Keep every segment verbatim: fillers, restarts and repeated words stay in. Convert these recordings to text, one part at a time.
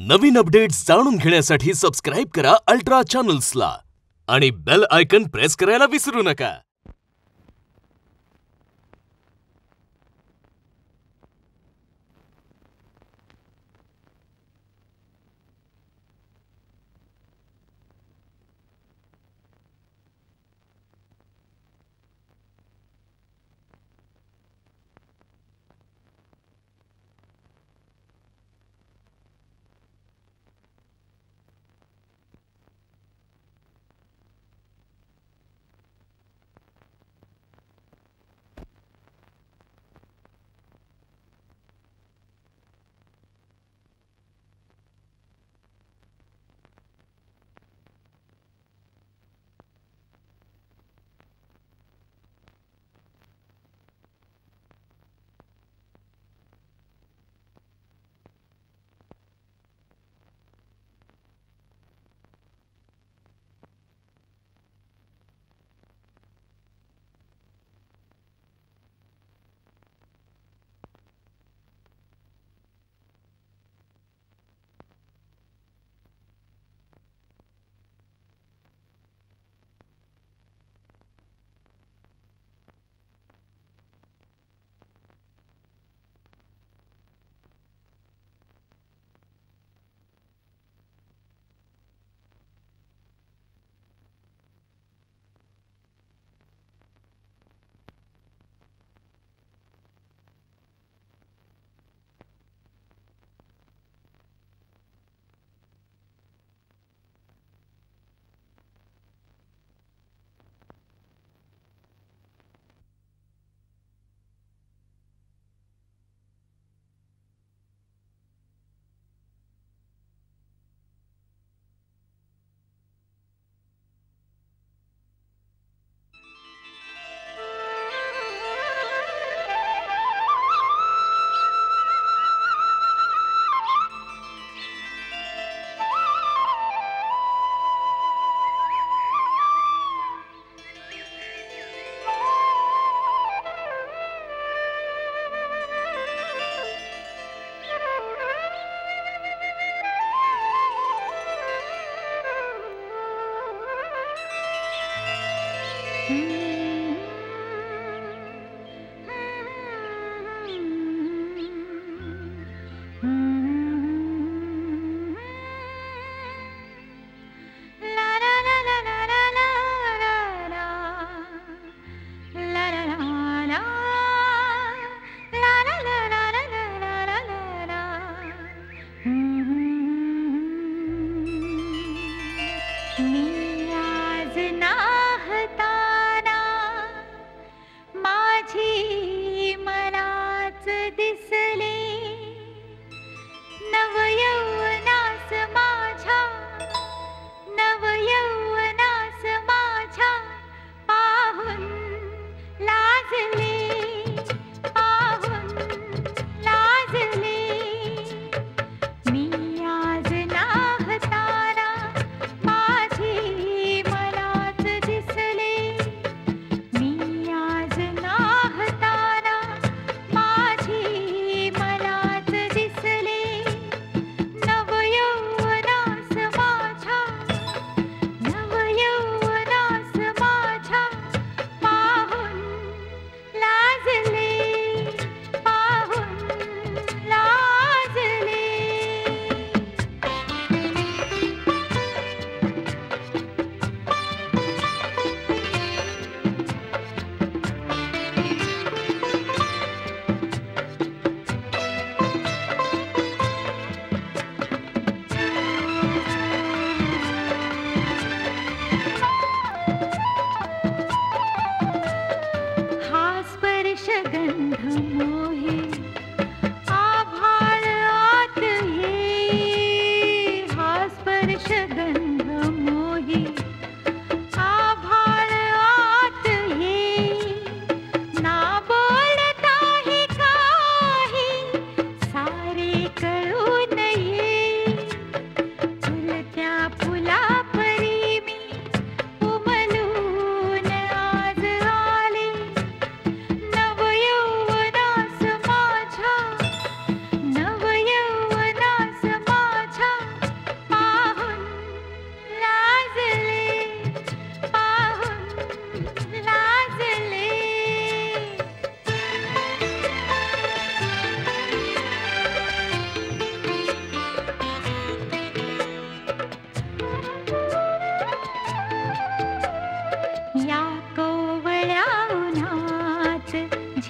नवीन updates जाणून घेण्यासाठी subscribe करा अल्ट्रा चॅनल्सला आणि बेल आयकॉन प्रेस करायला विसरू नका।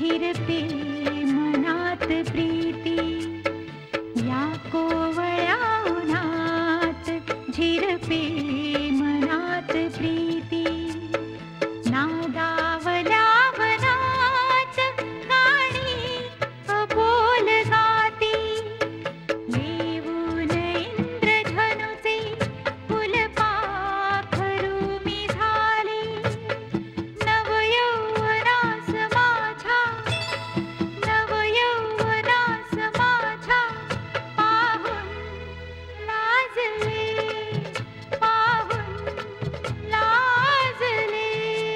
झिरपे मनात प्रीती या कोवळ्या उन्हात झिरपे मनात प्रीती नादावल्या वनात गाणी अबोल गाती येऊन इंद्रधनुचे फुलपाखरू मी झाले नवयौवनास माझ्या नवयौवनास माझ्या पाहून लाजले पाहून लाजले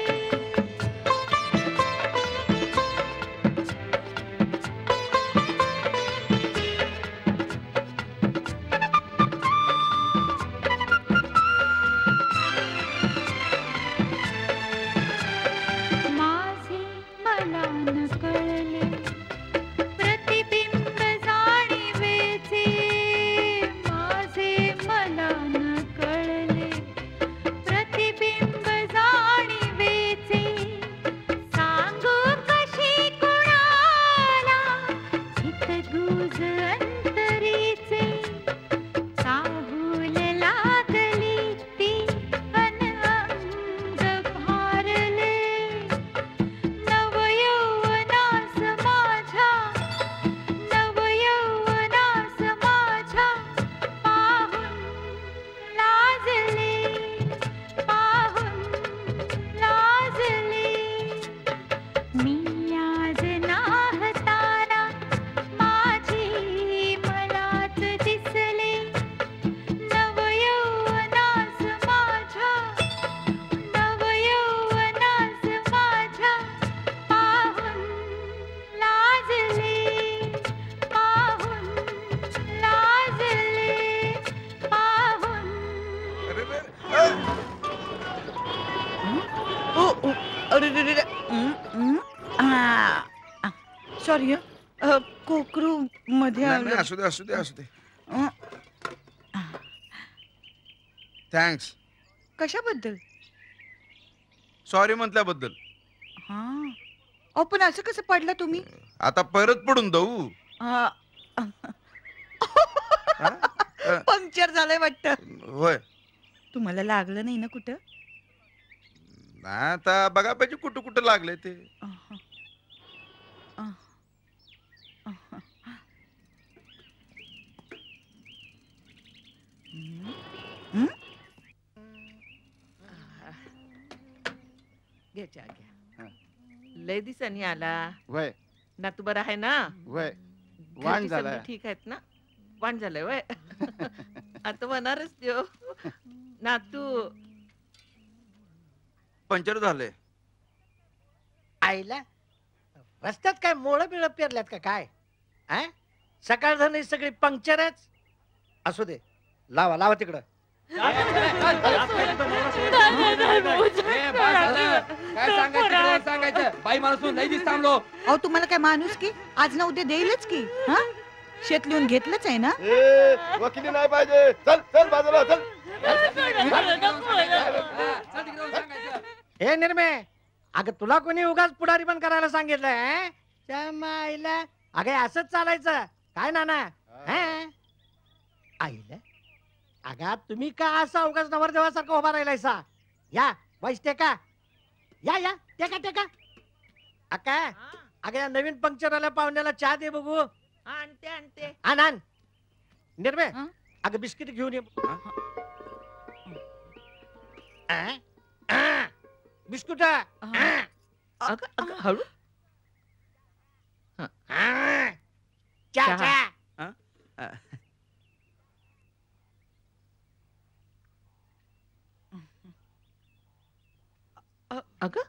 माझे मला न कळले प्रतिबिंब जाणीवेचे माझे मला न कळले प्रतिबिंब जाणीवेचे सांगू कशी कुणाला हितगुज अंतरीचे चाहूल लागली ती अन अंग भारले नवयौवनास माझ्या नवयौवनास माझ्या पाहून लाजले पाहून लाजले मी आज नाहताना माझी मलाच दिसले नवयौवनास माझ्या नवयौवनास माझ्या पाहून लाजले पाहून लाजले पाहून अरे रे रे रे. हं, हं. आ, सॉरी हं. कोकरू मध्ये नाही, नाही, आलं. असू दे असू दे असू दे हं. थँक्स कशाबद्दल? सॉरी म्हटल्याबद्दल. हा अहो पण असं कसं पडलं तुम्ही? आता परत पडून जाऊ. हा. हा? अ, पंक्चर झालंय वाटतं. होय तुम्हाला लागलं नाही ना कुठं? नाही आता बघा पाहिजे कुठं कुठं लागले ते. अहं. अहं. अहं. हं? हं? घे चहा घ्या. लय दिसांनी आला वय ना. तू बरा आहे ना? वय घरची वाण सगळी झालाय. ठीक आहेत ना? वाण झालंय वय. आता होणारच त्यो ना. तू पंक्चर झाले. आईला रस्त्यात काय मोळ बिळ पेरल्यात का काय? आ? सकाळ धन सगळी पंक्चरच. असू दे, लावा लावा तिकडं. काय सांगायचं सांगायचं बाई माणूस लई दिस थांबलो. अहो तुम्हाला काय माणूस की आज ना उद्या देईलच की. हा शेत लिहून घेतलंच आहे ना? वकिली नाही पाहिजे. चल चल बाजूला चल. हे निर्मे, अगं तुला कोणी उगाच पुढारी पण करायला सांगितलंय? त्या माईला अगं असंच चालायचं काय नाना? हं? आईला अगा तुम्ही का असा उगाच नवरदेवासारखं उभा राहिलायसा? या वैस टेका. या या टेका टेका. अका अगं या नवीन पंक्चर आल्या पाहुण्याला चहा दे बघू. आणते आणते. आण आण. निर्मे हं? अगं बिस्किट घेऊन ये. बिस्कुट. अगं अगं हळू. चहा चहा. चहा. अगं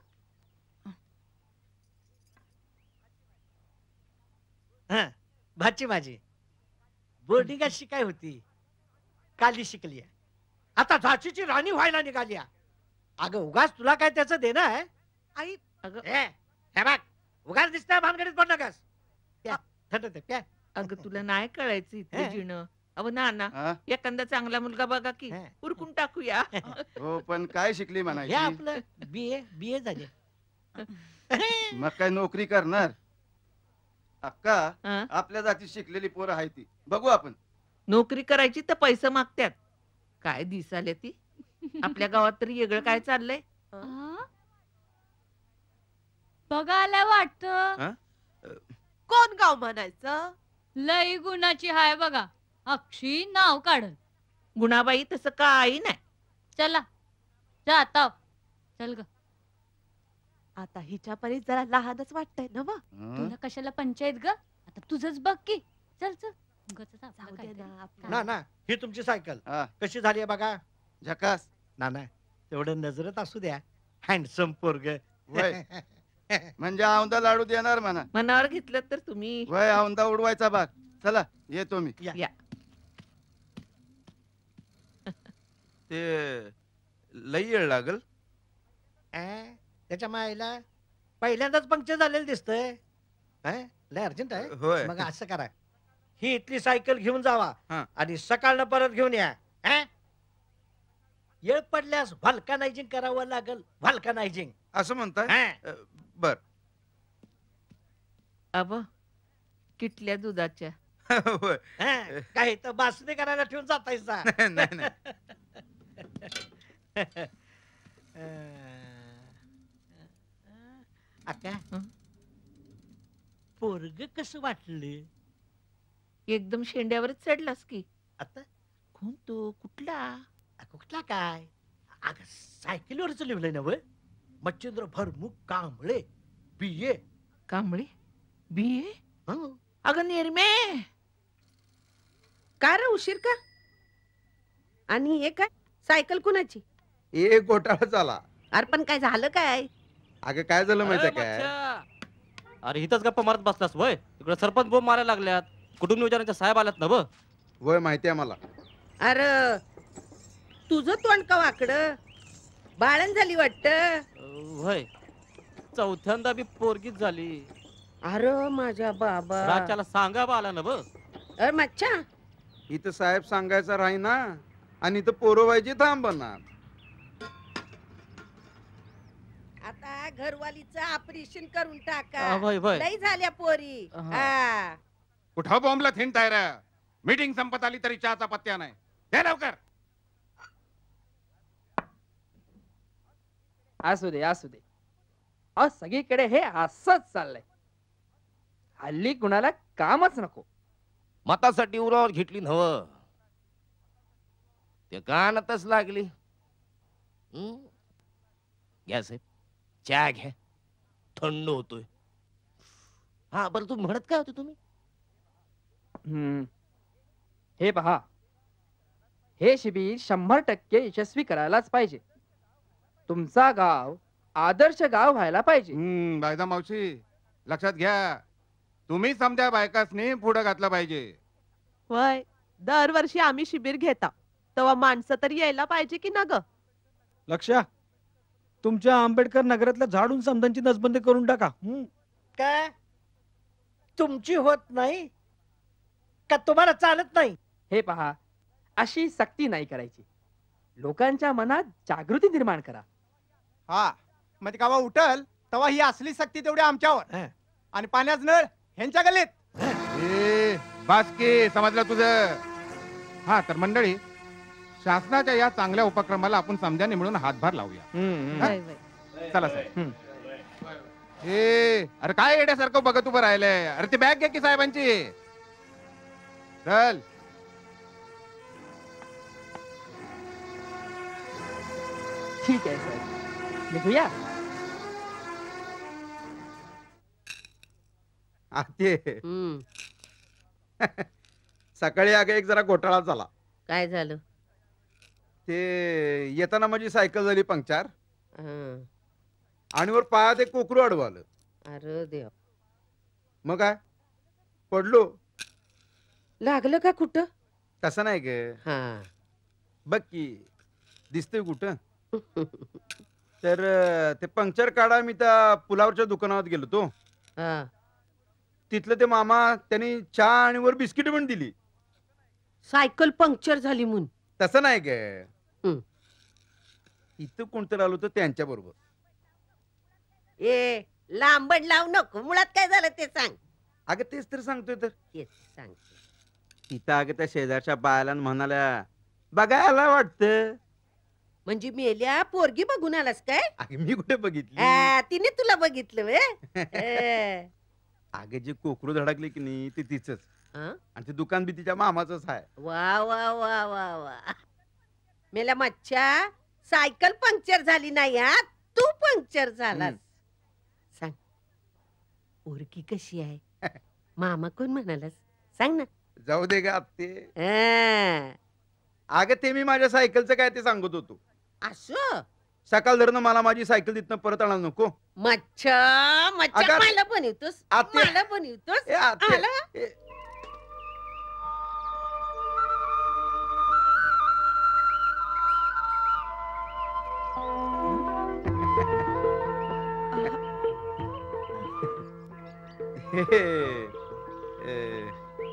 हं, भाची माझी बोर्डिंगात शिकाय होती. काली शिकली. आता झाशीची राणी व्हायला निघाली. अगं उगाच तुला काय त्याचं देणं आहे? आई अगं ए, हे बघ उगाच दिसतंय भानगडीत पड नकास. प्या, थंड ते प्या. अगं तुला नाही कळायचं इथे हं. जिणं. अहो ना ना हा? एखादा चांगला मुलगा बघा की हं. उरकून टाकूया. हो पण काय शिकली हे म्हणायची? आपलं बी ए बी ए झाले. मग काय नोकरी करणार? अक्का हं? आपल्या जाती शिकलेली पोरं आहे ती बघू आपण. नोकरी करायची तर पैसे मागतात. काय दिसाले ती आपल्या गावात तरी वेगळं काय चाललंय. आ? बघा आलाय वाटत. हा? कोण गाव म्हणायचं? लई गुणाची हाय बघा. अक्षी नाव काढल. गुणाबाई तसं काही नाही. चला जाता चल ग. आता हिच्या परी जरा लहानच वाटतंय ना मग. हं? तुला कशाला पंचायत ग. आता तुझंच बघ की. चल चल उगाचच आपलं जाऊ दे काहीतरी. ना आपलं. ना ना ही तुमची सायकल हा, कशी झाली आहे बघा. झकास. ना ना तेवढं नजरत असू द्या. हँडसम पोरग. वय म्हणजे औंदा लाडू देणार म्हणा. मनावर घेतलं तर तुम्ही. वय औंदा उडवायचा भाग. चला येतो मी. या ते लई येळ लागल. त्याच्या मायला पहिल्यांदाच पंक्चर झालेलं दिसतंय. अं? लय अर्जंट आहे. होय मग असं करा ही इथली सायकल घेऊन जावा हा. आणि सकाळनं परत घेऊन या. अं? येळ पडल्यास व्हल्कनायझिंग करावं लागल. व्हल्कनायझिंग. असं म्हणताय. अं? अ, बर. अब किटल्या दुधाच्या. होय. अं? काय तर बासुंदी करायला ठेवून जातायचा. नाही नाही अक्का हं? पोरग कसं वाटलं एकदम शेंड्यावरच चढलास की. आता. कोण तो कुठला. अ, कुठला काय अगं सायकलीवरच लिहिलंय ना वय. मच्छिंद्र भरमुख कांबळे बी ए. कांबळे बी ए. अगं निर्मे. का रे उशीर का? आणि हे काय सायकल कुणाची? एक घोटाळा झाला. अरे पण काय झालं काय? अगं काय झालं माहितीये काय. अरे इथंच गप्पा मारत बसलास वय. इकडे सरपंच बोंब मारायला लागल्यात. कुटुंब नियोजनाचे साहेब आल्यात ना ब. वय माहितीये मला. अरे तुझं तोंड का वाकड? बाळण झाली वाटत. वय चौथ्यांदा बी पोरगीच झाली. अरे माझ्या बाबा. राज्याला सांगा बा आला ना ब. अरे मच्छा इथं साहेब सांगायचं राही ना आणि इथं पोरं व्हायची थांबणार. आता घरवालीचं ऑपरेशन करून टाका. हा, वय वय लई झाल्या पोरी. हा. हा. कुठं बॉम्बला थिंडताय रे. मीटिंग संपत आली तरी चहाचा पत्त्या नाही. दे लवकर. असू दे असू दे. अहो सगळीकडे हे असंच चाललंय. हल्ली कुणाला कामच नको. मतासाठी उरावर घेतली नव. ते कानातच लागली. हं? घ्या साहेब चहा घ्या. थंड होतोय. हा बरं तुम्ही म्हणत काय होते तुम्ही. हम्म. हे पहा हे शिबिर शंभर टक्के यशस्वी करायलाच पाहिजे. तुमचा गाव आदर्श गाव व्हायला पाहिजे. हम्म बायदा मावशी लक्षात घ्या. तुम्ही समजा बायकासनी पुढे घातलं पाहिजे. वय दरवर्षी आम्ही शिबिर घेता तेव्हा माणसं तरी यायला पाहिजे की ना ग. लक्षा तुमच्या आंबेडकर नगरातल्या झाडून समजांची नसबंदी करून टाका. हं? काय तुमची होत नाही का तुम्हाला चालत नाही. हे पहा अशी सक्ती नाही करायची. लोकांच्या मनात जागृती निर्माण करा. हा म्हणजे कावा उठल तेव्हा ही असली सक्ती तेवढी आमच्यावर. हं. आणि पाण्याच नळ ह्यांच्या गल्लीत. ए बासकी समजलं तुझं. हा तर मंडळी शासनाच्या या चांगल्या उपक्रमाला आपण समजाने मिळून हातभार लावूया. हम्म, हा? हम्म. चला साहेब. ए अरे काय येण्यासारखं बघत उभं राहिलंय. अरे ती बॅग घ्या की साहेबांची. चल. ठीक आहे साहेब निघूया. आ, ते सकाळी अगं एक जरा घोटाळा झाला. काय झालं? ते येताना माझी सायकल झाली पंक्चर आणि वर पायात एक कोकरू अडवालं. अरे देव. मग काय पडलो. लागलं का कुठं? तसं नाही ग. हा. बघ की दिसतोय कुठं. तर अं, ते पंक्चर काढा मी त्या पुलावरच्या दुकानात गेलो तो. हा. तिथलं ते मामा त्यांनी चहा आणि वर बिस्किट पण दिली. सायकल पंक्चर झाली म्हणून. तसं नाही ग. हं. इथं कोणतं आलो तर त्यांच्या बरोबर. ए लांबड लावू नको. मुळात काय झालं ते सांग. अगं तेच तर सांगतोय तर तेच सांग. तिथं अगं त्या शेजारच्या बायाला न म्हणाल्या बघायला वाटतं. म्हणजे मेल्या पोरगी बघून आलास काय? अगं मी कुठे बघितली? आ, तिने तुला बघितलं वे अ. अगं जे कोकरू धडकले की नाही ते तिचंच. हं? आणि ते दुकान बी तिच्या मामाचंच आहे. वा वा वा वा वा मेल्या मच्छा सायकल पंक्चर झाली नाही हा तू पंक्चर झालास. सांग पोरगी कशी आहे? मामा कोण म्हणालास सांग ना. जाऊ दे गा ते. अ. अगं ते मी माझ्या सायकलचं काय ते सांगत होतो. असं सकाळ धरणं मला माझी सायकल तिथनं परत आणायला नको. मच्छा मच्छा अगं, मला पण येतोस आत्या. मला पण येतोस ए, आत्या. आला? ए. हे, हे,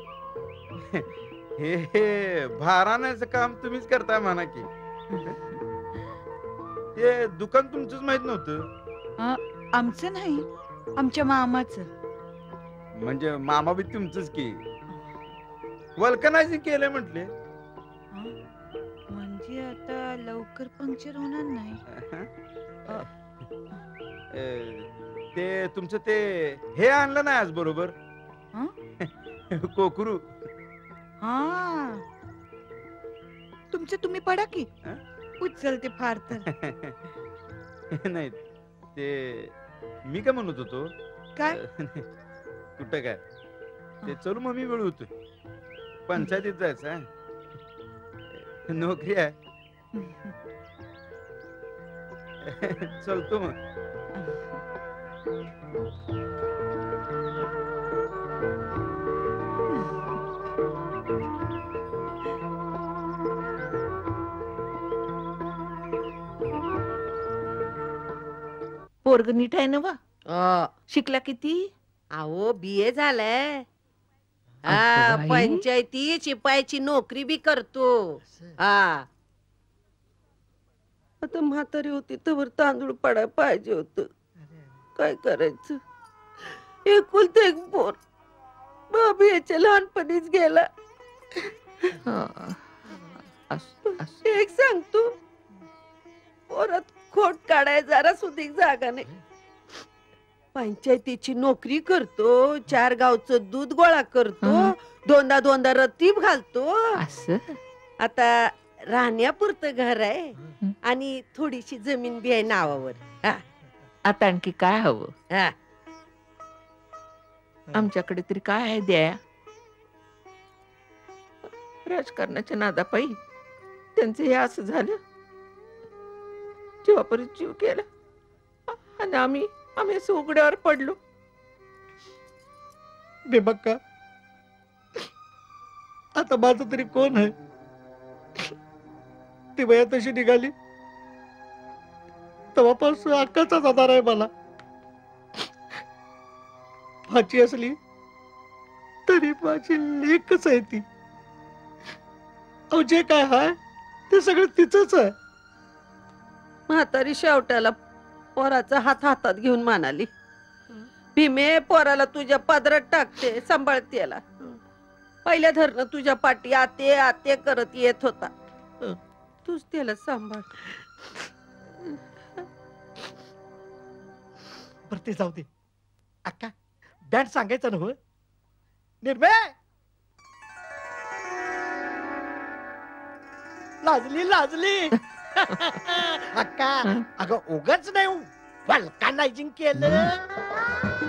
हे, हे भाराण्याचं काम तुम्हीच करताय म्हणा की. ते दुकान तुमचंच माहित नव्हतं? आमचं नाही, आमच्या मामाचं. म्हणजे मामा बी तुमचंच की. वल्कनायझिंग केलंय म्हटले. म्हणजे आता लवकर पंक्चर होणार नाही. अ, ते तुमचं ते हे आणलं नाही आज बरोबर कोकरू. हा तुमचं तुम्ही पडा की. उचलते फार तर. नाही ते मी काय म्हणत होतो. काय? कुठं काय ते चलू मग मी वेळ होतोय. पंचायतीत जायचं आहे. नोकरी आहे. चलतो मग. पोरग नीट आहे ना वा? शिकला किती? अहो बी ए झालाय. अगं बाई. पंचायती शिपायाची नोकरी बी करतो. हा आता म्हातारी होती तर तांदूळ पडाय पाहिजे होत. काय करायचं? एकुलते एक पोर बाबी याच्या लहानपणीच गेला. एक सांगतो पोरात खोट काढाय जरा सुधीक जागा नाही. पंचायतीची नोकरी करतो, चार गावचं दूध गोळा करतो, दोनदा दोनदा रतीब घालतो. आता राहण्यापुरतं घर आहे आणि थोडीशी जमीन बी आहे नावावर. हा. आता आणखी काय हवं? हा. आमच्याकडे तरी काय आहे द्या. राजकारणाच्या नादापायी त्यांचं हे असं झालं. जीवापर्यंत जीव केला आणि आम्ही आम्ही असं उघड्यावर पडलो. बेबक्का आता माझं तरी कोण आहे? ती वया तशी निघाली तेव्हापासून अक्काचाच आधार आहे मला. भाची असली तरी माझी लेकच आहे ती. अहो जे काय आहे ते सगळं तिचंच आहे. म्हातारी शेवटाला पोराचा हात हातात घेऊन म्हणाली, भीमे पोराला तुझ्या पदरात टाकते, सांभाळते याला. पहिल्या धरणं तुझ्या पाठी आते आते करत येत होता, तूच त्याला सांभाळ. बरं ते जाऊ दे. अक्का बँड सांगायचं ना हो. निर्भय लाजली लाजली. अक्का अगं उगाच नाही वल्कनायझिंग केलं.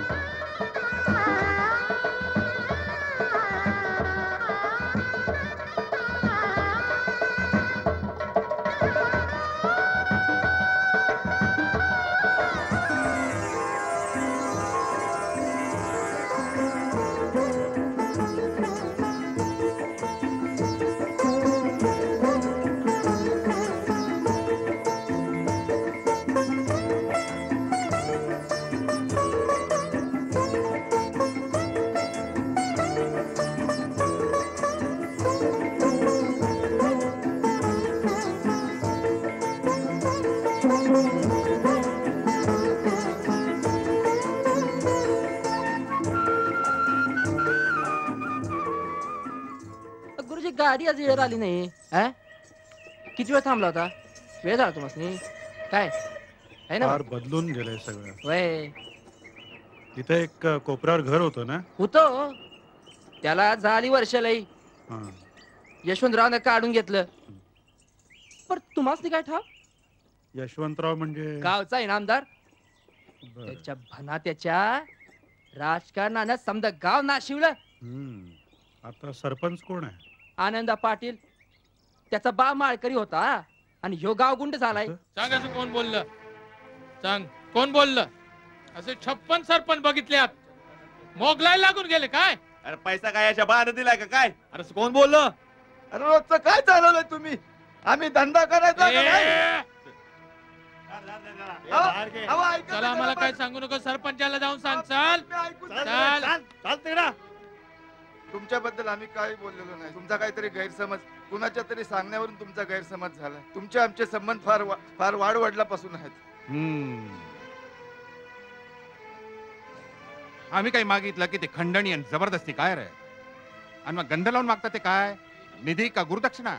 गाडी आज वेळ आली नाही हा? किती वेळ थांबला होता वेळ झाला तुम्हाला काय आहे ना फार बदलून गेलंय सगळं. वय तिथे एक अ, कोपऱ्यावर घर होतं ना. होतो त्याला झाली वर्ष लई हा. यशवंतरावने काढून घेतलं पण तुम्हाला काय ठाव यशवंतराव म्हणजे गावचा इनामदार बरं. त्याच्या भना त्याच्या राजकारणानं समजा गाव नाशिवलं. हम्म. आता सरपंच कोण आहे? आनंदा पाटील त्याचा बा माळकरी होता आणि ह्यो गाव गुंड झालाय. सांग असं कोण बोललं सांग कोण बोललं असे छप्पन सरपंच बघितल्यात मोगलाय लागून गेले काय अरे पैसा काय याच्या बाहेर दिलाय का काय? अरे असं कोण बोललं अरे रोजचं काय चालवलंय तुम्ही? आम्ही धंदा करायचा का नाही? अहो, ऐका चला ना आम्हाला जरा काय सांगू नको सरपंचाला जाऊन सांग चाल चाल चाल तुमच्याबद्दल आम्ही काही बोललेलो नाही. तुमचा काहीतरी गैरसमज कुणाच्या तरी सांगण्यावरून तुमचा गैरसमज झाला. तुमचे आमचे संबंध फार वा- फार वाढ वडिलापासून आहेत. हम्म. आम्ही काही मागितलं की ते खंडणी आणि जबरदस्ती काय रे? आणि मग गंध लावून मागतात ते काय? निधी का गुरुदक्षिणा?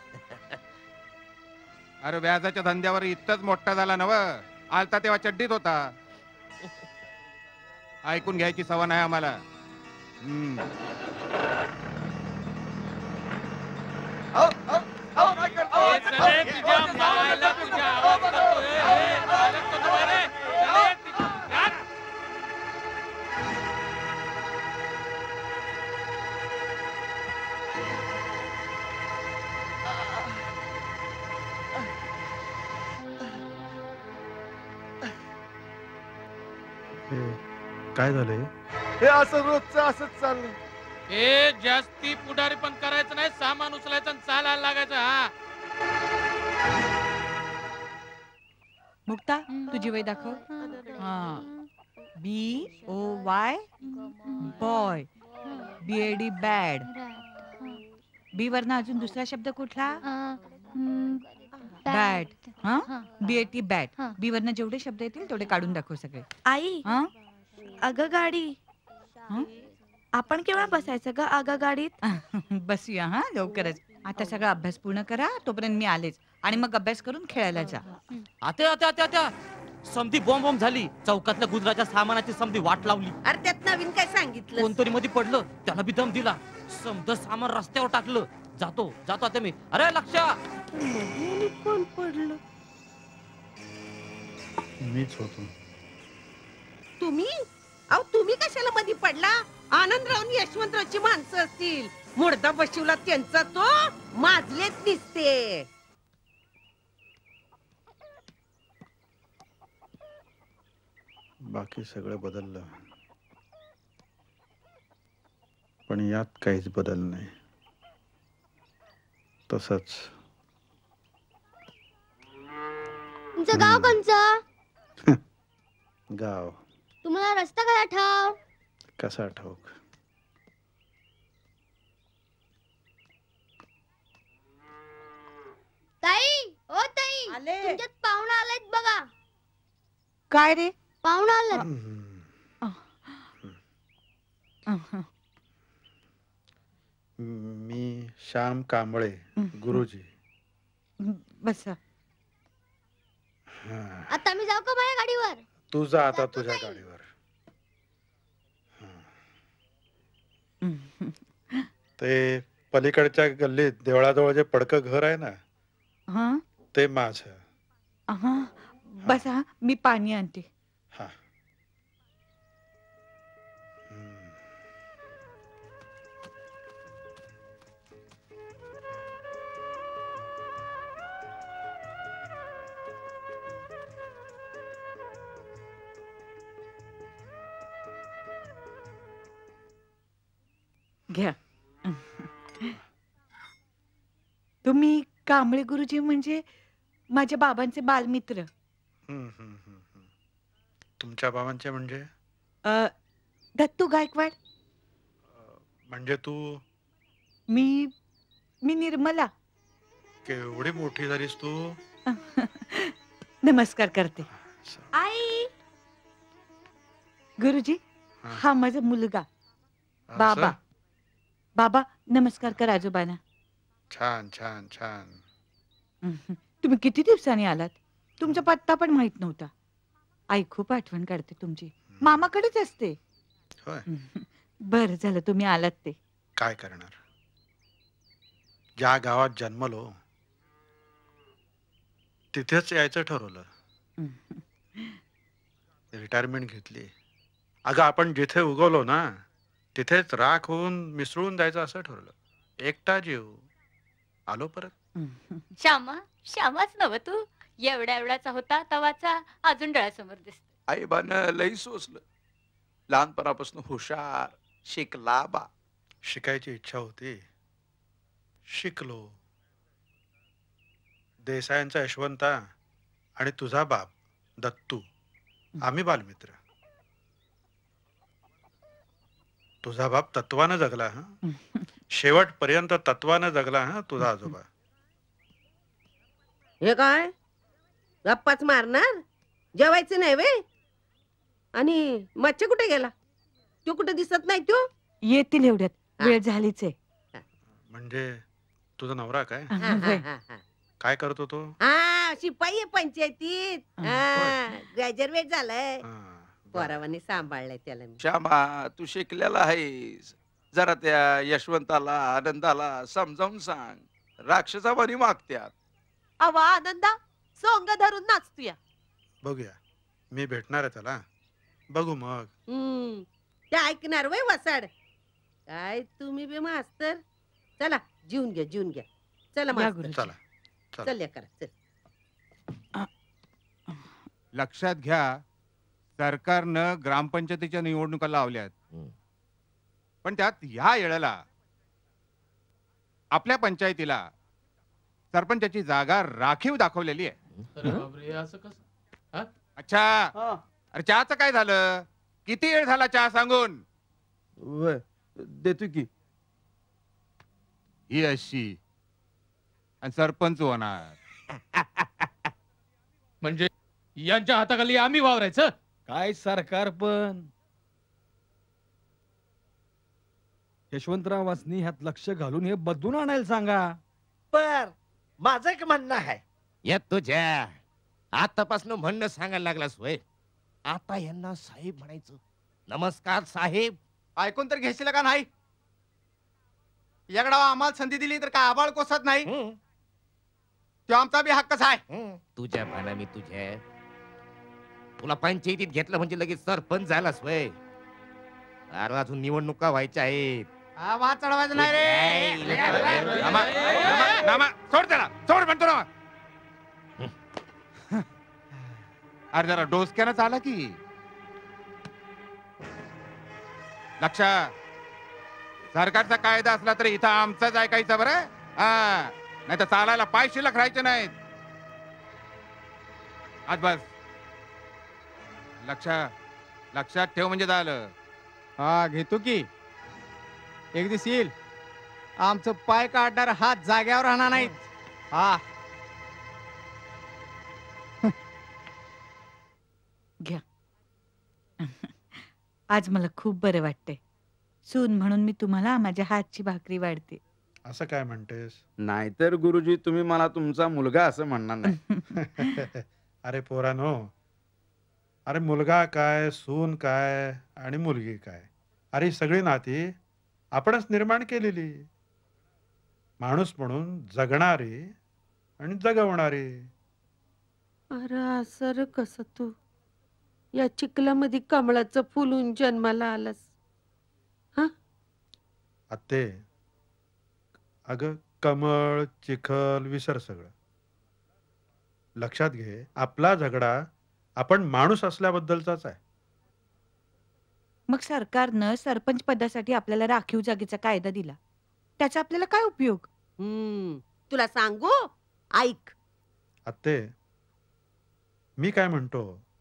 अरे व्याजाच्या धंद्यावर इतकंच मोठा झाला नव. आलता तेव्हा चड्डीत होता. ऐकून घ्यायची सवय नाही आम्हाला. हम्म. अहो, अहो, अहो, काय करतो? ए, चले तुझ्या मायला तुझ्या आवाज करतोय. ए, चालत तो तुम्ही रे. चले, ति- जा. हे काय झालंय? हे असं रोजचं असंच चाललंय. ए जास्ती पुढारी पण करायचं नाही सामान उचलायचं आणि चालायला लागायचं हा मुक्ता तुझी वय दाखव. हा B O Y boy B A D bad. B वरना अजून दुसरा शब्द कुठला? बॅड. हा B A T bad. B वरना जेवढे शब्द येतील तेवढे काढून दाखव सगळे. आई अगं गाडी आपण केव्हा बसायचं ग अगं गाडीत? बसूया हा लवकरच. आता सगळा अभ्यास पूर्ण करा तोपर्यंत मी आलेच आणि मग अभ्यास करून खेळायला जा. आता आता आता आता समधी बॉम्ब बॉम्ब झाली चौकातल्या गुजराच्या सामानाची समधी वाट लावली. अरे त्यात नवीन काय सांगितलं? कोणतरी मध्ये पडलं त्याला बी दम दिला. समध सामान रस्त्यावर टाकलं. जातो जातो आता मी. अरे लक्ष कोण पडलं? मीच होतो. तुम्ही? अहो तुम्ही कशाला मध्ये पडला? आनंदराव यशवंतरावची माणसं असतील. मुर्दा बशिवला त्यांचा तो माजलेच दिसते. बाकी सगळं बदललं पण यात काहीच बदल नाही. तसंच. तुमचं गाव कोणचं? गाव तुम्हाला रस्ता कसा ठाव? कसा ठाऊक? ताई ओ ताई तुमच्यात पाहुणा आलायत बघा. काय रे? पाहुणा आलात. मी श्याम कांबळे गुरुजी. बसा. हा. आता मी जाऊ का माझ्या गाडीवर? तू जा आता तुझ्या गाडीवर. ते पलीकडच्या गल्लीत देवळाजवळ जे पडकं घर आहे ना हा ते माझं. हा बसा मी पाणी आणते. हा. घ्या. तुम्ही कांबळे गुरुजी म्हणजे माझ्या बाबांचे बालमित्र. हम्म, हम्म, हम्म, हम्म. तुमच्या बाबांचे म्हणजे? अ, दत्तू गायकवाड. म्हणजे तू? मी मी निर्मला. केवढी मोठी झालीस तू. नमस्कार करते. आई गुरुजी हा माझा मुलगा बाबा. बाबा नमस्कार कर आजोबांना. छान छान छान. तुम्ही किती दिवसांनी आलात? तुमचा पत्ता पण माहित नव्हता. आई खूप आठवण काढते तुमची. मामाकडेच असते. होय. बरं झालं तुम्ही आलात ते. काय करणार, ज्या गावात जन्मलो तिथेच यायचं ठरवलं. रिटायरमेंट घेतली. अगं आपण जिथे उगवलो ना तिथेच राख होऊन मिसळून जायचं असं ठरवलं. एकटा जीव आलो परत. श्यामा श्यामाच नव तू. एवढ्या एवढाचा होता तवाचा अजून डोळ्यासमोर दिसत. आईबानं लई सोसलं. लहानपणापासून हुशार, शिकला बा. शिकायची इच्छा होती, शिकलो. देसायांचा यशवंता आणि तुझा बाप दत्तू आम्ही बालमित्र. तुझा बाप तत्वानं जगला. हा शेवटपर्यंत तत्वानं जगला. हा तुझा आजोबा. हे काय गप्पाच मारणार? जेवायचं नाही वे? आणि मच्छी कुठे गेला? तो कुठे दिसत नाही. तो येतील एवढ्यात. वेळ झालीच आहे. म्हणजे तुझा नवरा काय हा, हा, हा, हा. काय करतो तो? हा शिपाई आहे पंचायतीत. ग्रॅज्युएट झालाय. पोरावानी सांभाळलाय त्याला मी. श्यामा तू शिकलेला आहेस. जरा त्या यशवंताला आनंदाला समजावून सांग. राक्षसावानी मागत्यात. अवा आनंदा सोंग धरून नाचतूया. बघूया, मी भेटणार आहे त्याला. बघू मग. हम्म ते ऐकणार वय वसाड. काय तुम्ही बी मास्तर. चला जीवन घ्या जीवन घ्या. चला मास्तर. चला चल या करा चल. लक्षात घ्या, सरकारनं ग्रामपंचायतीच्या निवडणुका लावल्यात, पण त्यात ह्या येळेला आपल्या पंचायतीला सरपंचाची जागा राखीव दाखवलेली आहे. अरे बापरे, असं कसं? अच्छा, अरे चहाचं काय झालं? किती वेळ झाला चहा सांगून? वय देतो की. ही अशी आणि सरपंच होणार. म्हणजे यांच्या हाताखाली आम्ही वावरायचं? काय सरकार पण यशवंतराव वासनी ह्यात लक्ष घालून हे बदलून आणायला सांगा. पर माझं एक म्हणणं आहे. या तुझ्या आतापासून म्हणणं सांगायला लागलास होय. आता यांना साहेब म्हणायचं. नमस्कार साहेब. ऐकून तर घेशील का नाही? याकडा आम्हाला संधी दिली तर काय आबाळ कोसत नाही? तो आमचा बी हक्कच आहे. तुझ्या भाना मी तुझ्या तुला पंचायतीत घेतलं म्हणजे लगेच सरपंच झालास वय. अरे अजून निवडणुका व्हायच्या आहेत. हा वाद चढवायचं नाही रे. नामा, नामा, नामा, सोड त्याला, सोड म्हणतो ना. अरे जरा डोसक्यानं चाला की. लक्षा, सरकारचा कायदा असला तरी इथं आमचाच ऐकायचा बरं. हा नाही तर चालायला पाय शिल्लक राहायचे नाहीत. आज बस. लक्षा लक्षात ठेव म्हणजे झालं. हा घेतो की. एक दिवस येईल आमचं पाय काढणार हात जाग्यावर राहणार नाहीत. हा घ्या. आज मला खूप बरं वाटतंय. सून म्हणून मी तुम्हाला माझ्या हातची भाकरी वाढते. असं काय म्हणतेस? नाहीतर गुरुजी तुम्ही मला तुमचा मुलगा असं म्हणणार नाही. अरे पोरानो, अरे मुलगा काय, सून काय आणि मुलगी काय, अरे सगळी नाती आपणच निर्माण केलेली. माणूस म्हणून जगणारी आणि जगवणारी. अरे असं कस तू या चिखलामध्ये कमळाचं फुलून जन्माला आलास? हा आत्ते, अगं कमळ चिखल विसर सगळं. लक्षात घे, आपला झगडा आपण माणूस असल्याबद्दलचाच आहे. मग सरकारनं सरपंच पदासाठी आपल्याला राखीव जागेचा कायदा दिला, त्याचा आपल्याला काय उपयोग? हम्म तुला सांगू, ऐक. आत्ते, मी काय म्हणतो,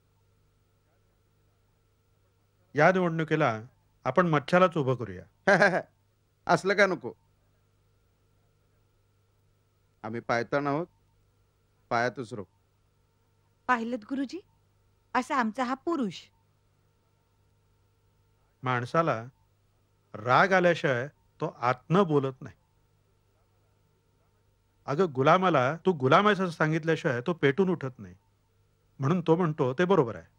या निवडणुकीला आपण मच्छालाच उभं करूया. असलं का नको. आम्ही पायतान आहोत, पायातच रोख. पाहिलं गुरुजी, असा आमचा हा पुरुष. माणसाला राग आल्याशिवाय तो आतनं बोलत नाही. अगं गुलामाला तू गुलाम आहेस असं सांगितल्याशिवाय तो पेटून उठत नाही, म्हणून तो म्हणतो ते बरोबर आहे.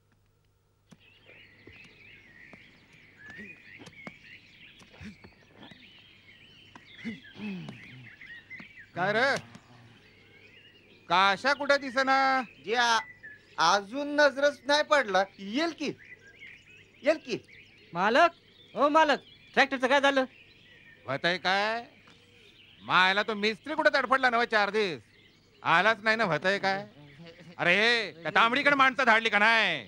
काय रे काशा कुठे दिसेना? जे अजून नजरच नाही पडला. येल की येल की मालक हो मालक, ट्रॅक्टरचं काय झालं? होतय काय? मायला तो मिस्त्री कुठे तडफडला नव्हे चार दिवस, आलाच नाही ना. होतय काय? अरे त्या तांबडीकडे माणसं धाडली का नाही?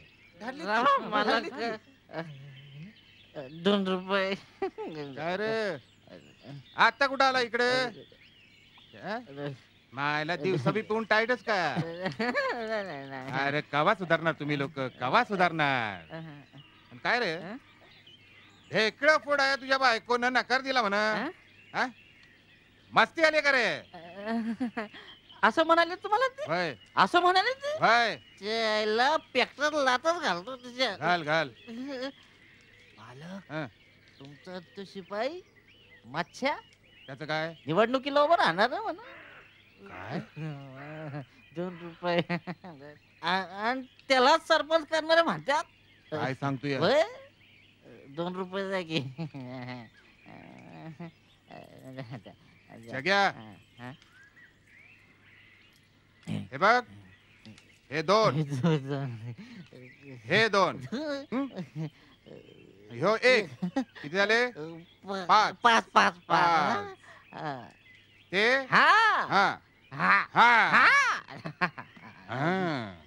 दोन रुपये. काय रे आता कुठं आला इकडे? मायला दिवसा बी पिऊन टाईटच का? अरे कवा सुधारणार तुम्ही लोक, कवा सुधारणार? काय रे ढेकळं फोड आहे तुझ्या बायकोनं नकार दिला म्हणा. मस्ती आली का रे? असं म्हणाले तुम्हाला ते? होय असं म्हणाले ते? होय. त्याला पेक्टर लातच घालतो तुझ्या. घाल घाल. मालक तुमचा तो शिपाई मच्छा त्याचं काय? निवडणुकीला उभं राहणार आहे म्हणा. काय? दोन रुपये आणि त्याला सरपंच करणारे म्हणतात. काय सांगतोय? होय दोन रुपये जा की. जग्या हे बघ, हे दोन, हे दोन, ह्यो एक, किती झाले? पाच पाच पाच पाच. ते हा हा हा हा हा.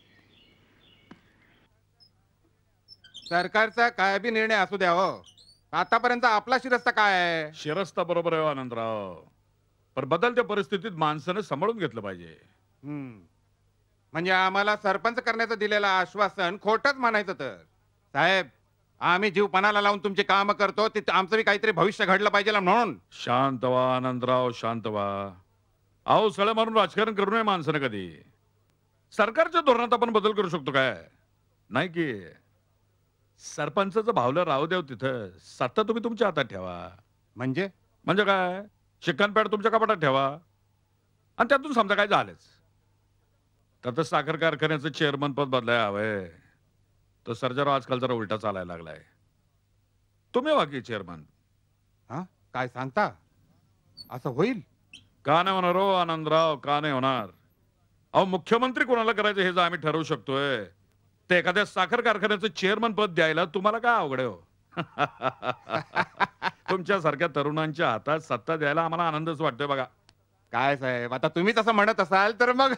सरकारचा काय बी निर्णय असू द्या हो, आतापर्यंत आपला शिरस्ता काय आहे? शिरस्ता बरोबर आहे आनंदराव, पण बदलत्या परिस्थितीत माणसानं सांभाळून घेतलं पाहिजे. म्हणजे आम्हाला सरपंच करण्याचं दिलेलं आश्वासन खोटच म्हणायचं तर? साहेब आम्ही जीव पणाला लावून तुमची काम करतो, ते आमचं बी काहीतरी भविष्य घडलं पाहिजे म्हणून. शांत व्हा आनंदराव, शांत व्हा. अहो सळ्या मारून राजकारण करू नये माणसानं कधी. सरकारच्या धोरणात आपण बदल करू शकतो काय? नाही की सरपंचाचं भावलं राहू द्याव तिथं, सत्ता तुम्ही तुमच्या हातात ठेवा. म्हणजे म्हणजे काय? शिक्कणपॅड तुमच्या कपाटात ठेवा आणि त्यातून समजा काय झालंच तर साखर कारखान्याचं चेअरमन पद बदलाय हवंय. तो सर्जाराव आजकाल जरा उलटा चालायला लागलाय. तुम्ही वाकी चेअरमन. हा काय सांगता? असं होईल? का नाही होणार हो आनंदराव, का नाही होणार? अहो मुख्यमंत्री कोणाला करायचं हे जर आम्ही ठरवू शकतोय, ते एखाद्या साखर कारखान्याचं चेअरमन पद द्यायला तुम्हाला काय अवघड आहे हो? तुमच्यासारख्या तरुणांच्या हातात सत्ता द्यायला आम्हाला आनंदच वाटतोय बघा. काय साहेब आता तुम्हीच असं म्हणत असाल तर मग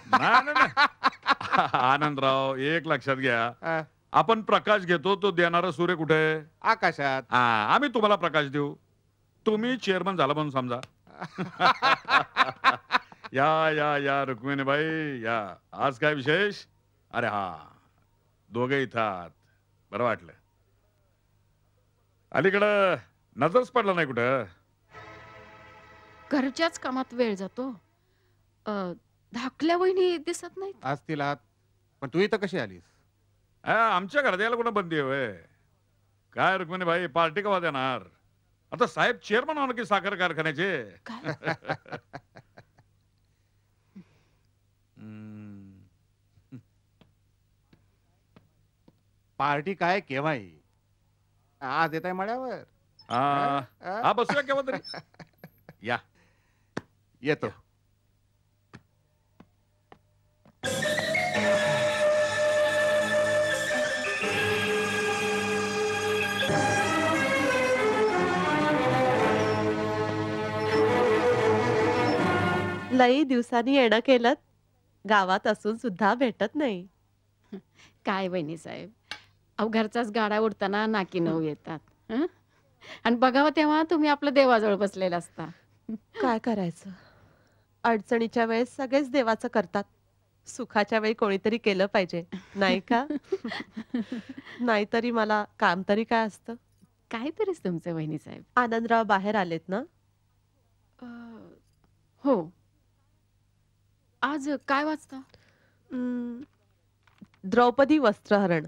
आनंदराव एक लक्षात घ्या, आपण प्रकाश घेतो तो देणारा सूर्य कुठे? आकाशात. हा आम्ही तुम्हाला प्रकाश देऊ, तुम्ही चेअरमन झाला म्हणून समजा. या या या रुक्मिणीबाई या. आज काय विशेष? अरे हा दोघे इथं आहात, बरं वाटलं. अलीकडं नजरच पडला नाही कुठं? घरच्याच कामात वेळ जातो. धाकल्या वहिनी दिसत नाही. असतील आत, पण तू इथं कशी आलीस? आमच्या घरात यायला कुठं बंदी आहे? काय रुक्मिणी भाई पार्टी कवा देणार? आता साहेब चेअरमन होणार की साखर कारखान्याचे. पार्टी काय केव्हाही? आज येत आहे मळ्यावर. हा बसूया केव्हा तरी. या येतो. लई दिवसांनी येणं केलं, गावात असून सुद्धा भेटत नाही. काय वहिनी साहेब, अहो घरचाच गाडा उडताना नाकी नऊ येतात. हं? आणि बघावं तेव्हा तुम्ही आपलं देवाजवळ बसलेला असता. काय करायचं, अडचणीच्या वेळेस सगळेच देवाचं करतात, सुखाच्या वेळी कोणीतरी केलं पाहिजे नाही का? नाहीतरी मला काम तरी काय असतं. काहीतरीच तुमचं वहिनी साहेब. आनंदराव बाहेर आलेत ना? हो. आज काय वाचता? द्रौपदी वस्त्रहरण.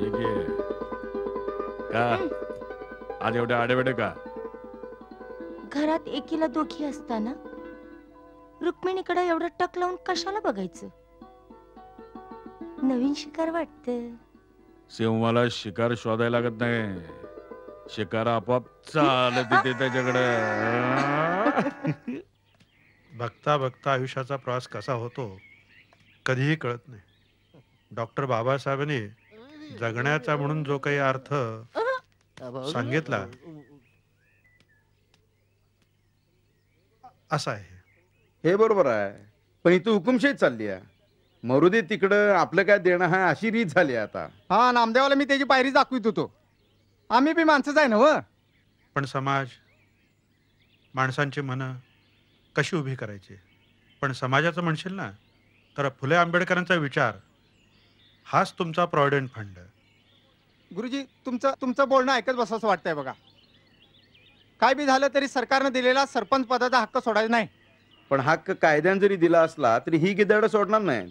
का आज एवढे आडेवेडे का? घरात एकीला दोघी असताना रुक्मिणीकडे एवढं टक लावून कशाला बघायचं? नवीन शिकार वाटत. सिंहाला शिकार शोधायला लागत नाही, शिकार आपोआप चालत येते त्याच्याकडे. बघता बघता आयुष्याचा प्रवास कसा होतो कधीही कळत नाही. डॉक्टर बाबासाहेबांनी जगण्याचा म्हणून जो काही अर्थ सांगितला असा आहे. हे बरोबर आहे, पण इथं हुकुमशाही चालली आहे. मरुदे तिकडं, आपलं काय देणं आहे अशी रीत झाली आता. हा नामदेवाला मी त्याची पायरी दाखवित होतो. आम्ही बी माणसंच आहे ना व. पण समाज, माणसांची मनं कशी उभी करायची? पण समाजाचं म्हणशील ना तर फुले आंबेडकरांचा विचार हाच तुमचा प्रॉव्हिडंट फंड. गुरुजी तुमचं तुमचं बोलणं ऐकत बसावं वाटतंय बघा. काय बी झालं तरी सरकारनं दिलेला सरपंच पदाचा हक्क सोडायचा नाही. पण हक्क कायद्याने जरी दिला असला तरी ही गिधाडं सोडणार नाही.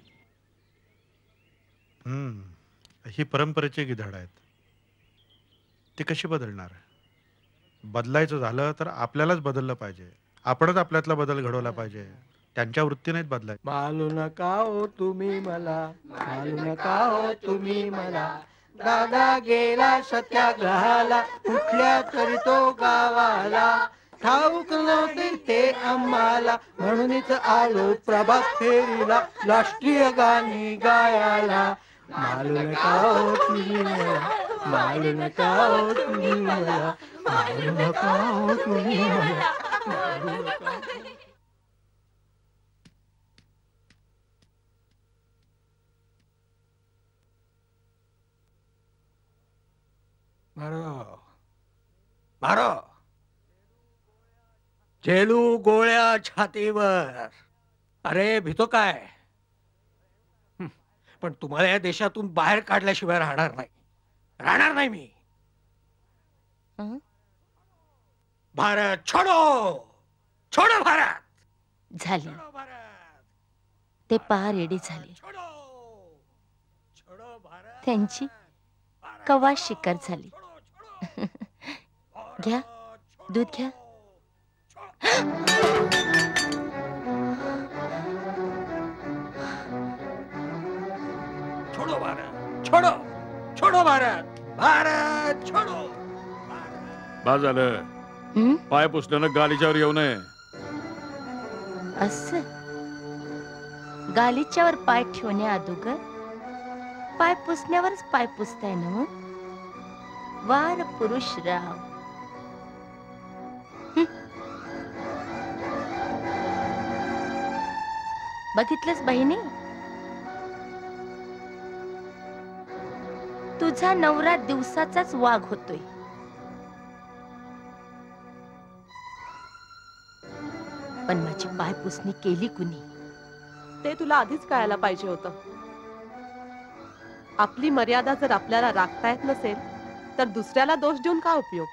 हम्म ही परंपरेची गिधाड आहेत. ती कशी बदलणार? बदलायचं झालं तर आपल्यालाच बदललं पाहिजे. आपणच आपल्यातला बदल घडवला पाहिजे. त्यांच्या वृत्तीनेच बदलाय. मालू नका हो तुम्ही मला, मालू नका हो तुम्ही मला. दादा गेला सत्याग्रहाला, कुठल्या तरी तो गावाला. ठाऊक नव्हते ते आम्हाला, म्हणूनच आलो प्रभात फेरीला राष्ट्रीय गाणी गायला. मालू नका हो तुम्ही मला, मालू नका हो तुम्ही मला, मालू नका हो तुम्ही मला, मालू नका. मारो मारो चेलू गोळ्या छातीवर. अरे भीतो काय? हं, पण तुम्हाला या देशातून बाहेर काढल्याशिवाय राहणार नाही, राहणार नाही मी. भारत छोडो, छोडो भारत. झाले ते पार रेडी झाले. त्यांची कवा शिकार झाली. घ्या दूध घ्या. छोडो भारत, छोडो, छोडो भारत, भारत छोडो. बा झालं, पाय पुसल्यानं गालीच्यावर येऊ नये. असं गालीच्यावर पाय ठेवण्या अगोदर पाय पुसण्यावरच पाय पुसताय ना मग? वार पुरुष राव. बघितलंस बहिणी, तुझा नवरा दिवसाचाच वाघ होतोय. पण माझी पाय पुसणी केली कुणी? ते तुला आधीच कळायला पाहिजे होतं. आपली मर्यादा जर आपल्याला राखता येत नसेल तर दुसऱ्याला दोष देऊन काय उपयोग?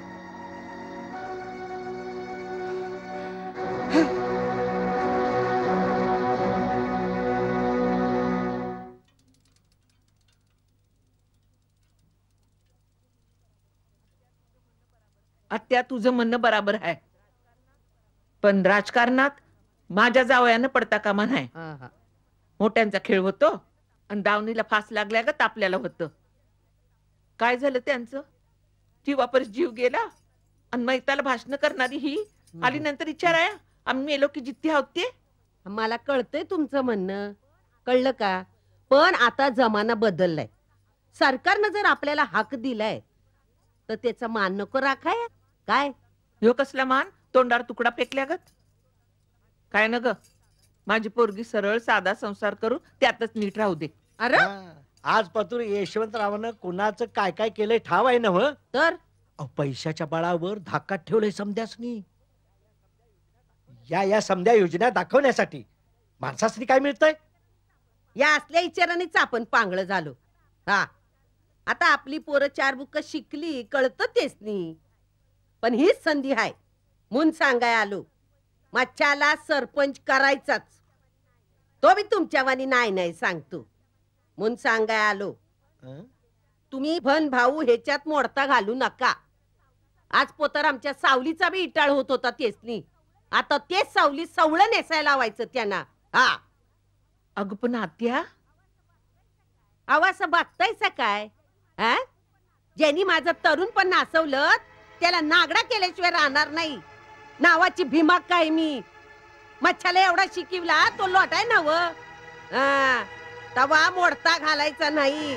आत्या तुझं म्हणणं बराबर आहे, पण राजकारणात माझ्या जावयानं पडता कामा नाही. मोठ्यांचा खेळ होतो आणि दावणीला फास लागल्या गत आपल्याला होतं. काय झालं त्यांचं? जीवापरच जीव गेला आणि मैताला भाषण करणारी ही आली नंतर विचाराया आम्ही मेलो की जित्ती आहोत ते. मला कळतंय तुमचं म्हणणं, कळलं का? पण आता जमाना बदललाय. सरकारनं जर आपल्याला हक दिलाय तर त्याचा मान नको राखाय काय? ह्यो कसला मान? तोंडावर तुकडा फेकल्यागत. काय न ग, माझी पोरगी सरळ साधा संसार करू, त्यातच नीट राहू दे. अरे आज पातूर यशवंतरावानं कुणाचं काय काय केलंय ठाव आहे ना व? तर पैशाच्या बळावर धाकात ठेवलंय समध्यासनी. या या समध्या योजना दाखवण्यासाठी माणसासनी काय मिळतंय? या असल्या विचारानेच आपण पांगळ झालो. हा आता आपली पोरं चार बुक शिकली, कळतं तेच नाही. पण हीच संधी आहे म्हणून सांगाय आलो. मच्छाला सरपंच करायचाच, तो बी तुमच्या वाणी नाही नाही सांगतो म्हणून सांगाय आलो. तुम्ही भन भाऊ ह्याच्यात मोडता घालू नका. आज पोतर आमच्या सावलीचा बी इटाळ होत होता तेचनी. आता तेच सावली सवळं नेसायला लावायचं त्यांना. हा अगं पण आत्या अहो असं बघतायसा काय? हा ज्यांनी माझं तरुण पण नाचवलं त्याला नागडा केल्याशिवाय राहणार नाही. नावाची भीमा काय मी? मच्छाला एवढा शिकवला तो लोटाय नव. हा तवा मोडता घालायचा नाही.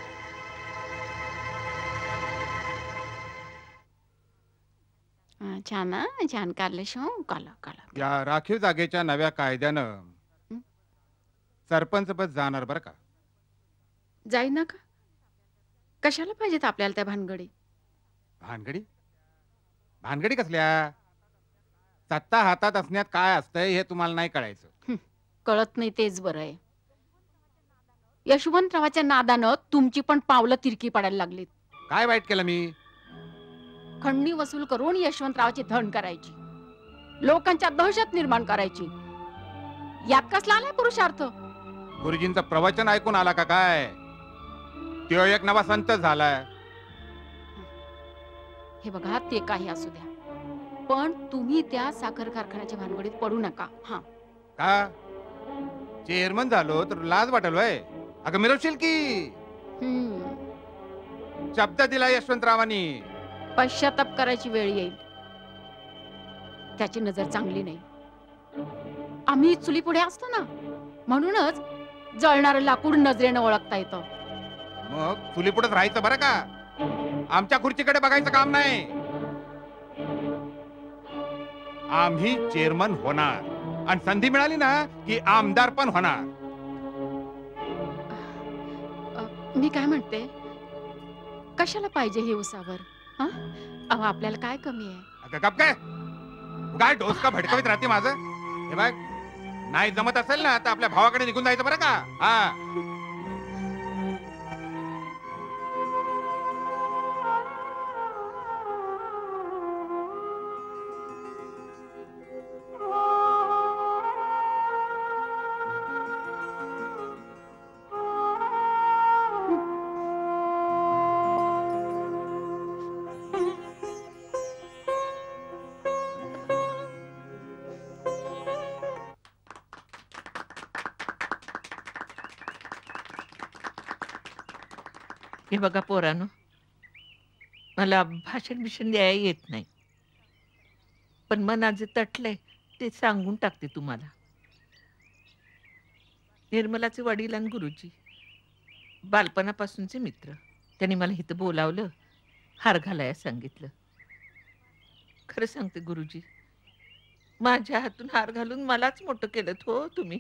हा, छान हा, छान काढले शो काला काला. या राखीव जागेच्या नव्या कायद्यानं सरपंच पद जाणार बरं का? जाई ना का? कशाला पाहिजेत आपल्याला त्या भानगडी? भानगडी भानगडी कसल्या? सत्ता हातात असण्यात काय असतंय हे तुम्हाला नाही कळायचं. कळत नाही तेच बरं आहे. यशवंतरावाच्या नादानं तुमची पण पावलं तिरकी पडायला लागलीत. काय वाईट केलं मी? खंडणी वसूल करून यशवंतरावाची धण करायची, लोकांच्या दहशत निर्माण करायची. यात कसला आलाय पुरुषार्थ? गुरुजींचं प्रवचन ऐकून आला का काय? तो एक नवा संत झालाय. हे बघा ते काही असू द्या, पण तुम्ही त्या साखर कारखान्याच्या भानगडीत पडू नका. हा का? चेअरमन झालो तर लाज वाटेल वय? अगं मिरवशील की? शब्द दिला यशवंतरावांनी. पश्चाताप करायची वेळ येईल. त्याची नजर चांगली नाही. आम्ही चुली पुढे असतो ना, म्हणूनच जळणारं लाकूड नजरेनं ओळखता येतं. मग चुली पुढेच राहायचं बरं का? आमच्या खुर्चीकडे बघायचं काम नाही. आम्ही चेअरमन होणार आणि संधी मिळाली ना की आमदार पण होणार. मी काय म्हणते, कशाला पाहिजे हे उसावर? हा? अहो आपल्याला काय कमी आहे? अगं गप काय? काय डोसका भडकवीत राहते माझं? हे बघ, नाही जमत असेल ना तर आपल्या भावाकडे निघून जायचं बरं का? हा हे बघा पोरानो, मला भाषण बिषण द्यायला येत नाही, पण मनात जे तटलंय ते सांगून टाकते तुम्हाला. निर्मलाचे वडील आणि गुरुजी बालपणापासूनचे मित्र. त्यांनी मला इथं बोलावलं, हार घालायला सांगितलं. खरं सांगते गुरुजी, माझ्या हातून हार घालून मलाच मोठं केलं हो तुम्ही.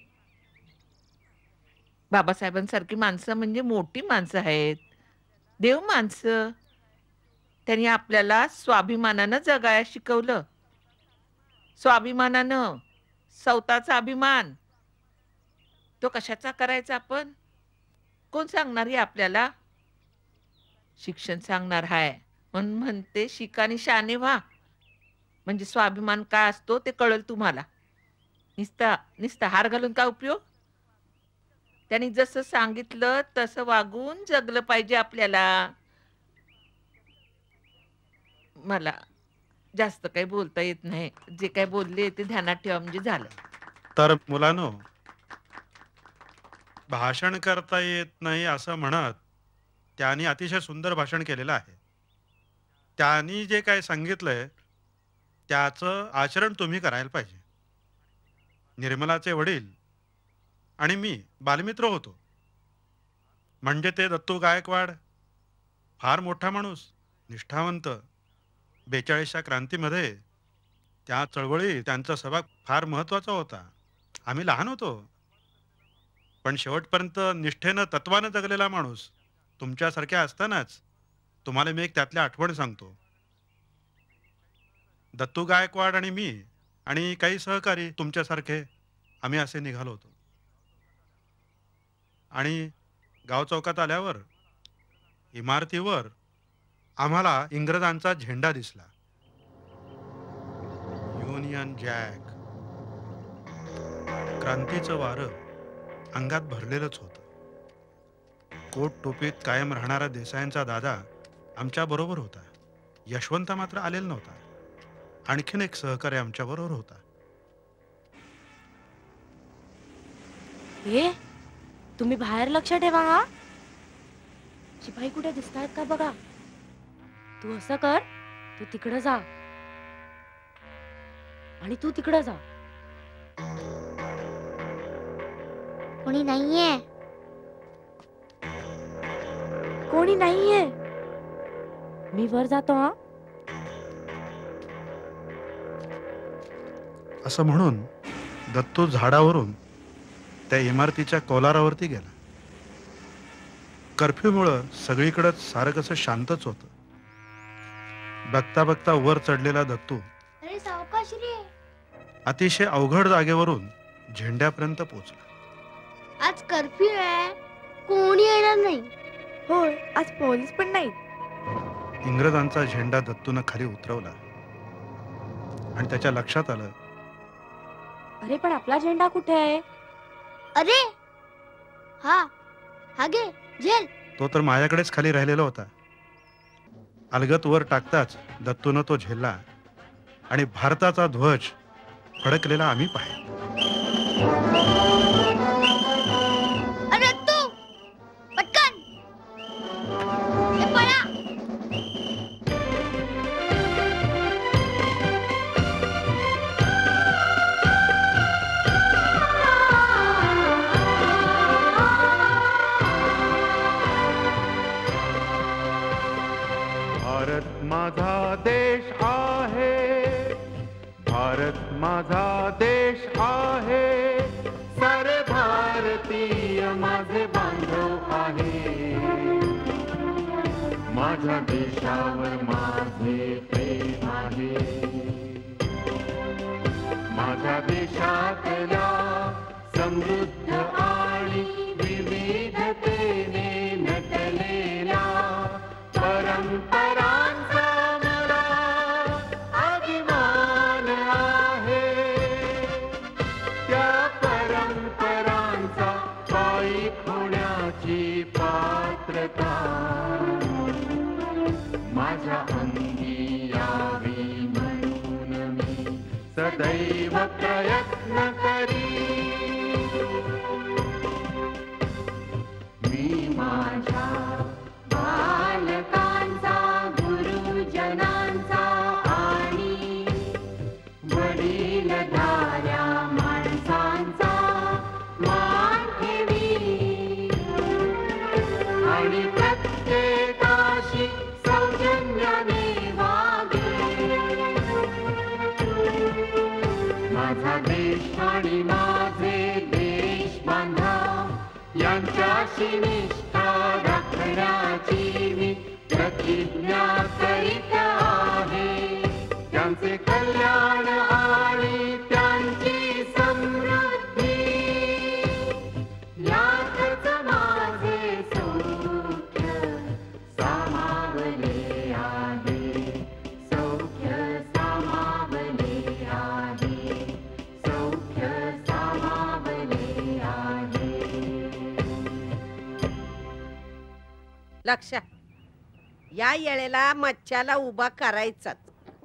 बाबासाहेबांसारखी माणसं म्हणजे मोठी माणसं आहेत, देव माणसं. त्यांनी आपल्याला स्वाभिमानानं जगायला शिकवलं. स्वाभिमानानं, स्वतःचा अभिमान तो कशाचा करायचा आपण? कोण सांगणार आहे आपल्याला? शिक्षण सांगणार हाय म्हणून म्हणते शिकानी शाने व्हा, म्हणजे स्वाभिमान काय असतो ते कळल तुम्हाला. निस्ता निस्ता हार घालून काय उपयोग? त्यांनी जसं सांगितलं तसं वागून जगलं पाहिजे आपल्याला. मला जास्त काही बोलता येत नाही, जे काही बोलले ते ध्यानात ठेवा म्हणजे झालं. तर मुलांनो, भाषण करता येत नाही असं म्हणत त्यांनी अतिशय सुंदर भाषण केलेलं आहे. त्यांनी जे काय सांगितलंय त्याचं आचरण तुम्ही करायला पाहिजे. निर्मलाचे वडील आणि मी बालमित्र होतो, म्हणजे ते दत्तू गायकवाड फार मोठा माणूस, निष्ठावंत. बेचाळीसच्या क्रांतीमध्ये त्या चळवळी त्यांचा सहभाग फार महत्त्वाचा होता. आम्ही लहान होतो, पण शेवटपर्यंत निष्ठेनं तत्वानं जगलेला माणूस तुमच्यासारख्या असतानाच तुम्हाला मी एक त्यातल्या आठवण सांगतो. दत्तू गायकवाड आणि मी आणि काही सहकारी तुमच्यासारखे आम्ही असे निघालो होतो. आणि गाव चौकात आल्यावर इमारतीवर आम्हाला इंग्रजांचा झेंडा दिसला, युनियन जॅक. क्रांतीचं वारं अंगात भरलेलंच होतं. कोट टोपीत कायम राहणारा देसायांचा दादा आमच्या बरोबर होता. यशवंत मात्र आलेला नव्हता. आणखीन एक सहकारी आमच्या बरोबर होता. हे तुम्ही बाहेर लक्ष ठेवा हा. शिपाई कुठे दिसतायत का बघा. तू असं कर, तू तिकडं जा आणि तू तिकडं जा. कोणी नाहीये. कोणी नाहीये. मी वर जातो हा. असं म्हणून दत्तू झाडावरून त्या इमारतीच्या कोलारावरती गेला. कर्फ्यूमुळं सगळीकडे सारं कसं शांतच होतं. बघता बघता वर चढलेला दत्तू अरे सावकाश रे. अतिशय अवघड जागेवरून झेंड्यापर्यंत पोहोचला. आज कर्फ्यू आहे, कोणी येणार नाही. होय, आज पोलीस पण नाही. इंग्रजांचा झेंडा दत्तूनं खाली उतरवला आणि त्याच्या लक्षात आलं, अरे पण आपला झेंडा कुठे आहे. अरे हा हा घे झेल. तो तर माझ्याकडेच खाली राहिलेला होता. अलगत वर टाकताच दत्तूनं तो झेलला आणि भारताचा ध्वज फडकलेला आम्ही पाहिला. अरे तू पटकन ए पळा. भारत माझा देश आहे, भारत माझा देश आहे, सारे भारतीय माझे बांधव आहे. माझ्या देशावर माझे प्रेम आहे. माझ्या देशातल्या समृद्ध आणि विविधतेने नटलेल्या परंपरांचा मला अभिमान आहे. त्या परंपरांचा पायीक होण्याची पात्रता माझ्या अंगी यावी म्हणून मी सदैव प्रयत्न करी. मी माझ्या बालकांचा, गुरुजनांचा आणि वडीलधाऱ्या माणसांचा मान ठेवी आणि प्रत्येकाशी सौजन्याने वागे. माझा देश आणि माझे देश बांधव यांच्याशी निष्ठा राखण्याची मी प्रतिज्ञा करीत आहे. त्यांचे कल्याण आणि त्यांची समृद्धी यातच माझे सौख्य सामावले आहे. सौख्य सामावले आहे. सौख्य सामावले आहे. लक्ष, या येळेला मच्छाला उभा करायचाच.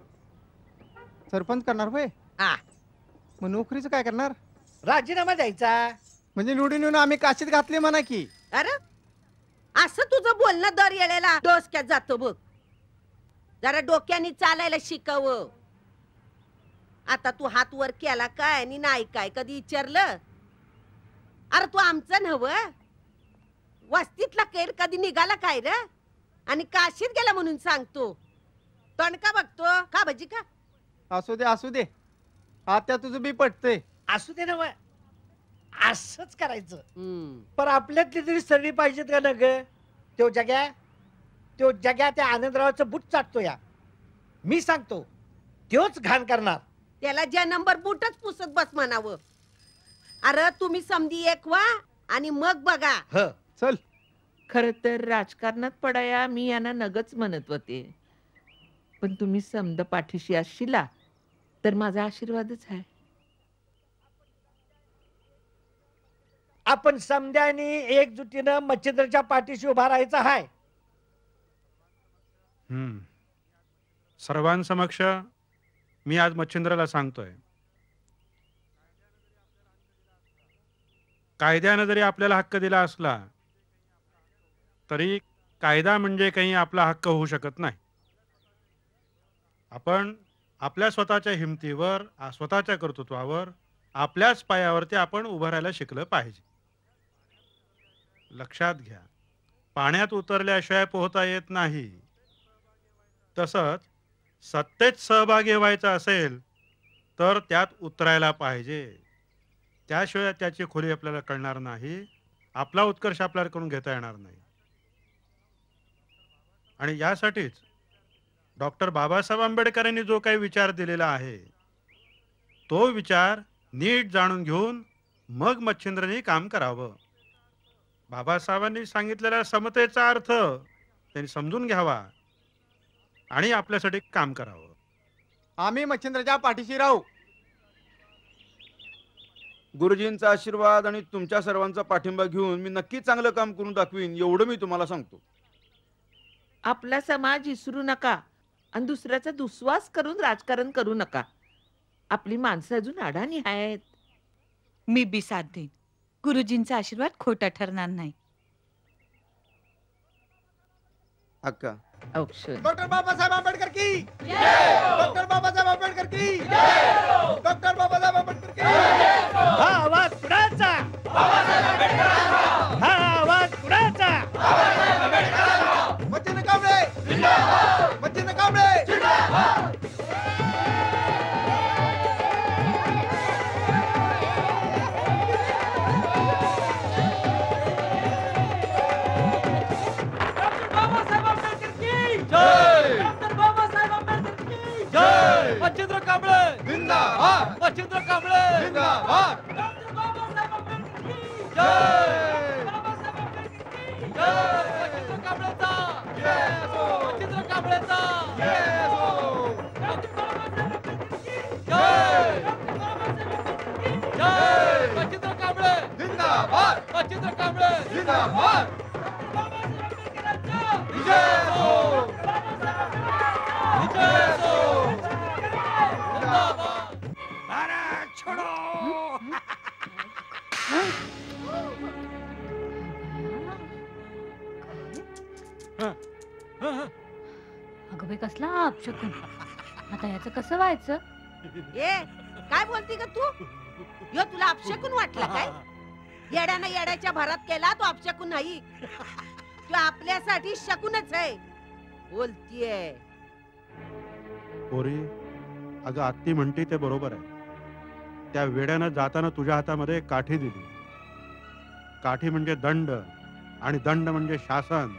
सरपंच करणार होय. हा, मग नोकरीचं काय करणार. राजीनामा द्यायचा. म्हणजे निवडून येऊन आम्ही काशीत घातले म्हणा की. अरे असं तुझं बोलणं दर येळेला डोसक्यात जातो बघ. जरा डोक्याने चालायला शिकव. आता तू हात वर केला काय आणि नाही काय कधी विचारलं. अरे तू आमचं नव्ह, वस्तीतला केर कधी निघाला काय रे. आणि काशीत गेला म्हणून सांगतो. तणका बघतो का भजी का. असू दे असू दे, आता तुझं बी पटतंय. असू दे ना मग. असंच करायचं. पण आपल्यातली तरी सरळी पाहिजेत का ना ग. तो जग्या तो जग्या त्या आनंदरावाचं बुट चाटतो या. मी सांगतो त्योच घाण करणार. त्याला ज्या नंबर बुटच पुसत बस म्हणावं. अरे तुम्ही समधी एक व्हा आणि मग बघा. ह चल. खर तर राजकारणात पडाया मी यांना नगच म्हणत होते. पण तुम्ही समद पाठीशी असशिला तर माझा आशीर्वादच आहे. आपण समध्याने एकजुटीनं मच्छिंद्रच्या पाठीशी उभा राहायचं आहे. हम्म सर्वांसमक्ष मी आज मच्छिंद्रला सांगतोय, कायद्यानं जरी आपल्याला हक्क दिला असला तरी कायदा म्हणजे काही आपला हक्क होऊ शकत नाही. आपण आपल्या स्वतःच्या हिमतीवर, आ- स्वतःच्या कर्तृत्वावर, आपल्याच पायावरती आपण उभं राहायला शिकलं पाहिजे. लक्षात घ्या, पाण्यात उतरल्याशिवाय पोहता येत नाही. तसंच सत्तेत सहभागी व्हायचं असेल तर त्यात उतरायला पाहिजे. त्याशिवाय त्याची खोली आपल्याला कळणार नाही, आपला उत्कर्ष आपल्याकडून घेता येणार नाही. आणि यासाठीच डॉक्टर बाबासाहेब आंबेडकरांनी जो काही विचार दिलेला आहे तो विचार नीट जाणून घेऊन मग मच्छिंद्रनी काम करावं. बाबासाहेबांनी सांगितलेल्या समतेचा अर्थ त्यांनी समजून घ्यावा आणि आपल्यासाठी काम करावं. आम्ही मच्छिंद्रच्या पाठीशी राहू. गुरुजींचा आशीर्वाद आणि तुमच्या सर्वांचा पाठिंबा घेऊन मी नक्की चांगलं काम करून दाखवीन, एवढं मी तुम्हाला सांगतो. आपला समाज विसरू नका आणि दुसऱ्याचा दुस्वास करून राजकारण करू नका. आपली माणसं अजून अडाणी आहेत. मी बी साथ देईन. गुरुजींचा आशीर्वाद खोटा ठरणार नाही. अक्का औक्षण डॉक्टर बाबासाहेब आंबेडकर की डॉक्टर बाबासाहेब आंबेडकर की डॉक्टर बाबासाहेब आंबेडकर की हा आवाज कुणाचा? हा आवाज कुणाचा? मच्छिंद्र कांबळे मच्छिंद्र कांबळे मच्छिंद्र कांबळे जिंदाबाद. मच्छिंद्र कांबळे जिंदाबाद. जय मच्छिंद्र कांबळेचा मच्छिंद्र कांबळेचा जय जय मच्छिंद्र कांबळे जिंदाबाद. मच्छिंद्र कांबळे जिंदाबाद. विजय असो विजय असो. भारत छोडो. अगं बाई, कसला हा अपशकुन. आता याचं कसं व्हायचं? ए काय बोलती का तू? यो तुला अपशकुन वाटला काय? येड्यानं येड्याच्या भरात केला तो अपशकुन नाही. तो आपल्यासाठी शकुनच आहे. बोलतीये पोरी, अगं आत्ती म्हणते ते बरोबर आहे. त्या वेड्यानं जाताना तुझ्या हातामध्ये काठी दिली. काठी म्हणजे दंड आणि दंड म्हणजे शासन.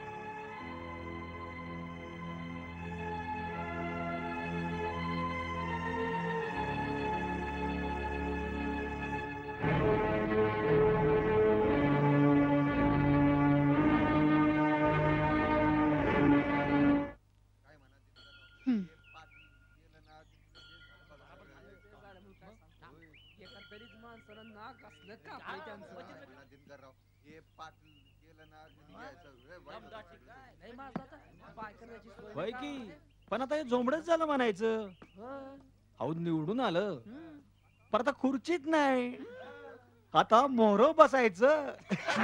होय की, पण आता हे झोंबडच झालं म्हणायचं. अहो निवडून आलं पण आता खुर्चीत नाही, आता मोहर बसायचं.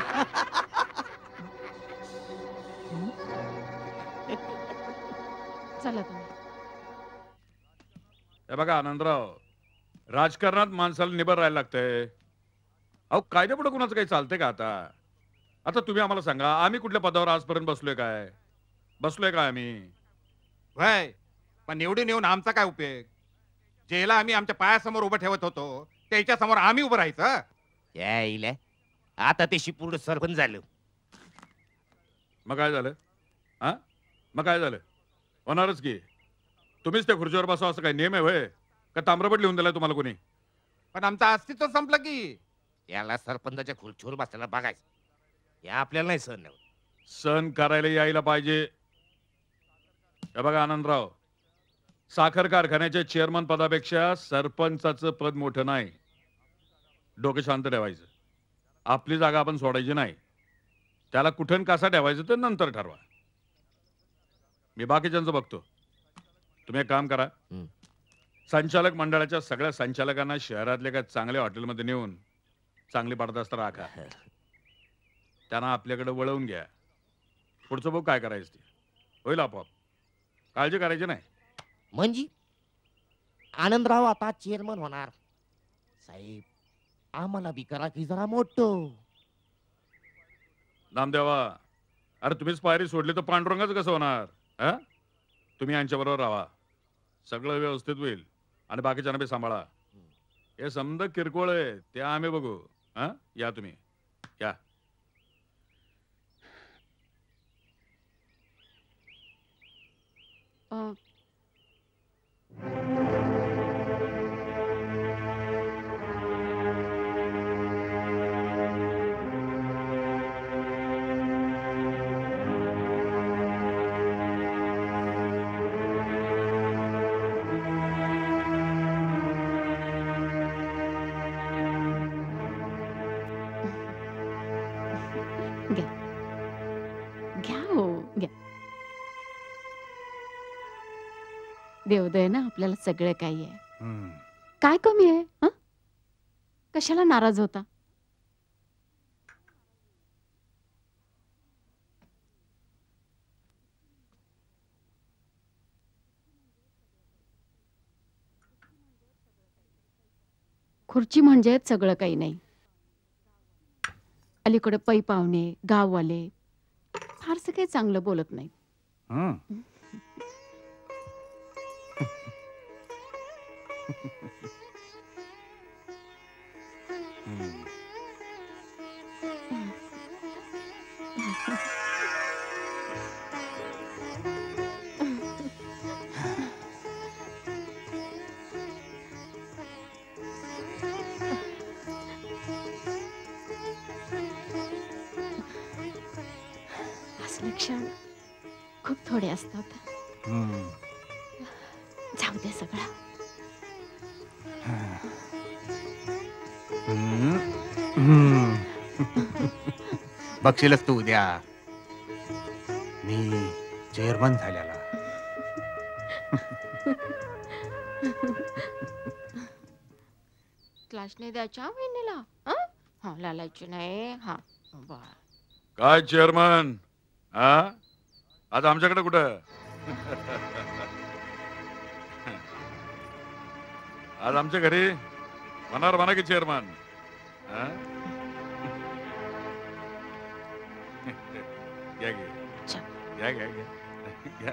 चला तुम्ही. हे बघा आनंदराव, राजकारणात माणसाला निबर राहायला लागतंय. अहो कायद्या पुढे कुणाचं काही चालतंय का आता? आता तुम्ही आम्हाला सांगा, आम्ही कुठल्या पदावर आजपर्यंत बसलोय काय? बसलोय काय आम्ही? वय पण निवडून येऊन आमचा काय उपयोग? जेला आम्ही आमच्या पायासमोर उभं ठेवत होतो त्याच्या समोर आम्ही उभं राहायचं. यायला आता ते शिपूर्ण सरपंच झालं. मग काय झालं? हा मग काय झालं? होणारच की. तुम्हीच त्या खुर्चीवर बसा असं काय नियम आहे होय? का ताम्रपट लिहून दिलाय तुम्हाला कोणी? पण आमचं अस्तित्व संपलं की. याला सरपंचाच्या खुर्चीवर बसायला बघायचं या आपल्याला नाही सहन नाही. सण करायला यायला पाहिजे. हे बघा आनंदराव, साखर कारखान्याच्या चेअरमन पदापेक्षा सरपंचाचं पद मोठं नाही. डोकं शांत ठेवायचं. आपली जागा आपण सोडायची नाही. त्याला कुठून कसा ठेवायचं ते नंतर ठरवा. मी बाकीच्यांचं बघतो. तुम्ही एक काम करा, संचालक मंडळाच्या सगळ्या संचालकांना शहरातल्या एका चांगल्या हॉटेलमध्ये नेऊन चांगली बडदास्त राखा. त्यांना आपल्याकडे वळवून घ्या. पुढचं बघू काय करायचं ते होईल आपोआप. काळजी करायची नाही. म्हणजे आनंदराव आता चेअरमन होणार. साहेब आम्हाला बी करा की जरा मोठं. नामदेवा, अरे तुम्हीच पायरी सोडली तर पांडुरंगाचं कसं होणार? हा, तुम्ही यांच्याबरोबर राहा, सगळं व्यवस्थित होईल. आणि बाकीच्यांना बी सांभाळा. हे समजा किरकोळ आहे ते आम्ही बघू. हा, या तुम्ही या. अं, घ्या घ्या हो घ्या. देवदय ना आपल्याला सगळं काही आहे. काय कमी आहे? हं? कशाला नाराज होता? खुर्ची म्हणजे सगळं काही नाही. अलीकडे पै पाहुणे गाववाले फारसं काही चांगलं बोलत नाही. असले क्षण खूप थोडे असतात. जाऊ दे सगळं. बघशीलच तू उद्या मी चेअरमन झाल्याला. क्लास नाही द्यायच्या वहिनीला? हं? हा लालायची नाही. हा बर. काय चेअरमन? हा, आज आमच्याकडे कुठं? आज आमच्या घरी होणार म्हणा की चेअरमन. घ्या घे घ्या घ्या घ्या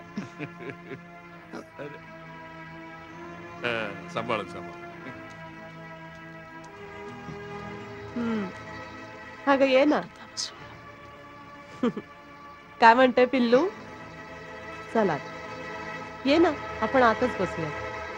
घ्या. सांभाळून सांभाळ. हम्म. अगं ये ना. काय म्हणते पिल्लू? चला ये ना, आपण आतच बसूया.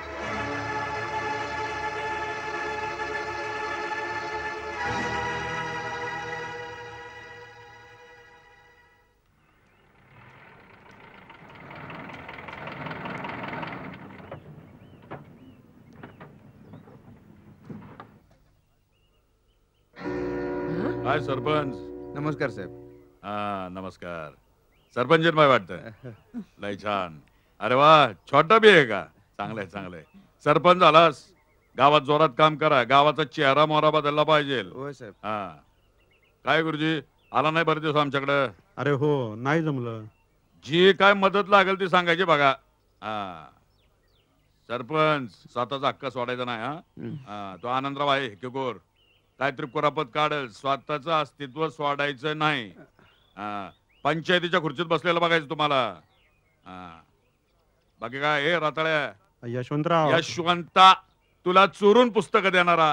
काय सरपंच? नमस्कार साहेब. हा नमस्कार. सरपंच बाय वाटतं. लय छान. अरे वा, छोटा बी आहे का? चांगलंय चांगलंय. सरपंच आलास, गावात जोरात काम करा. गावाचा चेहरा मोहरा बदलला पाहिजे. होय साहेब. हा काय गुरुजी, आला नाही बरं दिवस आमच्याकडे? अरे हो, नाही जमलं. जी काय मदत लागेल ती सांगायची बघा. हा सरपंच स्वतःचा हक्क सोडायचा नाही. हा, तो आनंदराव आहे किकोर, काहीतरी कुरापत काढेल. स्वतःचं अस्तित्व सोडायचं नाही. हा, पंचायतीच्या खुर्चीत बसलेलं बघायचं तुम्हाला. हा, बाकी काय? हे रताळ्या, यशवंतराव, यशवंता, तुला चोरून पुस्तकं देणारा.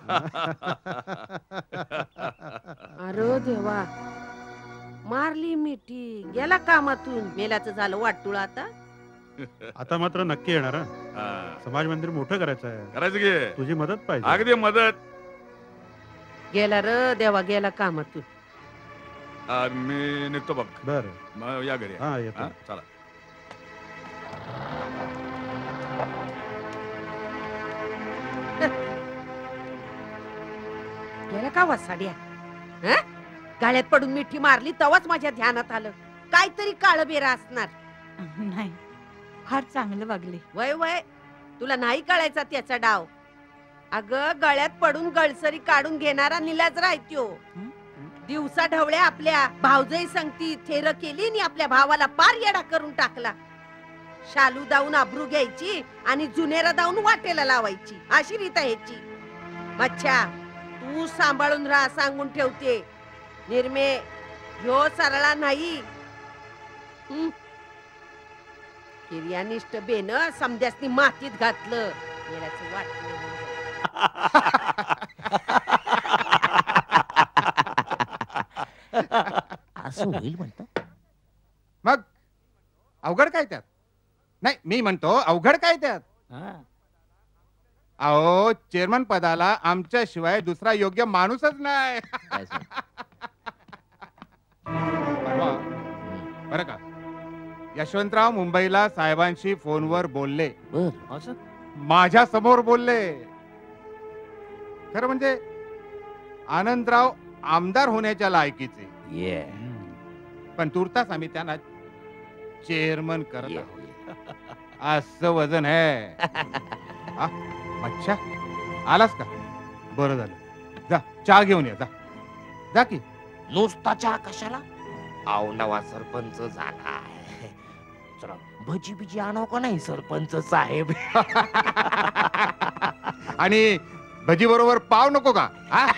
अरे देवा, मारली मिठी, गेला कामातून. मेल्याचं झालं वाटतुळ. आता आता मात्र नक्की येणार. हा. समाज मंदिर मोठं करायचं आहे. करायचं की? तुझी मदत पाहिजे. अगदी मदत. गेला र देवा, गेला कामातून. आ, मी निघतो बघ. बर, मग या घरी. हा येतो. हा, चला. गेला का वसाड्या? हं? गाळ्यात पडून मिठी मारली तेव्हाच माझ्या ध्यानात आलं काहीतरी काळं बेरा असणार. नाही, फार चांगलं वागले. वय वय तुला नाही कळायचा त्याचा डाव. अगं गळ्यात पडून गळसरी काढून घेणारा निलाज राहत्यो. दिवसा ढवळ्या आपल्या भावजई संगती थेर केली आणि आपल्या भावाला पार येडा करून टाकला. शालू दावून अब्रू घ्यायची आणि जुनेरा दावून वाटेला लावायची अशी रीत आहे ह्याची. मच्छा तू सांभाळून राहा सांगून ठेवते. निर्मे ह्यो सरळा नाही. हं? किर्यानिष्ठ बेन समद्यासनी मातीत घातलं. येड्याचं वाटलं. असं होईल म्हणतो. मग अवघड काय त्यात? नाही मी म्हणतो अवघड काय त्यात? अहो चेअरमन पदाला आमच्या शिवाय दुसरा योग्य माणूसच नाही. परवा बरं का यशवंतराव मुंबईला साहेबांशी फोनवर बोलले. माझ्या समोर बोलले. खरं म्हणजे आनंदराव आमदार होण्याच्या लायकीचे. पण तुर्तास आम्ही त्यांना चेअरमन करत आहोत. असं वजन आहे. आ, अच्छा आलास का? बरं झालं. जा चहा घेऊन ये. जा जा की. नुसता चहा कशाला? आव नवा सरपंच झाला. चला भजी बिजी आणाव का नाही सरपंच साहेब? आणि भजी बरोबर पाव नको का?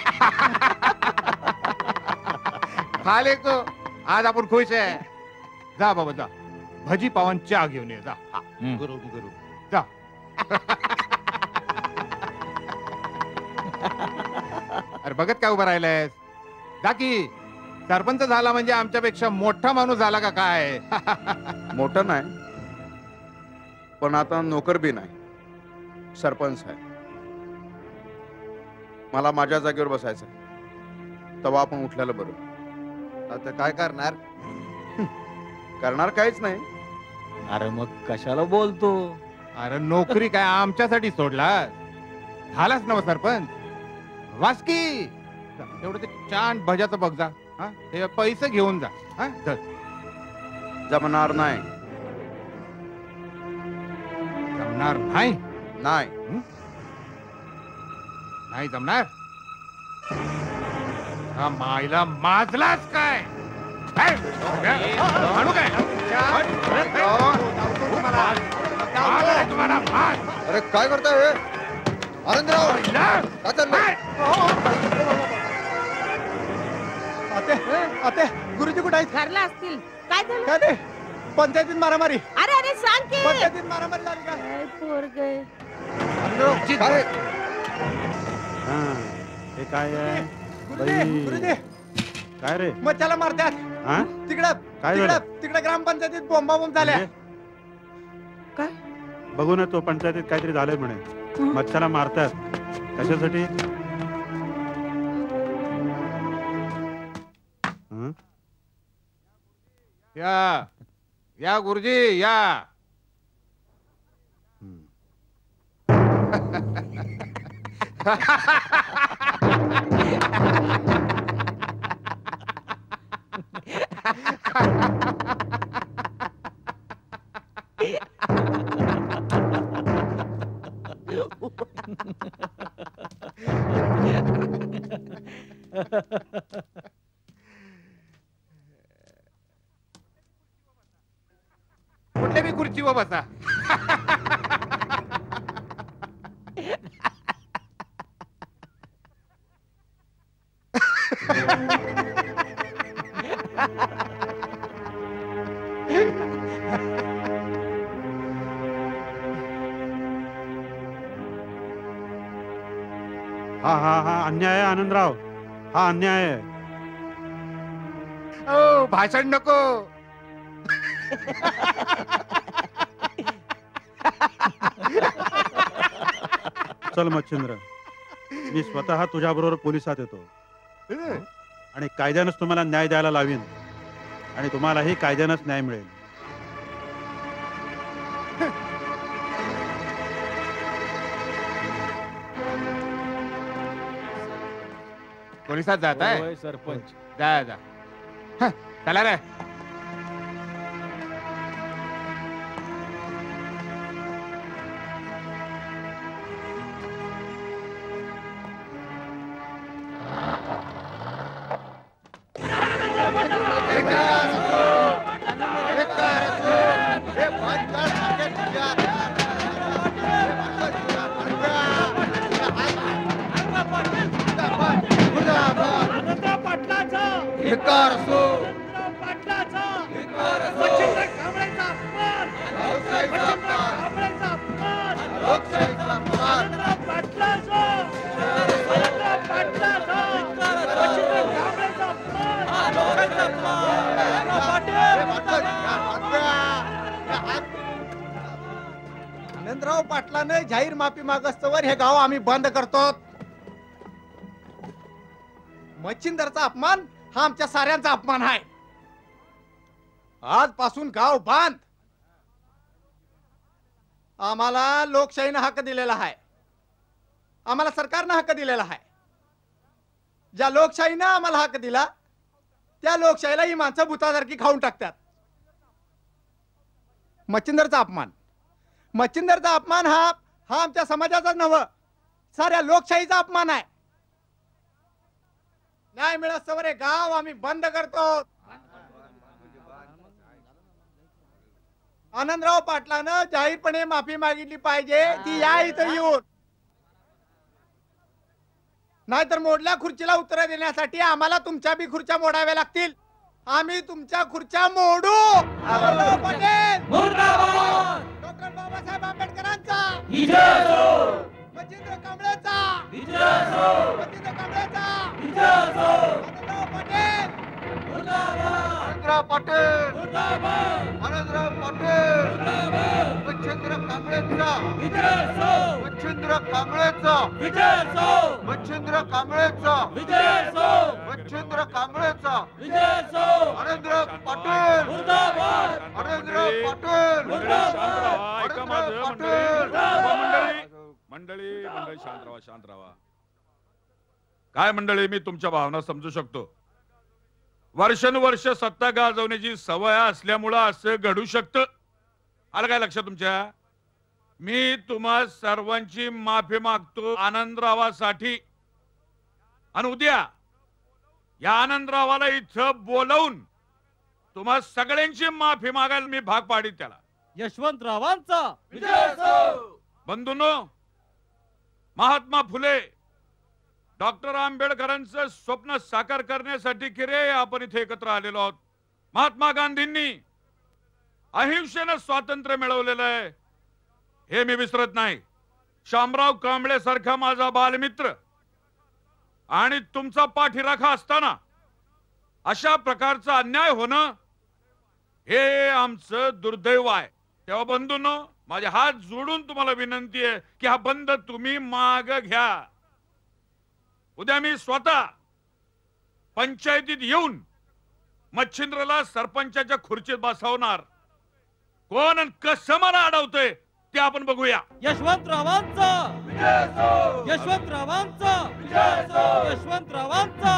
खाले को आज आपण खुश आहे. जा बाबा जा भजी पावन चहा घेऊन ये. जा गरुड गरुड जा. अरे बघत काय उभं राहिलंयस? जा की. सरपंच झाला म्हणजे आमच्यापेक्षा मोठा माणूस झाला का काय? मोठं नाही पण आता नोकर बी नाही, सरपंच आहे. मला माझ्या जागेवर बसायचं तेव्हा आपण उठल्याला बरं. आता काय करणार? करणार काहीच नाही. अरे मग कशाला बोलतो? अरे नोकरी काय आमच्यासाठी सोडला? झालाच नव सरपंच. वासकी तेवढं ते छान भज्याचं बघ जा. हा ते पैसे घेऊन जा. हा धर. जमणार नाही. जमणार नाही? नाही नाही जमणार. हा मायला माजलाच काय? काय? आणू काय? अरे काय करताय? आनंदराव काय चाललंय? आते आते गुरुजी कुठे आहेत? घरला असतील. काय झालं? काय ते पंचायतीत मारामारी. अरे अरे सांग की. पंचायतीत मारामारी झाली का? पोरग काय? हा हे काय आहे? गुरुजी बाई, गुरुजी काय रे? मच्छाला मारतात. हा तिकडं काय तिकडं झालं? तिकडं ग्रामपंचायतीत बोंबा बोंब झाल्या. काय बघू ना तो पंचायतीत काहीतरी झालंय म्हणे. मच्छाला मारतात. कशासाठी? हं? या या गुरुजी या. कुठल्या बी खुर्चीवर बसा. हा हा हा अन्याय आहे आनंदराव. हा अन्याय आहे. ओ भाषण नको. चल मच्छिंद्र मी स्वतः तुझ्या बरोबर पोलिसात येतो आणि कायद्यानंच तुम्हाला न्याय द्यायला लावीन आणि तुम्हालाही कायद्यानंच न्याय मिळेल. पोलिसात जात आहे होय, सरपंच. जा जा. हं, चला रे. लोकशाहीचा अपमान. आनंदराव पाटलाने जाहीर माफी मागस्तवर हे गाव आम्ही बंद करतो. मच्छिंदरचा अपमान हा आमच्या साऱ्यांचा अपमान आहे. आजपासून गाव बांध. आम्हाला लोकशाहीनं हक्क दिलेला आहे. आम्हाला सरकारनं हक्क दिलेला आहे. ज्या लोकशाहीनं आम्हाला हक्क दिला त्या लोकशाहीला ही माणसं भूतासारखी खाऊन टाकतात. मच्छिंदरचा अपमान मच्छिंदरचा अपमान हा हा आमच्या समाजाचा नव्ह, साऱ्या लोकशाहीचा अपमान आहे. न्याय मिळस्तवर हे गाव आम्ही बंद करतो. आनंदराव पाटलानं जाहीरपणे माफी मागितली पाहिजे. ती या इथं येऊन. नाहीतर मोडल्या खुर्चीला उत्तर देण्यासाठी आम्हाला तुमच्या बी खुर्च्या मोडाव्या लागतील. आम्ही तुमच्या खुर्च्या मोडू. आनंदराव पाटील डॉक्टर बाबासाहेब आंबेडकरांचा, मच्छिंद्र कांबळेचा, मच्छिंद्र कांबळेचा, आनंदराव पाटील, आनंदराव पाटील, आनंदराव पाटील, मच्छिंद्र कांबळेचा, मच्छिंद्र कांबळेचा, मच्छिंद्र कांबळेचा, मच्छिंद्र कांबळेचा, आनंदराव पाटील, आनंदराव पाटील, ऐका माझं मंडळी मंडळी मंडळी शांत राहा शांत राहा. काय मंडळी, मी तुमच्या भावना समजू शकतो. वर्षानुवर्ष सत्ता गाजवण्याची सवय असल्यामुळं असं घडू शकतं. आलं काय लक्षात तुमच्या? मी तुम्हा सर्वांची माफी मागतो आनंदरावासाठी. आणि उद्या या आनंदरावाला इथं बोलवून तुम्हा सगळ्यांची माफी मागायला मी भाग पाडीत त्याला. यशवंतरावांचा बंधूंनो, महात्मा फुले डॉक्टर आंबेडकरांचं स्वप्न साकार करण्यासाठी की रे आपण इथे एकत्र आलेलो आहोत. महात्मा गांधींनी अहिंसेनं स्वातंत्र्य मिळवलेलं आहे हे मी विसरत नाही. शामराव कांबळे सारखा माझा बालमित्र आणि तुमचा पाठीराखा असताना अशा प्रकारचा अन्याय होणं हे आमचं दुर्दैव आहे. तेव्हा बंधूंनो, माझे हात जोडून तुम्हाला विनंती आहे की हा बंद तुम्ही माग घ्या. उद्या मी स्वतः पंचायतीत येऊन मच्छिंद्रला सरपंचाच्या खुर्चीत बसवणार. कोण आणि कसं मला अडवतोय ते आपण बघूया. यशवंतरावांचा, यशवंतरावांचा, यशवंतरावांचा,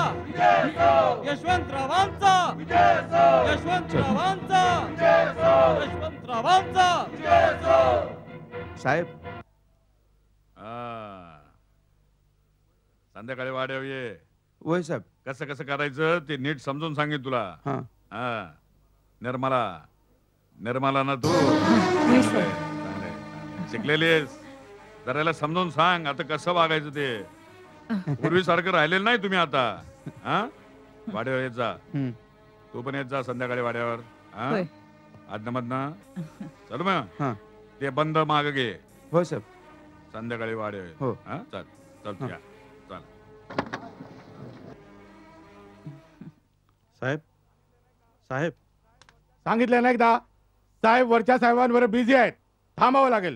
यशवंतरावांचा, यशवंतरावांचा, यशवंतरावांचा. साहेब संध्याकाळी वाड्यावर ये. वय साहेब. कसं कसं करायचं ते नीट समजून सांगेन तुला. हा निर्मला निर्मला ना तू शिकलेली आहेस, जरा समजून सांग आता कसं वागायचं ते. पूर्वी सारखं राहिलेलं नाही तुम्ही आता. हा वाड्यावर येत जा. तू पण येत जा संध्याकाळी वाड्यावर. हा आदन मधन चल मग ते बंद माग घे. हो साहेब. संध्याकाळी वाड्यावर. हो हा चल चल घ्या चल. साहेब साहेब सांगितलं ना एकदा, साहेब वरच्या साहेबांवर बिझी आहेत, थांबावं लागेल.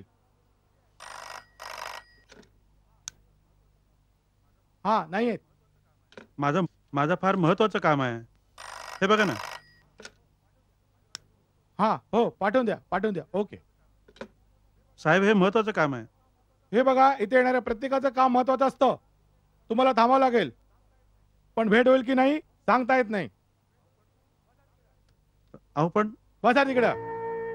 हा नाही आहेत. माझं माझं फार महत्वाचं काम आहे. हे बघा ना. हा हो पाठवून द्या पाठवून द्या. ओके साहेब, हे महत्वाचं काम आहे. हे बघा, इथे येणाऱ्या प्रत्येकाचं काम महत्वाचं असतं. तुम्हाला थांबावं लागेल, पण भेट होईल की नाही सांगता येत नाही. अहो पण बसा तिकडं.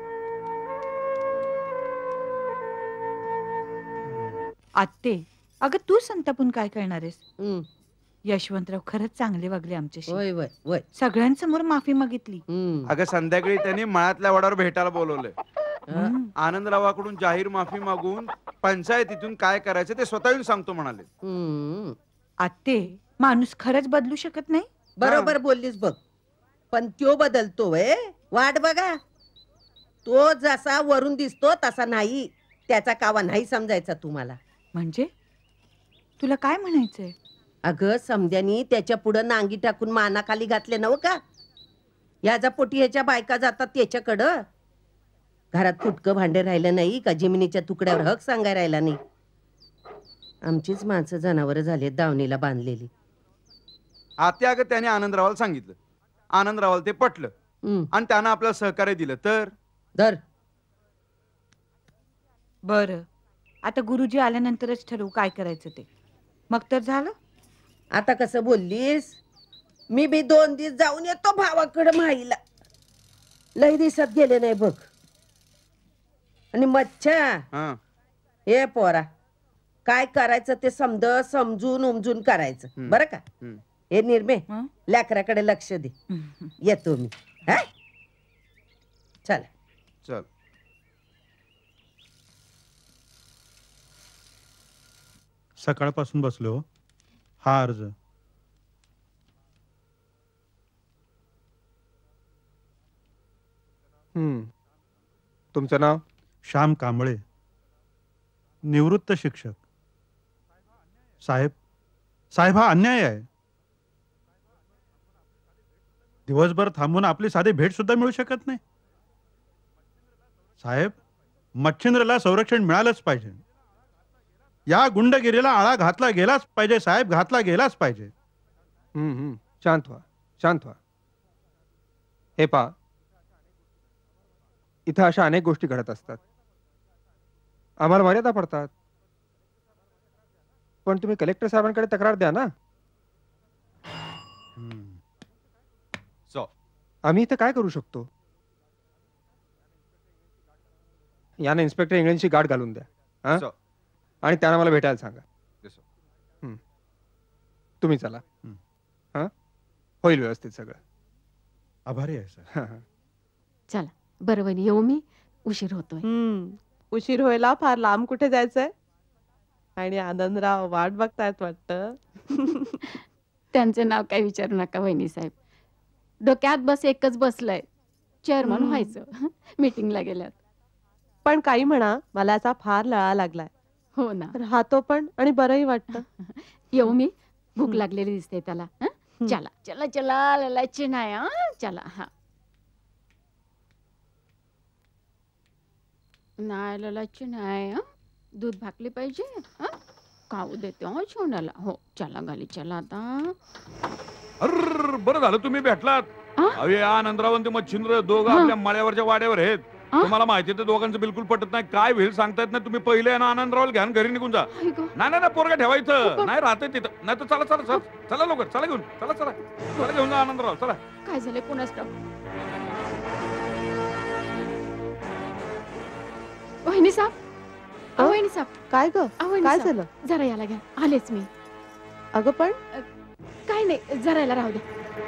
आत्ते, अगं तू संतापून काय करणार आहेस? यशवंतराव खरंच चांगले वागले आमच्याशी. वय वय वय सगळ्यांसमोर माफी मागितली. अगं संध्याकाळी त्यांनी मळ्यातल्या वडावर भेटायला बोलवलंय. आनंदरावाकडून जाहीर माफी मागून पंचायतीतून काय करायचं ते स्वतः येऊन सांगतो म्हणाले. आत्ते, माणूस खरंच बदलू शकत नाही. बरोबर बोललीस बघ, पण त्यो बदलतो वे. वाट बघा, तो जसा वरून दिसतो तसा नाही. त्याचा कावा नाही समजायचा तुम्हाला. म्हणजे तुला काय म्हणायचंय? अगं समद्यानी त्याच्या पुढं नांगी टाकून मानाखाली घातले नव का? याचा पोटी ह्याच्या बायका जातात त्याच्याकडं. घरात फुटकं भांडे राहिलं नाही का जमिनीच्या तुकड्यावर हक सांगाय राहिला नाही. आमचीच माणसं जनावर झाले दावणीला बांधलेली. आत्या अगं त्याने आनंदरावाला सांगितलं, आनंदरावाला ते पटलं आणि त्यानं आपल्याला सहकार्य दिलं तर दर बर. आता गुरुजी आल्यानंतरच ठरवू काय करायचं ते. मग तर झालं. आता कसं बोललीस? मी बी दोन दिवस जाऊन येतो भावाकडे माईला. लई दिवसात गेले नाही बघ. आणि मच्छा हे पोरा काय करायचं ते समज समजून उमजून करायचं बरं का? हे निर्मे लेकराकडे लक्ष दे. येतो मी. हा चल चल. सकाळपासून बसलो. हा अर्ज हम्म. तुमचं नाव? श्याम कांबळे, निवृत्त शिक्षक. साहेब साहेब हा अन्याय आहे. दिवसभर थांबून आपली साधी भेट सुद्धा मिळू शकत नाही. साहेब मच्छिंद्रला संरक्षण मिळालंच पाहिजे. या गुंडगिरीला आळा घातला गेलाच पाहिजे साहेब, घातला गेलाच पाहिजे. हम्म हम्म. शांत व्हा, शांत व्हा. हे पहा, इथं अशा अनेक गोष्टी घडत असतात. आम्हाला मर्यादा पडतात. पण तुम्ही कलेक्टर साहेबांकडे तक्रार द्या ना. आम्ही इथं काय करू शकतो? याने इन्स्पेक्टर इंग्लंडची गाठ घालून द्या हा? आणि त्यांना मला भेटायला सांगा. हम्म. तुम्ही चला. हा होईल व्यवस्थित सगळं. आभारी आहे सर. चला बरं वहिनी येऊ मी. उशीर होतोय. हम्म उशीर व्हायला फार लांब कुठे जायचंय? आणि आनंदराव वाट बघतायत वाटतं. त्यांचे नाव काय विचारू नका वहिनी साहेब. डोक्यात बस एकच बसलंय, चेअरमन व्हायचं. मीटिंगला गेल्यात. पण काही म्हणा, मला याचा फार लळा लागलाय. हो ना. राहतो पण आणि बरंही वाटतं. येऊ मी. भूक लागलेली दिसते त्याला. हं? चला चला चला ललाची नाही. हा चला. हा नाही ललाची नाही. हं? दूध भाकली पाहिजे. हं? खाऊ देते हो सोन्याला. हो चला गाली चला आता. अर बरं झालं तुम्ही भेटलात. अरे आनंदराव आणि ते मच्छिंद्र दोघं आपल्या माळ्यावरच्या वाड्यावर आहेत. तुम्हाला माहिती आहे दोघांचं बिलकुल पटत नाही. काय होईल सांगता येत नाही. तुम्ही पहिले ना आनंदरावला घ्या घरी निघून जा. नाही नाही पोरगा ठेवायचं नाही. राहते तिथं नाही तर चला चला चला चला लवकर चला घेऊन चला चला चला घेऊन जा आनंदराव. चला. काय झालं कोणाच ठाऊक. वहिनी साहेब वहिनी साहेब काय ग काय झालं? जरा याला घ्या. आलेच मी. अगं पण काय नाही जरा याला राहू दे.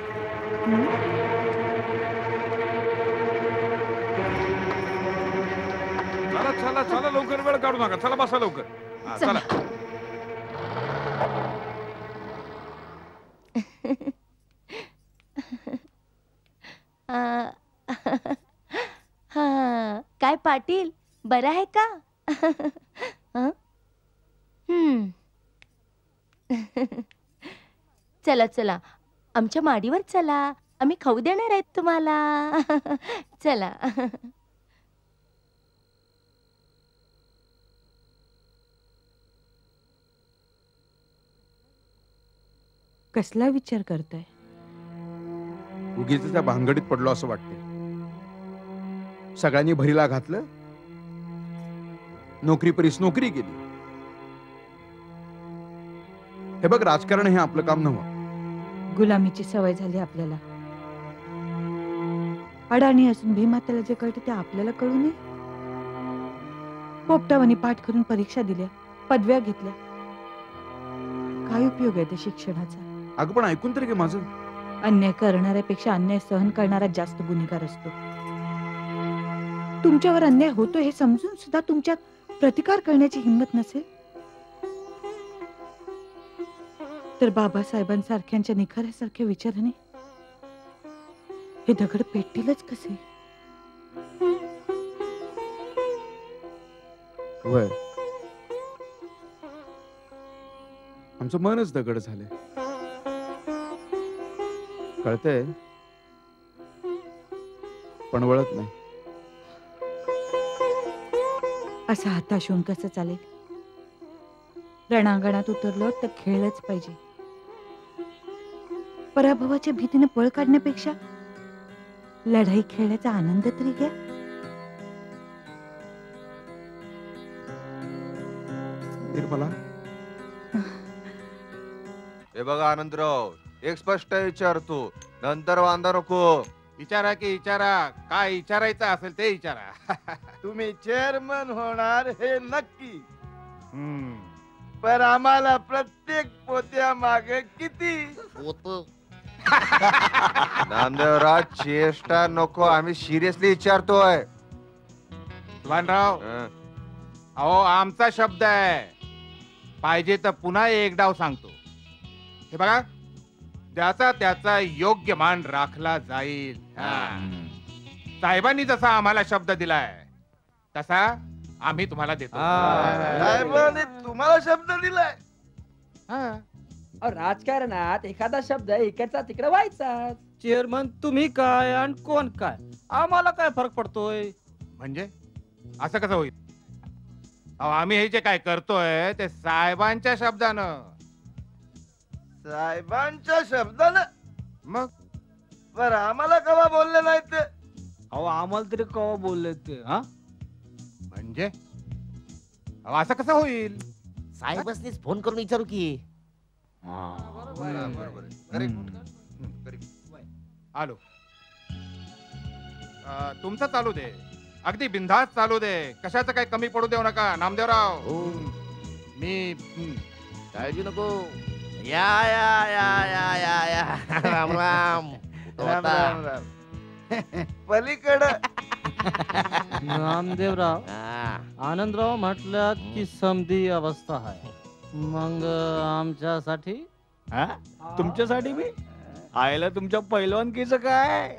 चला चला चला लवकर वेळ काढू नका. चला बसा लवकर. हा, चला. हा काय पाटील बरं आहे का? हम्म चला चला आमच्या माडीवर चला. आम्ही खाऊ देणार आहेत तुम्हाला. चला. कसला विचार करताय? उगीच त्या भानगडीत पडलो असं वाटते. सगळ्यांनी भरीला घातलं. नोकरी परीस नोकरी केली. हे बघ राजकारण हे आपलं काम नव्हतं. गुलामीची सवय झाली आपल्याला. अडाणी असून भीमाताला जे कळतं ते आपल्याला कळू नये. पोपटावानी पाठ करून परीक्षा दिल्या, पदव्या घेतल्या. काय उपयोग आहे त्या शिक्षणाचा? अगं पण ऐकून तरी घे माझं. अन्याय करणाऱ्यापेक्षा अन्याय सहन करणारा जास्त गुन्हेगार असतो. तुमच्यावर अन्याय होतो हे समजून सुद्धा तुमच्यात प्रतिकार करण्याची हिंमत नसेल तर बाबासाहेबांसारख्यांच्या निखाऱ्यासारख्या विचाराने हे दगड पेटतीलच कसे? वय आमचं मनच दगड झाले. कळतंय पण वळत नाही. असं हाताश होऊन कसं चालेल? रणांगणात उतरलो तर खेळलंच पाहिजे. पराभवाच्या भीतीने पळ काढण्यापेक्षा लढाई खेळण्याचा आनंद तरी घ्या. निर्मला, हे बघा आनंदराव, एक स्पष्ट विचारतो, नंतर वांदा नको. विचारा की विचारा, काय विचारायचं असेल ते विचारा. तुम्ही चेअरमन होणार हे नक्की, पण आम्हाला प्रत्येक पोत्या मागे किती पोत? नामदेवराव, चेष्टा नको, आम्ही सिरियसली विचारतोय. वानराव, अहो आमचा शब्द आहे, पाहिजे तर पुन्हा एक डाव सांगतो. हे बघा, त्याचा त्याचा योग्य मान राखला जाईल. साहेबांनी जसा आम्हाला शब्द दिलाय तसा आम्ही तुम्हाला देतो. साहेबांनी तुम्हाला शब्द दिलाय? अहो, राजकारणात एखादा शब्द इकडचा तिकडे व्हायचा. चेअरमन तुम्ही काय आणि कोण काय, आम्हाला काय फरक पडतोय? म्हणजे असं कसं होईल? अहो आम्ही हे जे काय करतोय ते साहेबांच्या शब्दानं. साहेबांच्या शब्दानं? मग बर, आम्हाला कवा बोलले नाही ते? अहो आम्हाला तरी कवा बोलले ते? हा म्हणजे अहो असं कसं होईल? साहेबसनीच फोन करून विचारू की. आलो. अं, तुमचं चालू दे, अगदी बिनधास्त चालू दे, कशाचं काही कमी पडू देऊ नका नामदेवराव. मी काळजी नको. या या या या या या राम राम. राम राम राम. पलीकड नामदेवराव, आनंदराव म्हटलं की समधी अवस्था आहे, मग आमच्यासाठी? हा तुमच्यासाठी मी आयला तुमच्या पैलवानकीचं काय?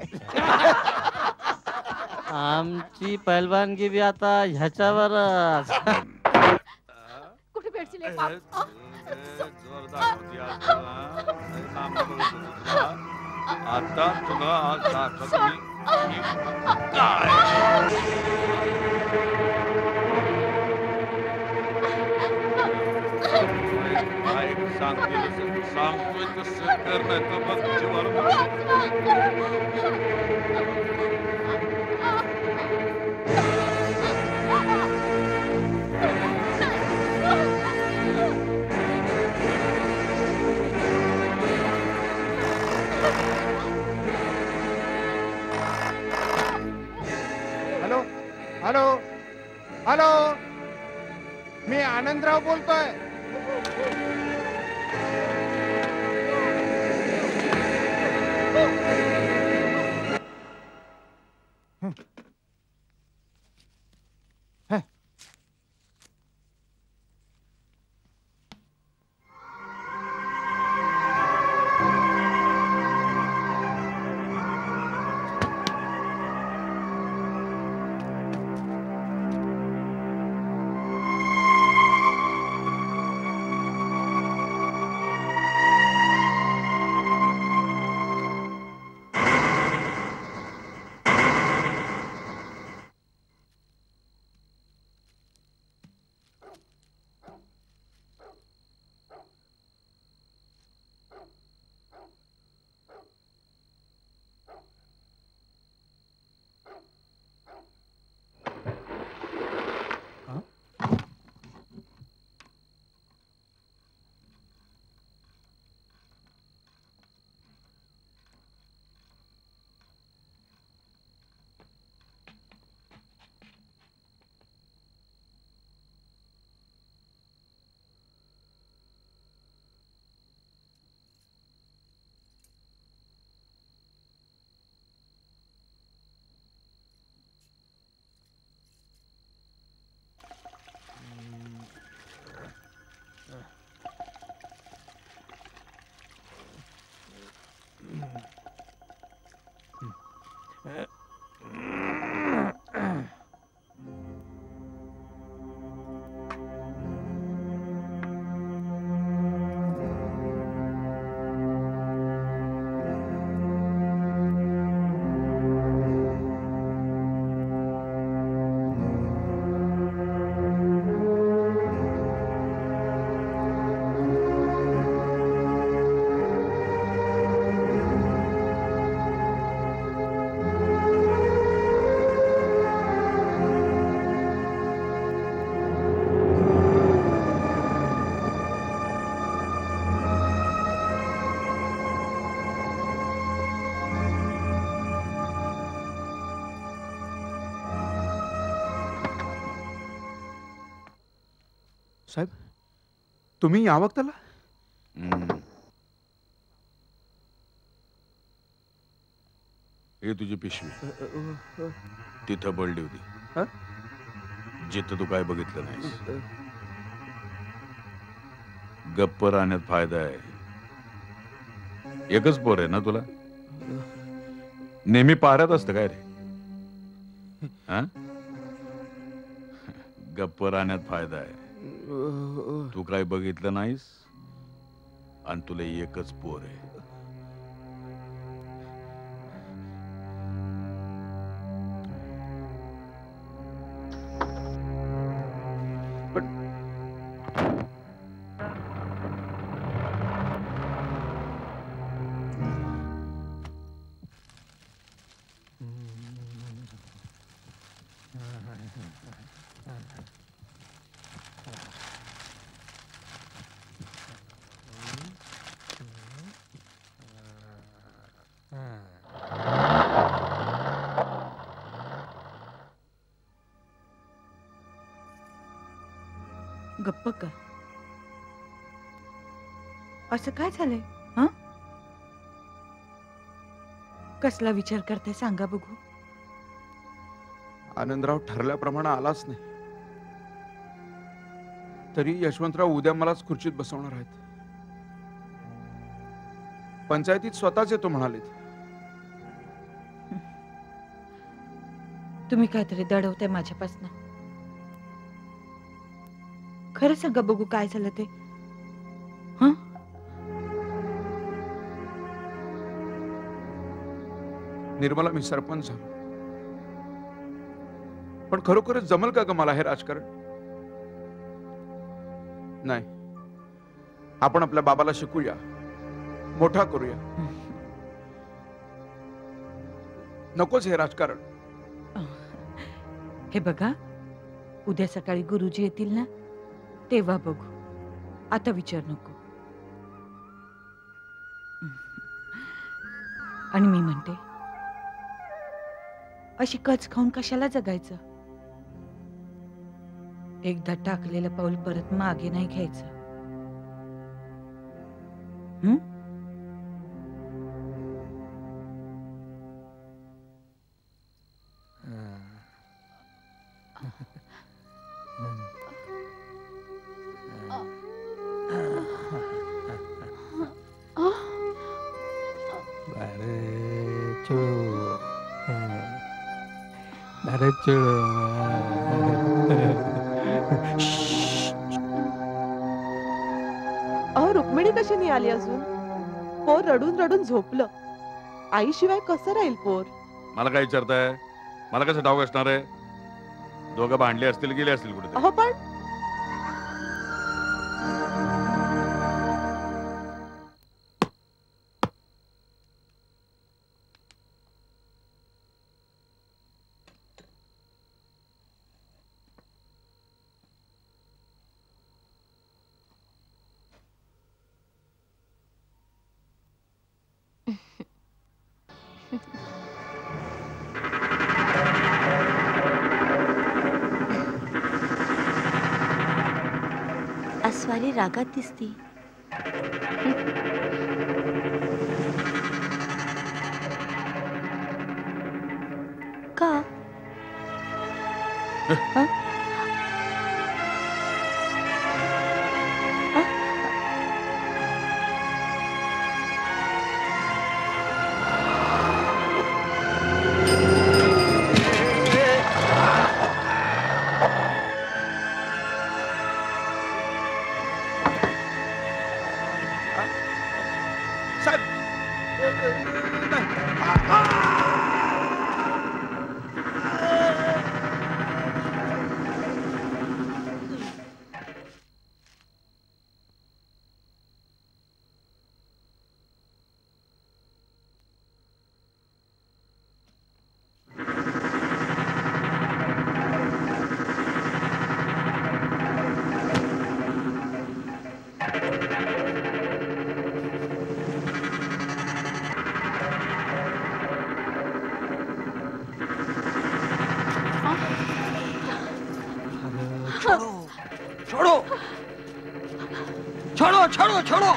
आमची पैलवानगी बी आता ह्याच्यावरच. कुठे भेटशील हे बाप? अ? आता तुला आज दाखवतो मी. काय सांगतोय तसं सांगतोय तसं कर, नाही तर मग जीवाला हॅलो हॅलो हॅलो, मी आनंदराव बोलतोय. साहेब तुम्ही या वक्ताला हम्म. हे तुझी पिशवी तिथं पडली होती जिथं तू काय बघितलं नाहीस. गप्प राहण्यात फायदा आहे. एकच पोर आहे ना तुला? नेहमी पाऱ्यात असतं काय रे? हा? गप्प राहण्यात फायदा आहे. तू काय बघितलं नाहीस आणि तुला एकच पोर आहे. गप्प का? असं काय झालंय? हा? कसला विचार करताय सांगा बघू. आनंदराव ठरल्याप्रमाणे आलाच नाही तरी यशवंतराव उद्या मलाच खुर्चीत बसवणार आहेत. पंचायतीत स्वतःच येतो म्हणालेत. तुम्ही काहीतरी दडवताय माझ्यापासून. खरं सांगा बघू काय झालं ते. हं? निर्मला मी सरपंच झालो पण खरोखरच जमल का ग मला हे राजकारण? नाही. आपण आपल्या बाबाला शिकूया, मोठा करूया. नकोच हे राजकारण. हे बघा उद्या सकाळी गुरुजी येतील ना तेव्हा बघू. आता विचार नको. आणि मी म्हणते अशी कच खाऊन कशाला जगायचं? एकदा टाकलेलं पाऊल परत मागे नाही घ्यायचं. हं? अहो रुक्मिणी कशी नाही आली अजून? पोर रडून रडून झोपलं. आईशिवाय कसं राहील पोर? मला काय विचारताय? मला कसं डाव असणार आहे? दोघं भांडले असतील गेले असतील कुठे. अहो पण अस्वारी रागात दिसती. का? हं? छोडो छोडो छोडो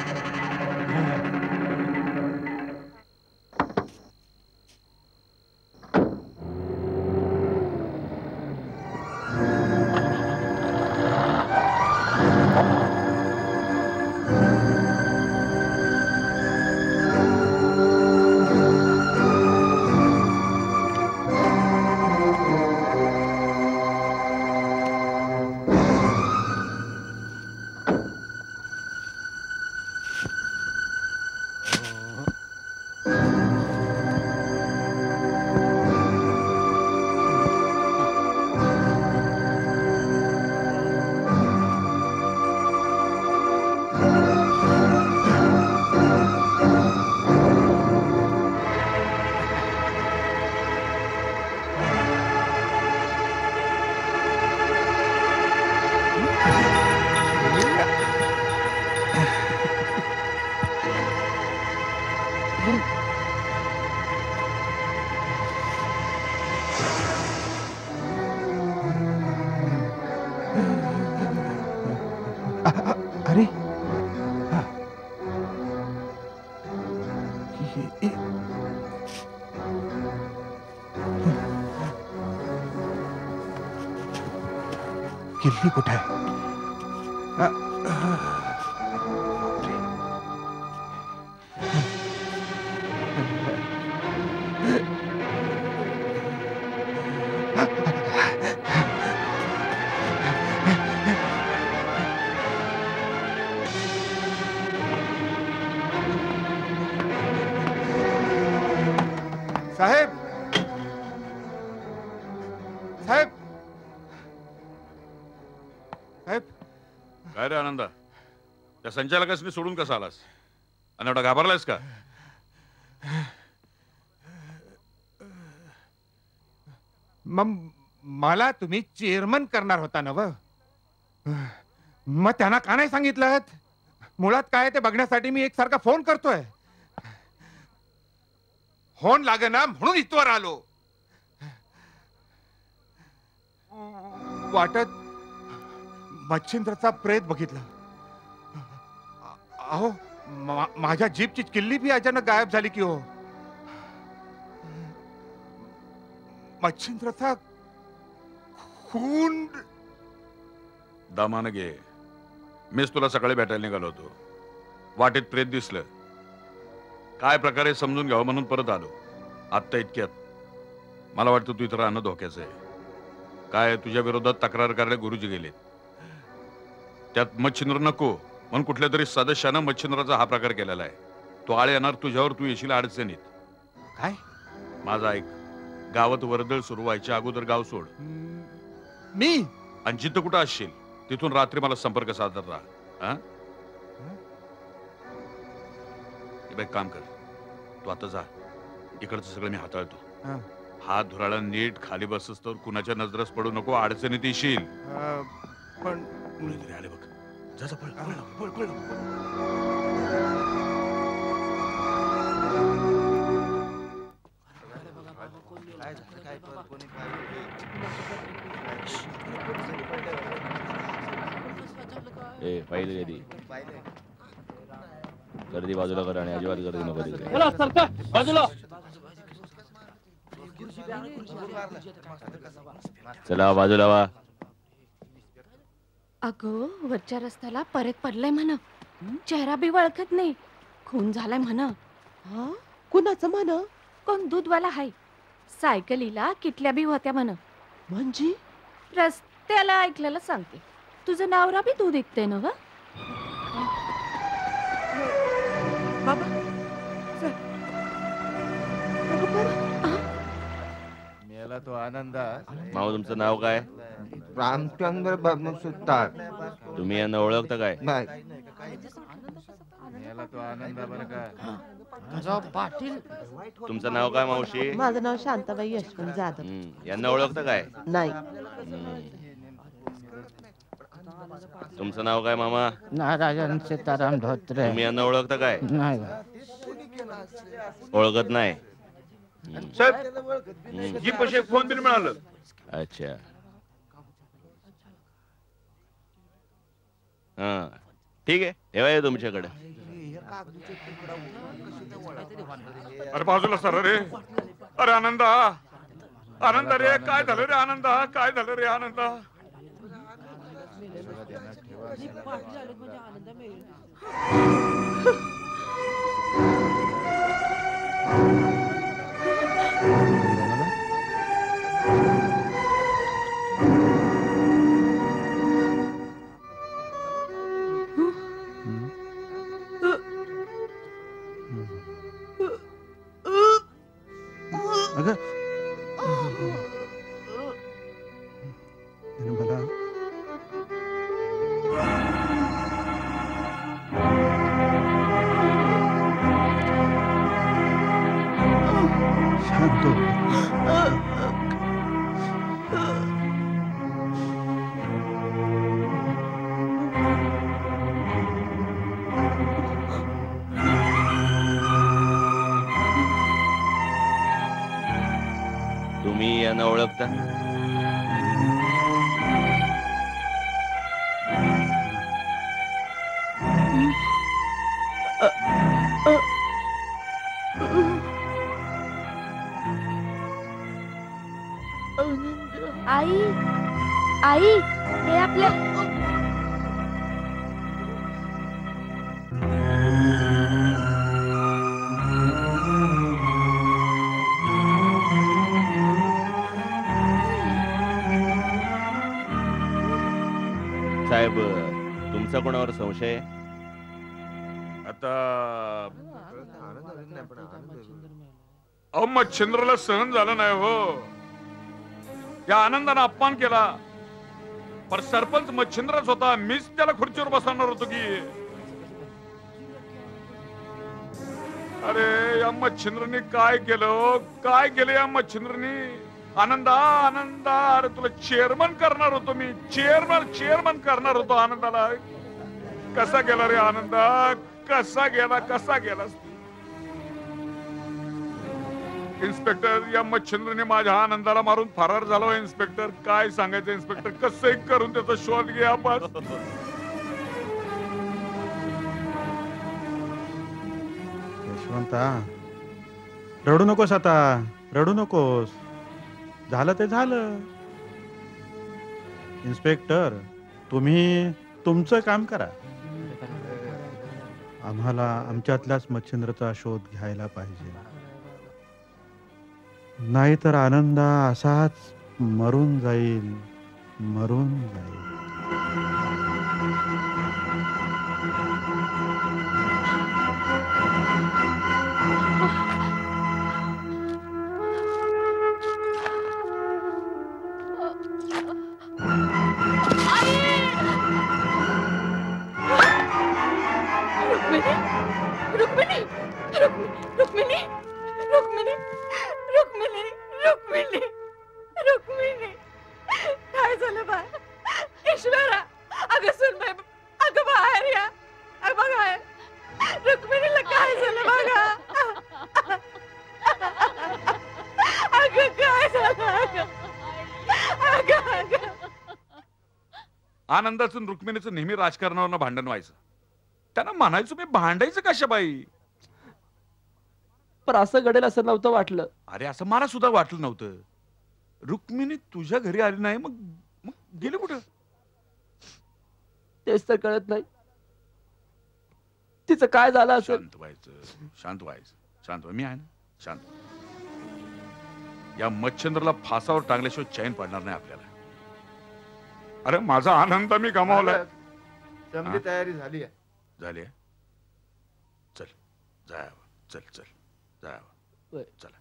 अरे किल्ली कुठे आहे? साहेब साहेब साहेब काय रे आनंदा, त्या संचालकासनी सोडून कसा आलास आणि एवढा घाबरलायस का? मग मला तुम्ही चेअरमन करणार होता ना व मग त्यांना का नाही सांगितलं? मुळात काय ते बघण्यासाठी मी एकसारखा फोन करतोय. फोन लागेना म्हणून इथवर आलो. वाटत मच्छिंद्रचा प्रेत बघितला. अहो मा- माझ्या जीपची किल्ली बी अचानक गायब झाली की हो. मच्छिंद्रचा खून. दामानं घे, मीच तुला सकाळी भेटायला निघालो होतो. वाटेत प्रेत दिसलं. काय प्रकारे समजून घ्यावं म्हणून परत आलो. आत्ता इतक्यात मला वाटतं तू इथं राहणं धोक्याचं आहे. काय तुझ्या विरोधात तक्रार करायला गुरुजी गेलेत. त्यात मच्छिंद्र नको म्हणून कुठल्या तरी सदस्यानं मच्छिंद्राचा हा प्रकार केलेला आहे. तो आळ येणार तुझ्यावर, तू येशील अडचणीत. काय? माझा ऐक, गावात वर्दळ सुरू व्हायच्या अगोदर गाव सोड. मी आणि जिथं कुठं असशील तिथून रात्री मला संपर्क साधत राहा. हा? हे काम कर, तू आता जा. इकडचं सगळं मी हाताळतो. हात धुराळा नीट खाली बसस तर कुणाच्या नजरस पडू नको, अडचणीत येशील. पण कुणीतरी आले बघ. जा जा, पळ पळ पळ पळ. ए फाईल गेली. गर्दी बाजूला कर आणि अजिबात गर्दी नको तिथे. चला सरका बाजूला. चला बाजूला वा. अगं वरच्या रस्त्याला परत पडलाय म्हण. चेहरा बी ओळखत नाही. खून झालाय म्हण. कुणाचं म्हण? कोण दूधवाला हाय. सायकलीला किटल्या बी होत्या म्हण. म्हणजे रस्त्याला ऐकलेलं सांगते. तुझं नावरा बी दूध ऐकते ना ग. बाबा मेला तो आनंदा. माऊ तुमचं नाव काय? रामचंद्र बाबू सुतार. तुम्ही यांना ओळखता काय? नाही. मेला तो आनंदा बरं का. पाटील. तुमचं नाव काय मावशी? माझं नाव शांताबाई यशवंत जाधव. हम्म, यांना ओळखता काय? नाही. हम्म. तुमचं नाव काय मामा? नारायण सीताराम धोत्रे. तुम्ही यांना ओळखता काय? नाही. ओळखत नाही. साहेब जी पैसे फोन बिल मिळालं. अच्छा. हा ठीक आहे ठेवा हे तुमच्याकडे. अरे बाजूला सर रे. अरे आनंदा आनंद रे काय झालं रे आनंदा काय झालं रे आनंदा. अगं निर्मला शांत हो. तुम्ही यांना ओळखता? आई आई हे आपल्या साहेब तुमचा कोणावर संशय आहे? आता अहो मच्छिंद्रला सहन झालं नाही हो. या आनंदानं अपमान केला. पर सरपंच मच्छिंद्रच होता. मीच त्याला खुर्चीवर बसवणार होतो की. अरे या मच्छिंद्रनी काय केलं काय केलं या मच्छिंद्रनी. आनंदा आनंदा अरे तुला चेअरमन करणार होतो मी. चेअरमन चेअरमन करणार होतो आनंदाला. कसा गेला रे आनंदा कसा गेला कसा गेला. इन्स्पेक्टर या मच्छिंद्रने माझ्या आनंदाला मारून फरार झाला. इन्स्पेक्टर काय सांगायचं इन्स्पेक्टर कसं करून त्याचा शोध घ्या आपण. यशवंता रडू नकोस आता रडू नकोस. झालं ते झालं. इन्स्पेक्टर तुम्ही तुमचं काम करा. आम्हाला आमच्यातल्याच मच्छिंद्रचा शोध घ्यायला पाहिजे. नाहीतर आनंदा असाच मरून जाईल मरून जाईल. रुक्मिणी रुक्मिणी रुक्मिणी रुक्मिणी रुक्मिणी रुक्मिणी काय झालं बा. ईश्वरा अगं सुन बाई अगं बाहेर या. अगं बाहेर रुक्मिणीला काय झालं बघा. अगं काय झालं अगं अगं अगं. आनंदाचं रुक्मिणीचं नेहमी राजकारणावर भांडण व्हायचं. त्यांना म्हणायचं मी भांडायचं कशा बाई. पण असं घडेल असं नव्हतं वाटलं. अरे असं मला सुद्धा वाटलं नव्हतं. रुक्मिणी तुझ्या घरी आली नाही मग मग गेली कुठं. तेच तर कळत नाही. तिचं काय झालं असं. शांत व्हायचं शांत व्हायचं शांत व्हाय. मी आहे ना शांत. या मच्छिंद्रला फासावर टांगल्याशिवाय चैन पडणार नाही आपल्याला. अरे माझा आनंद मी गमावलाय. समधी तयारी झाली आहे. झाली आहे. चल जायव चल चल जायव चला.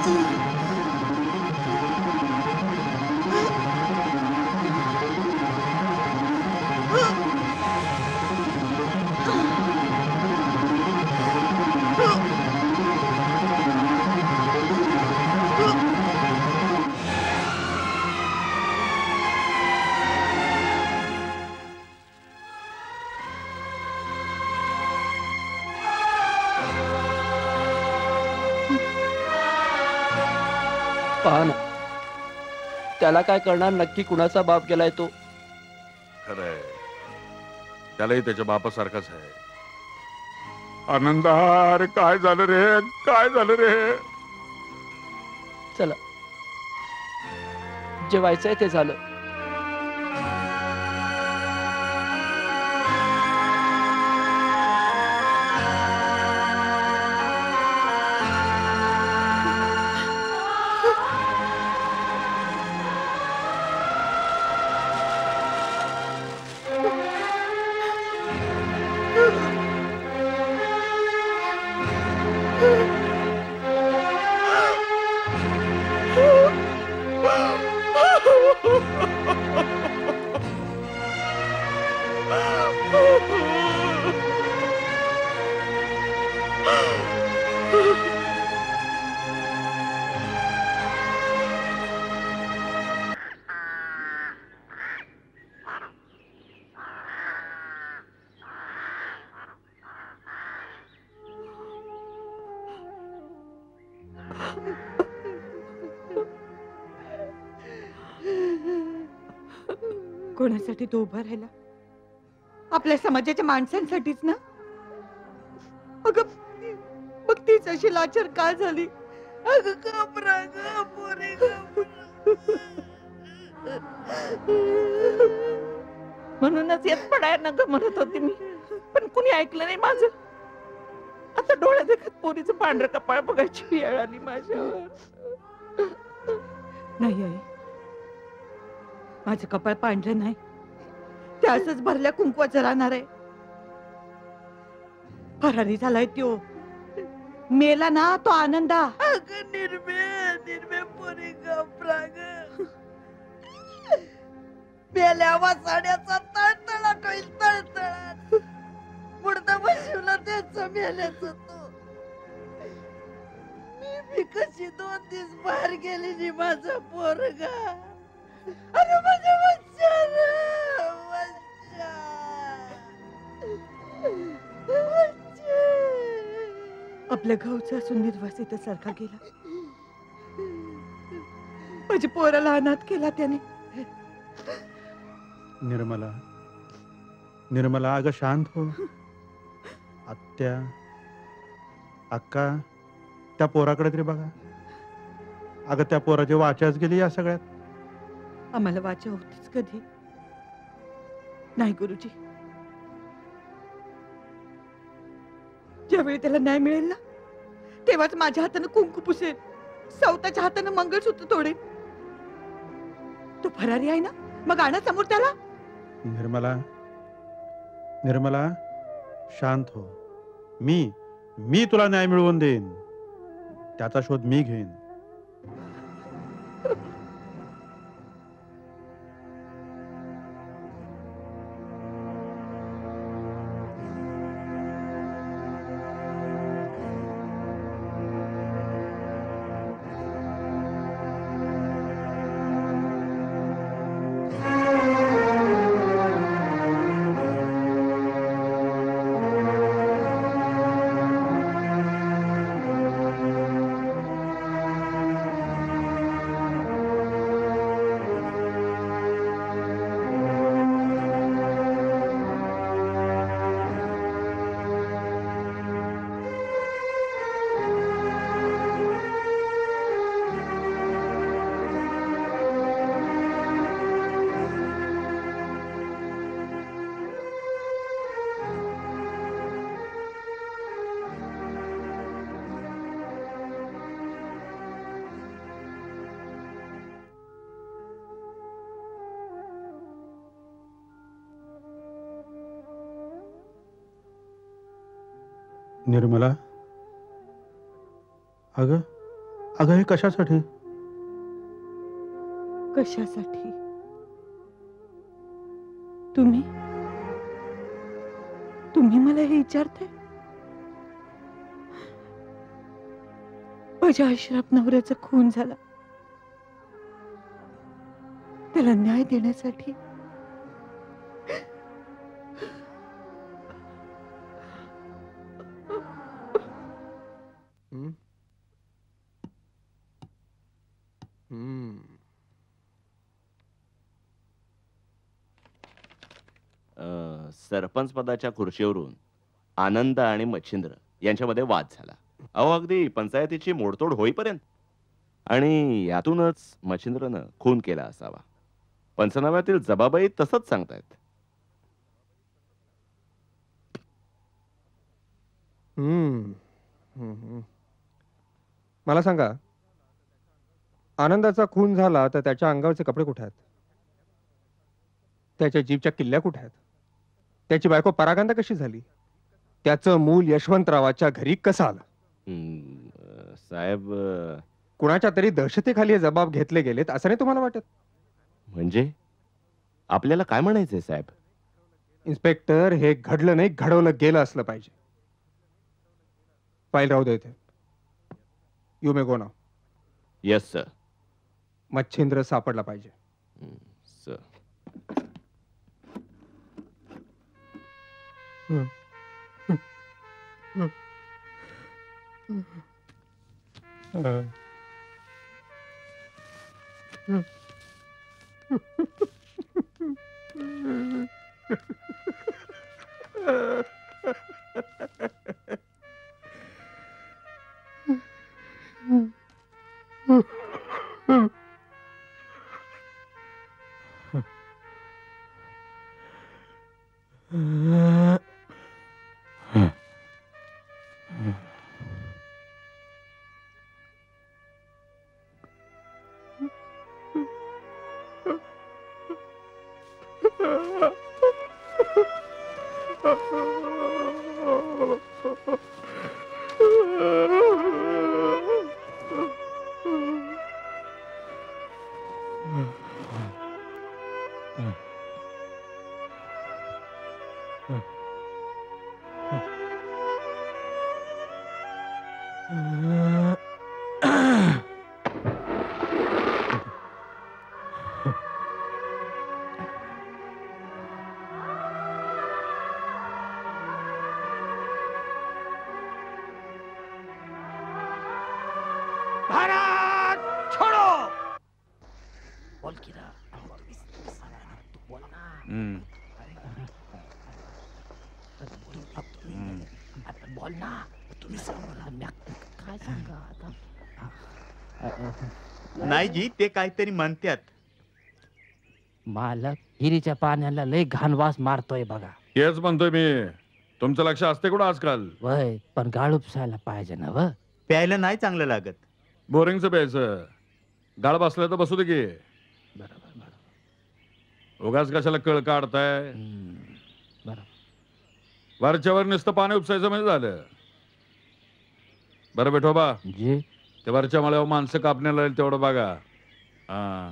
पहा ना, त्याला काय करणार, नक्की कुणाचा बाप गेलाय तो. खरंय, त्यालाही त्याच्या बापासारखाच आहे. आनंदा, अरे काय झालं रे, काय झालं रे? चला, जे व्हायचंय ते झालं. कोणासाठी तो उभा राहिला? आपल्या समाजाच्या माणसांसाठीच ना. अगं मग तीच अशी लाचार का झाली? अगं घाबरा ग पोरी, म्हणूनच येत पडाय ना ग म्हणत होती मी, पण कुणी ऐकलं नाही माझं. आता डोळ्या देखत पोरीचं पांढरं कपाळ बघायची वेळ आली माझ्यावर. नाही आई, माझं कपाळ पांढरं नाही, ते असंच भरल्या कुंकवाचं राहणार आहे. फरारी झालाय त्यो, मेला ना तो आनंदा. अगं निर्मे निर्मे पोरी घाबरा ग. मेल्या वासाड्याचा तळतळाट होईल, तळतळाट. मुर्दा बसवला त्याचं मेल्याचं तो. मी मी कशी दोन दिवस बाहेर गेली नि माझा पोरगा. अरे माझ्या वंशाला, वंशा. आपल्या गावचा असून निर्वासित सारखा गेला. माझ्या पोराला अनाथ केला त्याने. निर्मला, निर्मला, अगं शांत हो. आत्या, अक्का, त्या पोराकडे तरी बघा. अगं त्या पोराची वाचाच गेली या सगळ्यात. आम्हाला वाचा होतीच कधी नाही गुरुजी. ज्यावेळी त्याला न्याय मिळेल ना, तेव्हाच माझ्या हातानं कुंकू पुसेल, स्वतःच्या हातानं मंगळसूत्र तोडेल. तो फरारी आहे ना, मग आणा समोर त्याला. निर्मला, निर्मला, शांत हो. मी मी तुला न्याय मिळवून देईन. त्याचा शोध मी घेईन. निर्मला, अगं अगं हे कशासाठी? कशासाठी? तुम्ही तुम्ही मला हे विचारताय? माझ्या अशरफ नवऱ्याचा खून झाला, त्याला न्याय देण्यासाठी हम्म. हम्म. अं, सरपंच पदाच्या खुर्चीवरून आनंद आणि मच्छिंद्र यांच्यामध्ये वाद झाला. अहो अगदी पंचायतीची मोडतोड होईपर्यंत. आणि यातूनच मच्छिंद्रनं खून केला असावा. पंचनाम्यातील जबाबही तसंच सांगतायत. हम्म. हम्म. मला सांगा, आनंदाचा खून झाला तर त्याच्या अंगावरचे कपडे कुठे आहेत? त्याच्या जीभच्या किल्ल्या कुठे आहेत? त्याची बायको परागंदा कशी झाली? त्याचं मूल यशवंतरावाच्या घरी कसं आलं? हम्म, साहेब अं, कुणाच्या तरी दहशतीखाली हे जबाब घेतले गेलेत असं नाही तुम्हाला वाटत? म्हणजे आपल्याला काय म्हणायचंय साहेब? इन्स्पेक्टर, हे घडलं नाही, घडवलं गेलं असलं पाहिजे. फाईल राहू दे इथे. You may go now. Yes sir. Machhindra सापडला पाहिजे. सर. हम्म. हम्म. हम्म. भारत छोड़ो. बोल की ना. बोल ना. हम्म. बोल ना. तुम्ही सांगा. काय सांगा आता? नाही जी, ते काहीतरी म्हणतात. मालक, हिरीच्या पाण्याला लय घाण वास मारतोय बघा. हेच म्हणतोय मी. तुमचं लक्ष असते कुठं आजकाल? वय पण गाळ उपसायला पाहिजे ना व. प्यायला नाही चांगलं लागत. बोरिंगचं प्यायचं. गाळ बसलं तर बसू दे की. उगाच कशाला कळ काढताय? वरच्यावर नुसतं पाणी उपसायचं म्हणजे झालं. बरं बेठोबा, जी ते वरच्या मळ्यावर माणसं कापण्याला येईल तेवढं बघा. हा.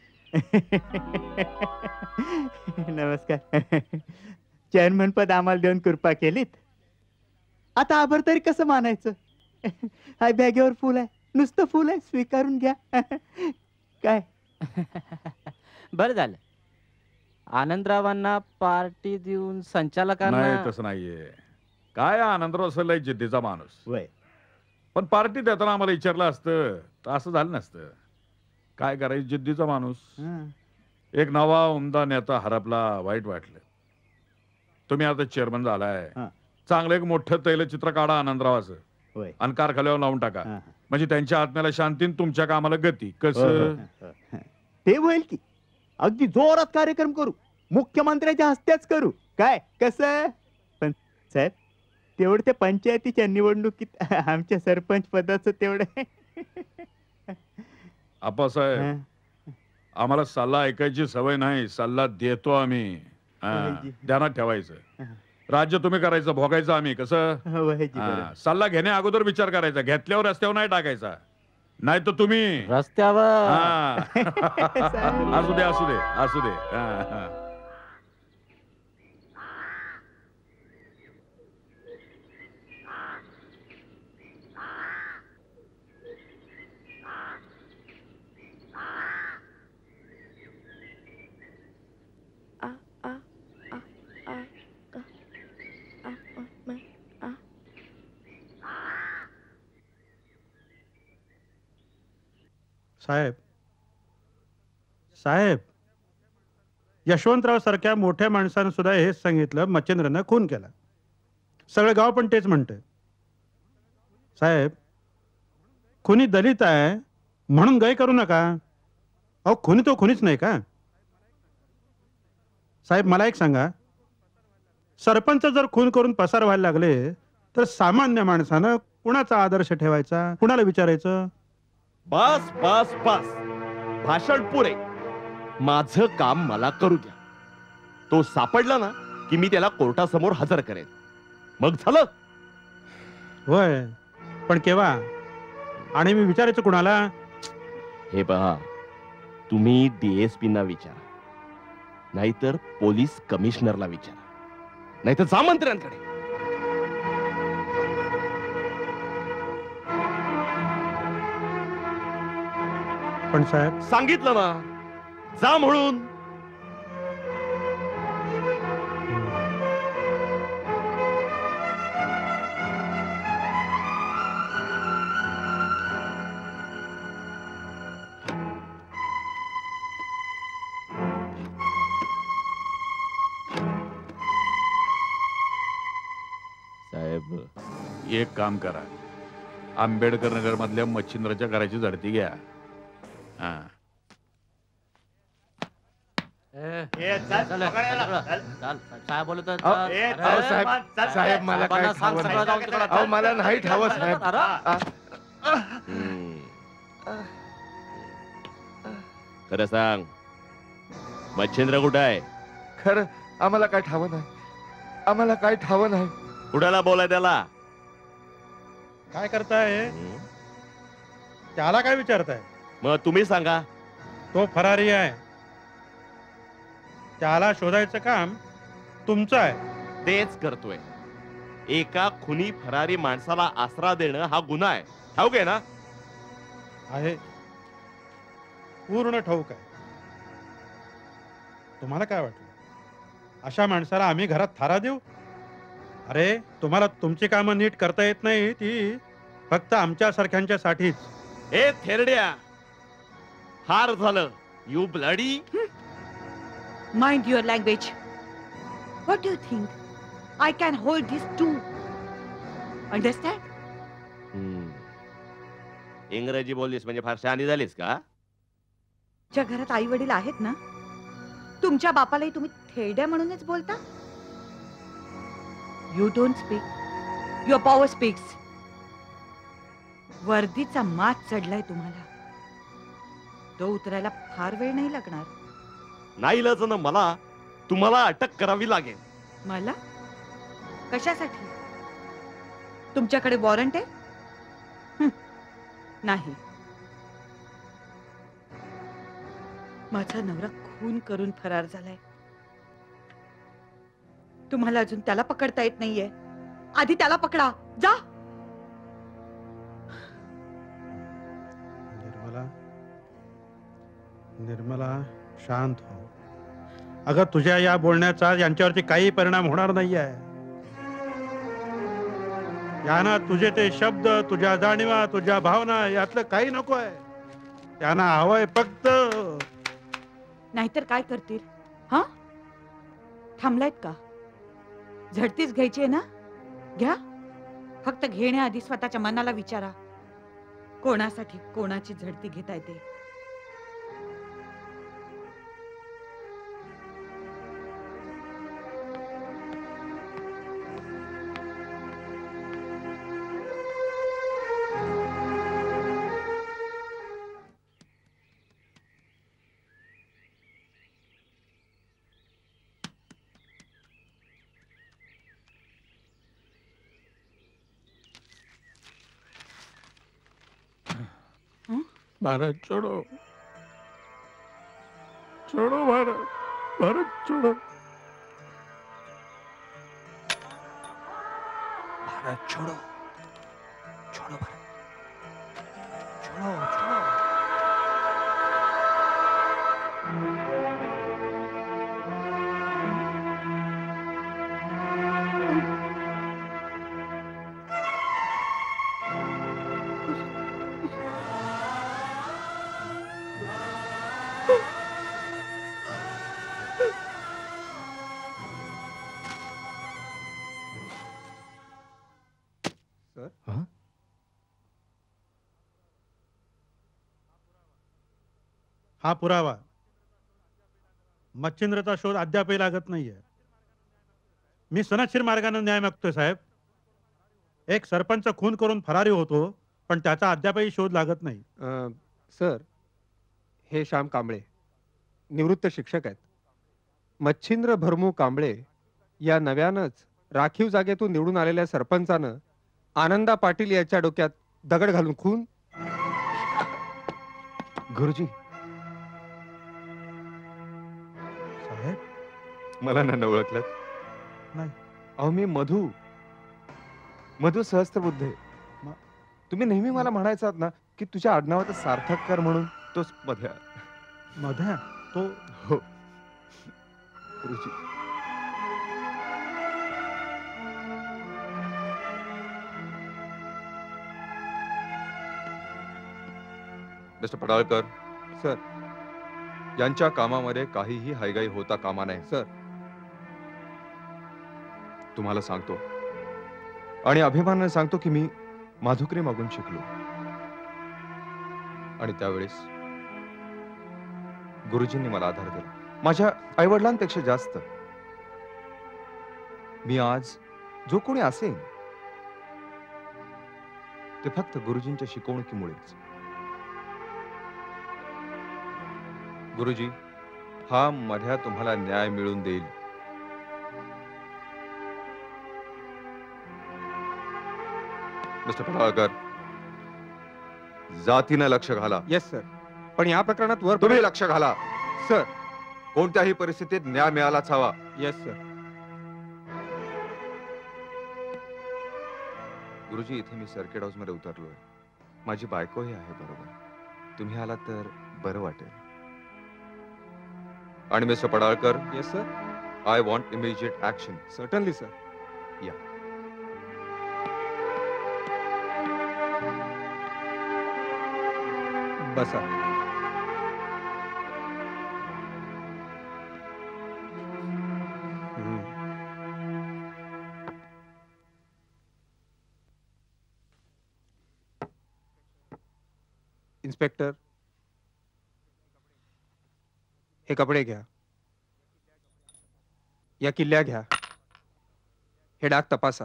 नमस्कार. चेअरमन पद आम्हाला देऊन कृपा केलीत. आता आभार तरी कसं मानायचं? हाय बॅगेवर फुल आहे, नुसतं फुल आहे, स्वीकारून घ्या. काय बरं झालं आनंदरावांना पार्टी देऊन संचालकांना. नाही तसं नाहीये. काय आनंदराव असेल जिद्दीचा माणूस. वय पण पार्टी देताना आम्हाला विचारलं असतं तर असं झालं नसतं. काय करायचं, जिद्दीचा माणूस. एक नवा उमदा नेता हरपला, वाईट वाटलं. तुम्ही आता चेअरमन झालाय, चांगलं एक मोठं तैलचित्र काढा आनंदरावाचं आणि कारखान्यावर लावून टाका. म्हणजे त्यांच्या आत्म्याला शांती आणि तुमच्या कामाला गती. कसं? ते होईल की. अगदी जोरात कार्यक्रम करू, मुख्यमंत्र्याच्या हस्तेच करू. काय कसं? पण साहेब, तेवढं ते पंचायतीच्या निवडणुकीत आमच्या सरपंच पदाचं तेवढं. आप्पासाहेब, आम्हाला सल्ला ऐकायची सवय नाही, सल्ला देतो आम्ही. हा, ध्यानात ठेवायचं. राज्य तुम्ही करायचं, भोगायचं आम्ही. कसं? वय जी, बरं. हा, सल्ला घेण्या अगोदर विचार करायचा, घेतल्यावर रस्त्यावर नाही टाकायचा. नाही तर तुम्ही रस्त्यावर हा. असू दे असू दे असू दे हा, हा. साहेब साहेब यशवंतराव सारख्या मोठ्या माणसानं सुद्धा हेच सांगितलं मच्छिंद्रनं खून केला. सगळं गाव पण तेच म्हणतंय. साहेब खुनी दलित आहे म्हणून गय करू नका. अहो खुनी तो खुनीच नाही का? साहेब मला एक सांगा, सरपंच जर खून करून पसार व्हायला लागले तर सामान्य माणसानं कुणाचा आदर्श ठेवायचा, कुणाला विचारायचं? बस बस बस भाषण पुरे. माझं काम मला करू द्या. तो सापडला ना की मी त्याला कोर्टासमोर हजर करेन. मग झालं. होय पण केव्हा आणि मी विचारायचं कुणाला? हे पहा, तुम्ही डीएसपी ना विचारा, नाहीतर पोलीस कमिशनरला विचारा, नाहीतर जा मंत्र्यांकडे. पण साहेब सांगितलं ना, जा म्हणून. साहेब एक काम करा, आंबेडकर नगर मधल्या मच्छिंद्राच्या घराची झडती घ्या. हा काय बोलत अहो, अहो, साहेब साहेब मला काय ठावं नाही. अहो मला नाही ठावं साहेब. खरं सांग, मच्छिंद्र कुठं आहे? खरं आम्हाला काय ठावं नाही. आम्हाला काय ठावं नाही. कुणाला बोलाय त्याला? काय करताय? त्याला काय विचारताय? मग तुम्ही सांगा. तो फरारी आहे, त्याला शोधायचं काम तुमचं आहे. तेच करतोय. एका खुनी फरारी माणसाला आसरा देणं हा गुन्हा आहे. ठाऊक आहे ना? आहे, पूर्ण ठाऊक आहे. तुम्हाला काय वाटलं अशा माणसाला आम्ही घरात थारा देऊ? अरे तुम्हाला तुमची कामं नीट करता येत नाही, ती फक्त आमच्या सारख्यांच्या साठीच. ए थेरड्या, हार झालं. You bloody. Mind your language. What do you think? I can hold this too. Understand? इंग्रजी बोललीस म्हणजे फार शहाणी झालीस का? ज्या घरात आई वडील आहेत ना, तुमच्या बापालाही तुम्ही थेरड्या म्हणूनच बोलता? You don't speak, your power speaks. वर्दीचा मात चढलाय तुम्हाला, तो उतरायला फार वेळ नाही लागणार. नाईलाजानं मला तुम्हाला अटक करावी लागेल. मला? कशासाठी? तुमच्याकडे वॉरंट आहे? हं, नाही. माझा नवरा खून करून फरार झालाय. तुम्हाला अजून त्याला पकडता येत नाहीये. आधी त्याला पकडा. जा. निर्मला, निर्मला शांत हो. अगं तुझ्या या बोलण्याचा यांच्यावरती काही परिणाम होणार नाहीये. यांना तुझे ते शब्द, तुझ्या जाणीवा, तुझ्या भावना यातलं काही नको आहे. त्यांना हवंय फक्त. नाहीतर काय करतील? हा, थांबलायत का? झडतीच घ्यायची आहे ना, घ्या. फक्त घेण्याआधी स्वतःच्या मनाला विचारा, कोणासाठी कोणाची झडती घेता येते. हं? भारत छोड़ो छोड़ो भारत भारत छोड़ो भारत छोड़ो छोड़ो भारत छोड़ो छोड़ो हा पुरावा मच्छिंद्रचा शोध अद्यापही लागत नाहीये. मी सनदशीर मार्गाने न्याय मागतोय साहेब. एक सरपंच खून करून फरारी होतो पण त्याचा अद्यापही शोध लागत नाही. अं, सर हे श्याम कांबळे निवृत्त शिक्षक आहेत. मच्छिंद्र भरमू कांबळे या नव्यानच राखीव जागेतून निवडून आलेल्या सरपंचानं आनंदा पाटील याच्या डोक्यात दगड घालून खून. गुरुजी मला नाही ओळखलं. नाही. अहो मी मधू मधू सहस्त्रबुद्धे. तुम्ही नेहमी मला म्हणायचात ना की तुझ्या आडनावाचं सार्थक कर म्हणून. तोच मध्या. मध्या तो हो गुरुजी. मिस्टर पडाळकर सर यांच्या कामामध्ये काहीही हायगाई होता कामा नये. सर तुम्हाला सांगतो आणि अभिमानाने सांगतो की मी माधुकरी मागून शिकलो आणि त्यावेळेस गुरुजींनी मला आधार दिला माझ्या आईवडिलांपेक्षा जास्त. मी आज जो कोणी असेल ते फक्त गुरुजींच्या शिकवणुकीमुळेच. गुरुजी हा मध्या तुम्हाला न्याय मिळवून देईल. मिस्टर पडाळकर जातीनं लक्ष घाला. Yes sir. पण या प्रकरणात वर तुम्ही लक्ष घाला सर. कोणत्याही परिस्थितीत न्याय मिळालाच हवा. Yes sir. गुरुजी इथे मी सर्किट हाऊस मध्ये उतरलोय. माझी बायकोही आहे बरोबर. तुम्ही आलात तर बरं वाटेल. आणि mister Padalkar. Yes sir. I want immediate action. Certainly sir. या बसा. इन्स्पेक्टर हे कपडे घ्या. या किल्ल्या घ्या. हे डाग तपासा.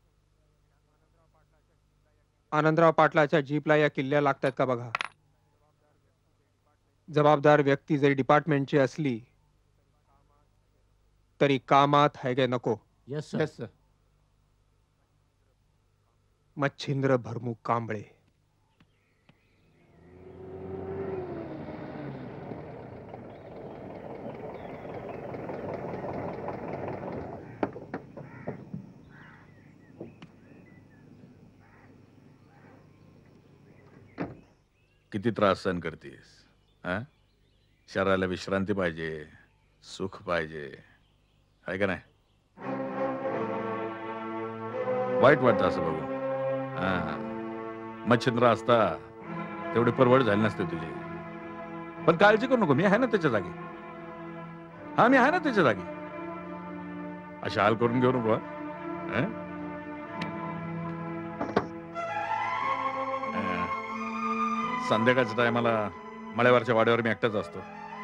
आनंदराव पाटलाच्या जीपला या किल्ल्या लागतात का बघा. जबाबदार व्यक्ती जरी डिपार्टमेंटची असली तरी कामात है गे नको. Yes sir. मच्छिंद्र भरमू कांबळे. किती त्रास सहन करतीस. हा शरीराला विश्रांती पाहिजे, सुख पाहिजे, आहे का नाही. वाईट वाटतं असं बघून. हा मच्छिंद्र असता तेवढी परवड झाली नसते तुझी. पण काळजी करू नको, मी आहे ना त्याच्या जागी. हा मी आहे ना त्याच्या जागी. अशा हाल करून घेऊ नको. हा संध्याकाळच्या टायमाला मळ्यावरच्या वाड्यावर मी एकटाच असतो.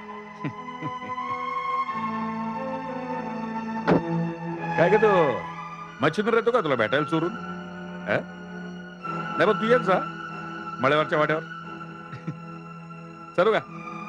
काय ग तो मच्छिंद्र येतो का तुला भेटायला चोरून. नाही पण तू येत जा मळ्यावरच्या वाड्यावर. चालू का.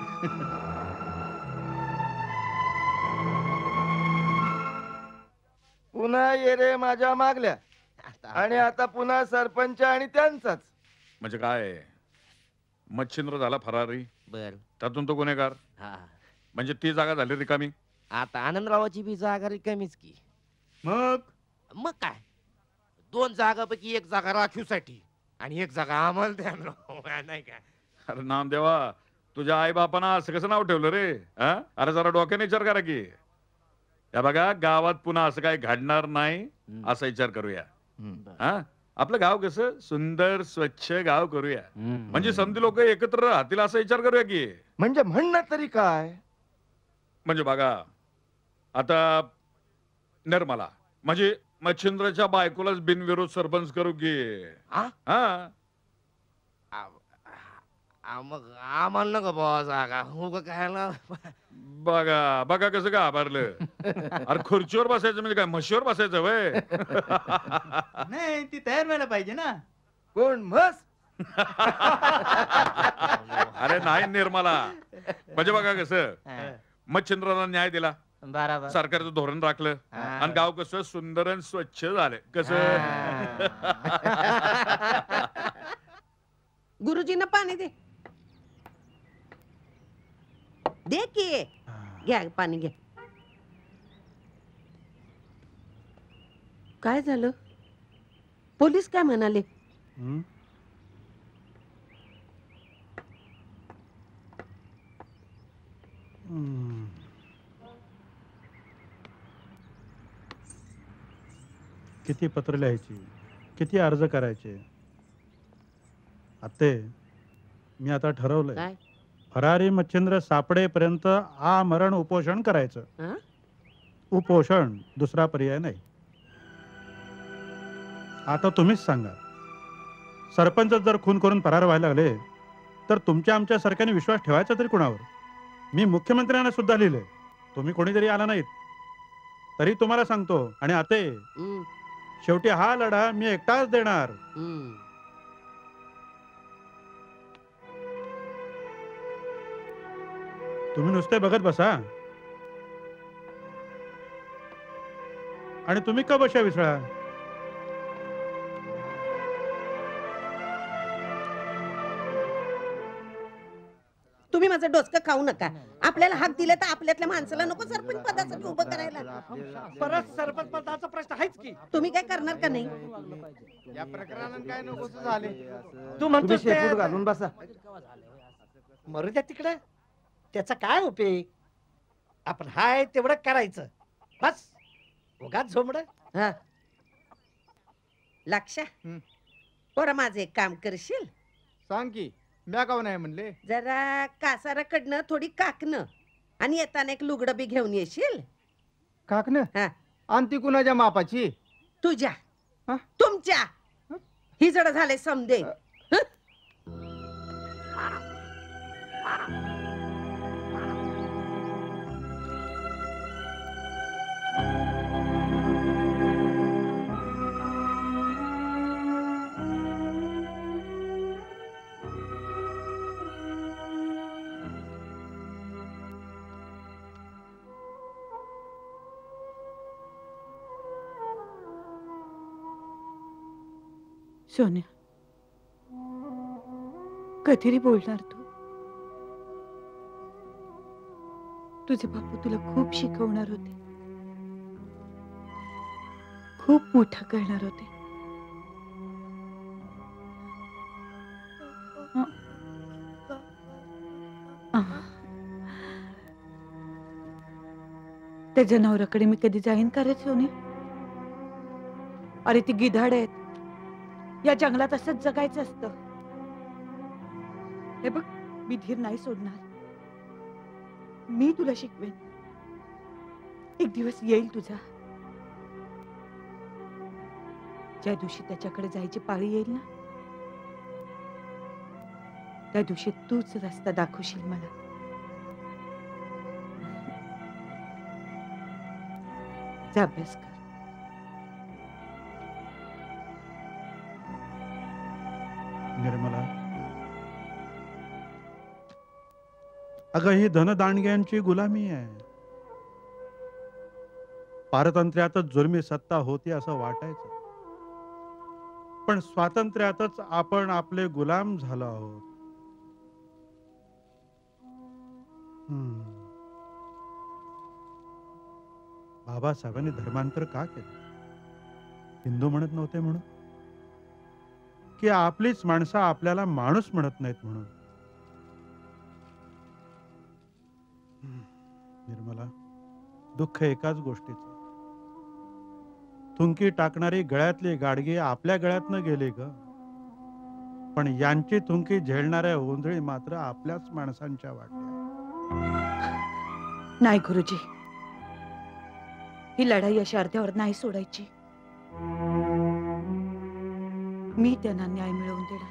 पुन्हा ये रे माझ्या मागल्या. आणि आता पुन्हा सरपंच आणि त्यांचाच. म्हणजे काय मच्छिंद्र झाला फरारी, बर त्यातून तो गुन्हेगार, हा म्हणजे ती जागा झाली रिकामी. आता आनंदरावाची बी जागा रिकामीच की. मग मग काय, दोन जागापैकी एक जागा राखीवसाठी आणि एक जागा आम्हाला द्या ना, नाही काय. अरे नामदेवा, तुझ्या आई बापांना असं कसं नाव ठेवलं रे? हा? अरे जरा डोक्याने विचार करा की. या बघा, गावात पुन्हा असं काय घडणार नाही असा विचार करूया. हा, आपलं गाव कसं सुंदर स्वच्छ गाव करूया, म्हणजे समधी लोक एकत्र राहतील असा विचार करूया की. म्हणजे म्हणणं तरी काय? म्हणजे बघा, आता निर्मला म्हणजे मच्छिंद्रच्या बायकोलाच बिनविरोध सरपंच करू की. हा? हा, आ, मग आम्हाला नका बाबा जागा, उगा खायला. बघा बघा कसं का आभारलं. अरे खुर्चीवर बसायचं म्हणजे काय म्हशीवर बसायचं वय? नाही, ती तयार व्हायला पाहिजे ना. कोण म्हस? अरे नाही निर्मला, म्हणजे बघा कसं मच्छिंद्राला न्याय दिला, बरोबर, सरकारचं धोरण राखलं आणि गाव कसं सुंदर आणि स्वच्छ झालं. कसं गुरुजींना पाणी दे दे की. घ्या पाणी घ्या. काय झालं? पोलीस काय म्हणाले? हं? हं. किती पत्र लिहायची, किती अर्ज करायचे? आते, मी आता ठरवलंय, काय? फरारी मच्छिंद्र सापडेपर्यंत आमरण उपोषण करायचं. हं? उपोषण, दुसरा पर्याय नाही. आता तुम्हीच सांगा, सरपंच जर खून करून फरार व्हायला लागले तर तुमच्या आमच्या सरकारने विश्वास ठेवायचा तरी कुणावर? मी मुख्यमंत्र्यांना सुद्धा लिहिलंय, तुम्ही कोणीतरी आला नाहीत तरी तुम्हाला सांगतो. आणि आते, शेवटी हा लढा मी एकटाच देणार. तुम्ही नुसते बघत बसा आणि तुम्ही का बशा विसळा? तुम्ही माझं डोसकं खाऊ नका. आपल्याला हक दिले तर आपल्यातल्या माणसाला नको सरपंच पदासाठी उभं करायला. परत सरपंच पदाचा प्रश्न आहेच की. तुम्ही काय करणार का नाही? या प्रकरणानं काय नको झाले. तू म्हणतो शेपूट घालून बसा. मरू द्या तिकडे, त्याचा काय उपयोग? आपण हाय तेवढं करायचं बस. उगाच झोमड. लक्ष पोरा, माझं एक काम करशील? सांग की. म्या का नाही म्हणले? जरा कासाराकडनं थोडी काकणं आणि येताना एक लुगडं बी घेऊन येशील. काकणं? आणि ती कुणाच्या मापाची? तुझ्या, तुमच्या. ही जड झाले समजे. सोन्या, कधी रे बोलणार तू? तुझे बापू तुला खूप शिकवणार होते, खूप मोठा करणार होते. हं. आह. त्या जनावराकडे मी कधी जाईन का रे सोने? अरे ती गिधाड आहेत, या जंगलात असंच जगायचं असतं. हे बघ, मी धीर नाही सोडणार. मी तुला शिकवेन. एक दिवस येईल तुझा, ज्या दिवशी त्याच्याकडे जायची पाळी येईल ना, त्या दिवशी तूच रस्ता दाखवशील मला. जा अभ्यास कर. निर्मला, अगं ही धनदांडग्यांची गुलामी आहे. पारतंत्र्यातच जुलमी सत्ता होती असं वाटायचं, पण स्वातंत्र्यातच आपण आपले गुलाम झालो आहोत. हम्म. बाबासाहेबांनी धर्मांतर का केलं? हिंदू म्हणत नव्हते म्हणून, की आपलीच माणसं आपल्याला माणूस म्हणत नाहीत म्हणून. निर्मला, दुःख एकाच गोष्टीचं. थुंकी टाकणारी गळ्यातली गाडगी आपल्या गळ्यातनं गेली ग, पण यांची थुंकी झेलणाऱ्या ओंजळी मात्र आपल्याच माणसांच्या वाटल्या. नाही गुरुजी, ही लढाई अशी अर्ध्यावर नाही सोडायची. मी त्यांना न्याय मिळवून देणार.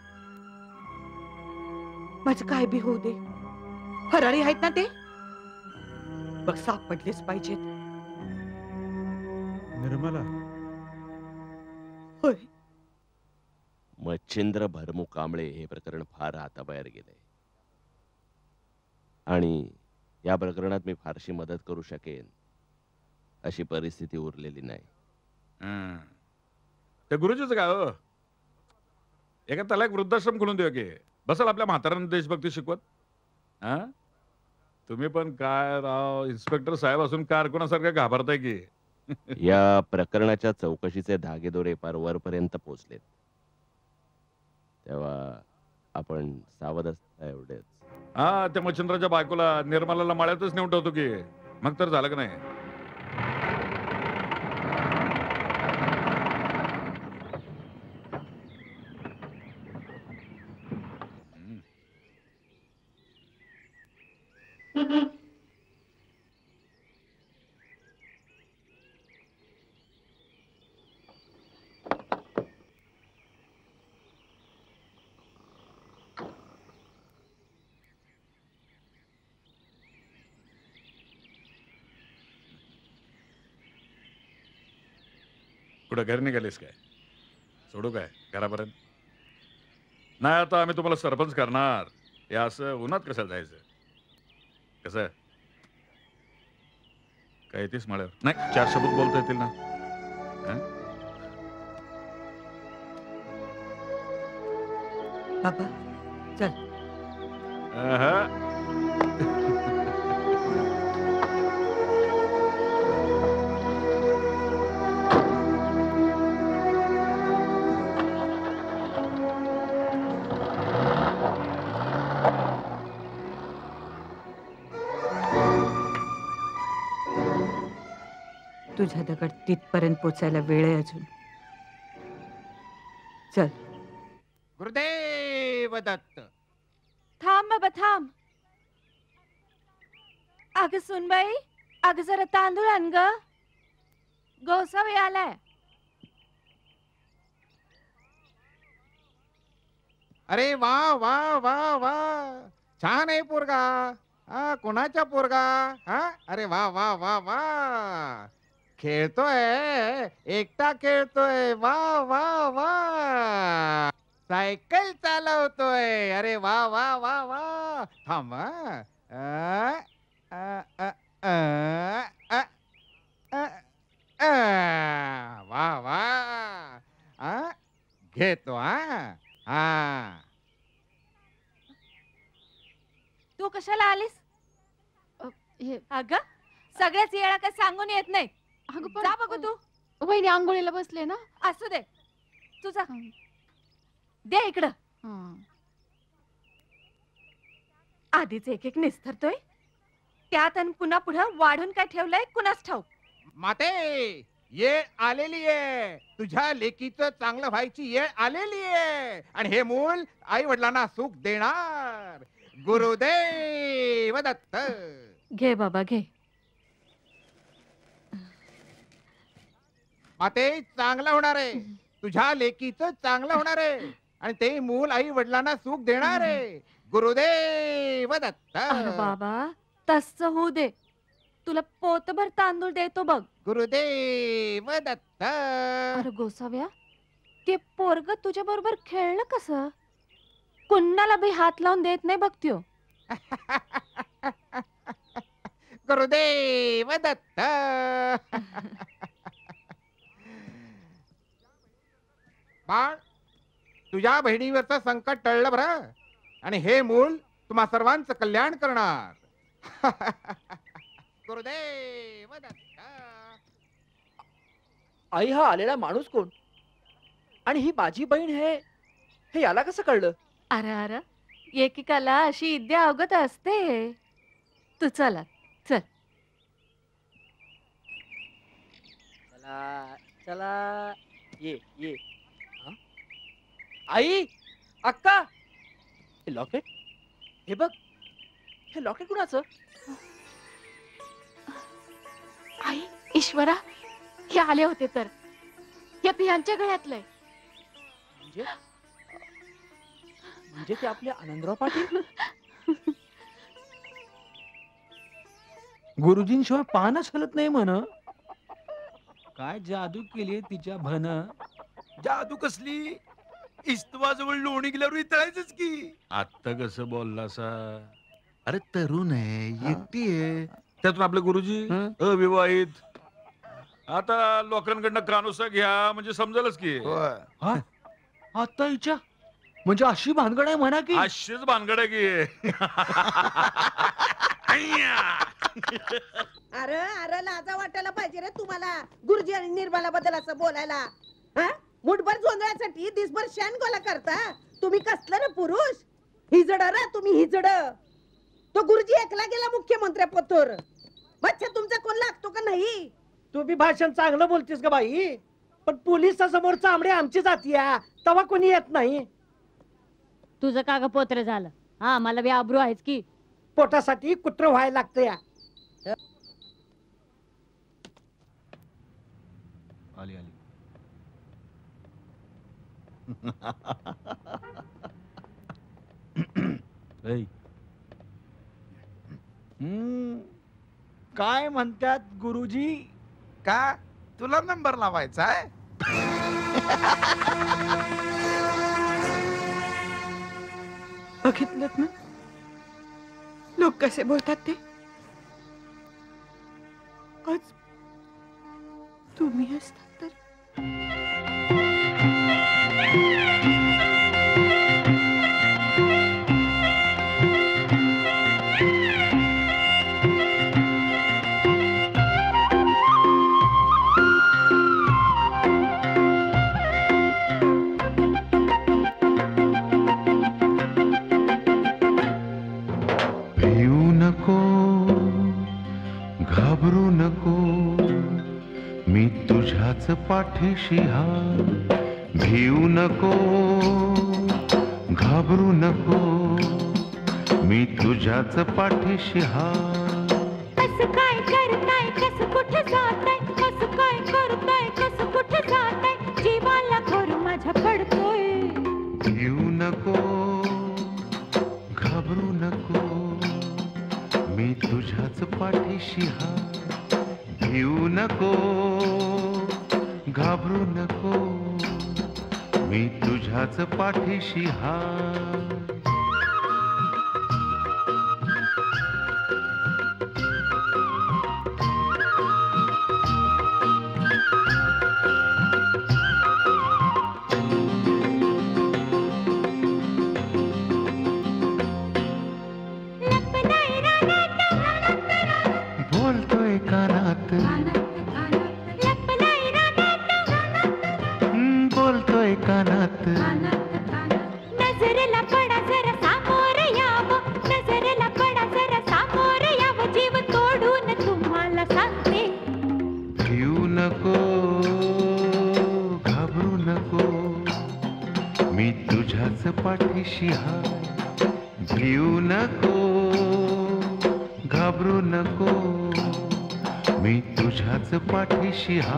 माझं काय बी होऊ दे, फरारी आहेत ना ते, बघ सापडलेच पाहिजेत. निर्मला, होय. मच्छिंद्र भरमू कांबळे हे प्रकरण फार हाताबाहेर गेले आणि या प्रकरणात मी फारशी मदत करू शकेन अशी परिस्थिती उरलेली नाही. हं. ते गुरुजीच काय हो, एका त्याला एक वृद्धाश्रम खोलून देऊ की, बसल आपल्या म्हाताऱ्यांना देशभक्ती शिकवत. हा, तुम्ही पण काय राव, इन्स्पेक्टर साहेब असून कारकुनासारखं घाबरताय की. या प्रकरणाच्या चौकशीचे धागेदोरे पार वरपर्यंत पोहोचलेत, तेव्हा आपण सावध असता एवढेच. हा, त्या मच्छिंद्राच्या बायकोला निर्मलाला माळ्यातच नेऊन ठेवतो की, मग तर झालं का नाही. कुठं घरी निघालीस काय? सोडू काय घरापर्यंत? नाही, आता आम्ही तुम्हाला सरपंच करणार. हे असं उन्हात कशाला जायचं? कसं काय येतेस माळ्यावर? नाही, चार शब्द बोलता येतील ना. हं? बाबा चल. अहं. तुझ्या दगड तिथपर्यंत पोचायला वेळ आहे अजून. चल. गुरुदेव दत्त. थांब बाबा थांब. अगं सुनबाई, अगं जरा तांदूळ आण ग, गोसावी आलाय. अरे वा वा वा वा, छान आहे पोरगा. हा, कोणाचा पोरगा? हा, अरे वा वा वा वा, खेळतोय, एकटा खेळतोय. वा वा वा, सायकल चालवतोय. अरे वा वा वा वा. थांब. वा वा, घेतो. हा हा, तू कशाला आलीस? अगं सगळ्याच येळा काय सांगून येत नाही. जा बघू तू. वहिनी आंघोळीला बसले ना. असू दे, तुझा दे इकडं. आधीच एक एक निस्तरतोय, त्यात आणि पुन्हा पुढं वाढून काय ठेवलंय कुणास ठाऊक. माते, येळ आलेली आहे. तुझ्या लेकीचं चांगलं व्हायची येळ आलेली आहे आणि हे मूल आई वडिलांना सुख देणार. गुरुदेव दत्त. घे बाबा घे. माते, चांगलं होणार आहे. तुझ्या लेकीचं चांगलं होणार आहे आणि ते मूल आई वडिलांना सुख देणार आहे. गुरुदेव दत्त. अरे बाबा, तसं होऊ दे. तुला पोतभर तांदूळ देतो बघ. गुरुदेव दत्त. अरे गोसाव्या, ते पोरग तुझ्या बरोबर खेळलं कसं? कुणाला बी हात लावून देत नाही बघत्यो. गुरुदेव दत्त. बाळ, तुझ्या बहिणीवरचं संकट टळलं बरं आणि हे मूल तुम्हा सर्वांचं कल्याण करणार. गुरुदेव दत्त. आई हा आलेला माणूस कोण आणि ही माझी बहीण हे हे याला कसं कळलं? अरे अरे एकेकाला अशी विद्या अवगत असते. तू चला चल. चला चला ये ये. हा? आई अक्का हे लॉकेट हे बघ हे लॉकेट कुणाचं? आई ईश्वरा हे आले होते तर हे पियांच्या गळ्यातलंय. म्हणजे म्हणजे ते आपले आनंदराव पाटील. गुरुजींशिवाय पानच हलत नाही म्हण. काय जादू केली तिच्या भन. जादू कसली? इस्तवाजवळ लोणी गेल्यावर इतळायचंच की. आत्ता कसं बोलला सा? अरे तरुण आहे, एकटी आहे, त्यातून आपले गुरुजी अविवाहित. आता लोकांकडनं कानोसा घ्या म्हणजे समजेलच की. हा? आता हिच्या म्हणजे अशी भानगड आहे म्हणा की. अशीच भानगड आहे की. अरे अरे लाजा वाटायला पाहिजे रे तुम्हाला गुरुजी आणि निर्मला बद्दल असं बोलायला. हा मुठभर जोंधळ्यासाठी दिसभर शान गोला करता तुम्ही. कसलं ना पुरुष हिजड रा तुम्ही हिजड. तो गुरुजी एकला गेला मुख्यमंत्री पतोर. बच्चा तुमचा कोण लागतो का नाही? तू बी भाषण चांगलं बोलतीस का बाई? पण पोलिसा समोर चांबडे आमची जातीया तेव्हा कोणी येत नाही. तुझं का ग पोत्र झालं? हा मला बी आबरू आहेच की. पोटासाठी कुत्र व्हायला लागतं या. आली आली. हम्म काय म्हणतात गुरुजी? का तुला नंबर लावायचा आहे? बघितलं ना लोक कसे बोलतात ते. आज तुम्ही असतात तर. घाबरू नको मी तुझ्याच पाठीशी हा. भिऊ नको घाबरू नको मी तुझ्याच पाठीशी हा. कसं काय करताय कसं कुठे जाताय कसं काय करताय कसं कुठे जाताय जीवाला घर माझ्या पडतोय. भिऊ नको घाबरू नको मी तुझ्याच पाठीशी हा. भिऊ नको घाबरू नको मी तुझ्याच पाठीशी हा. बोलतोय कानात हम्म, बोलतोय कानात नजरेला पडा जरा सामोर यावं नजरेला पडा जरा सामोर यावं जीव तोडून तुम्हाला सांगते. भिऊ नको घाबरू नको मी तुझ्याच पाठीशी हा. भिऊ नको घाबरू नको मी तुझ्याच पाठीशी हा.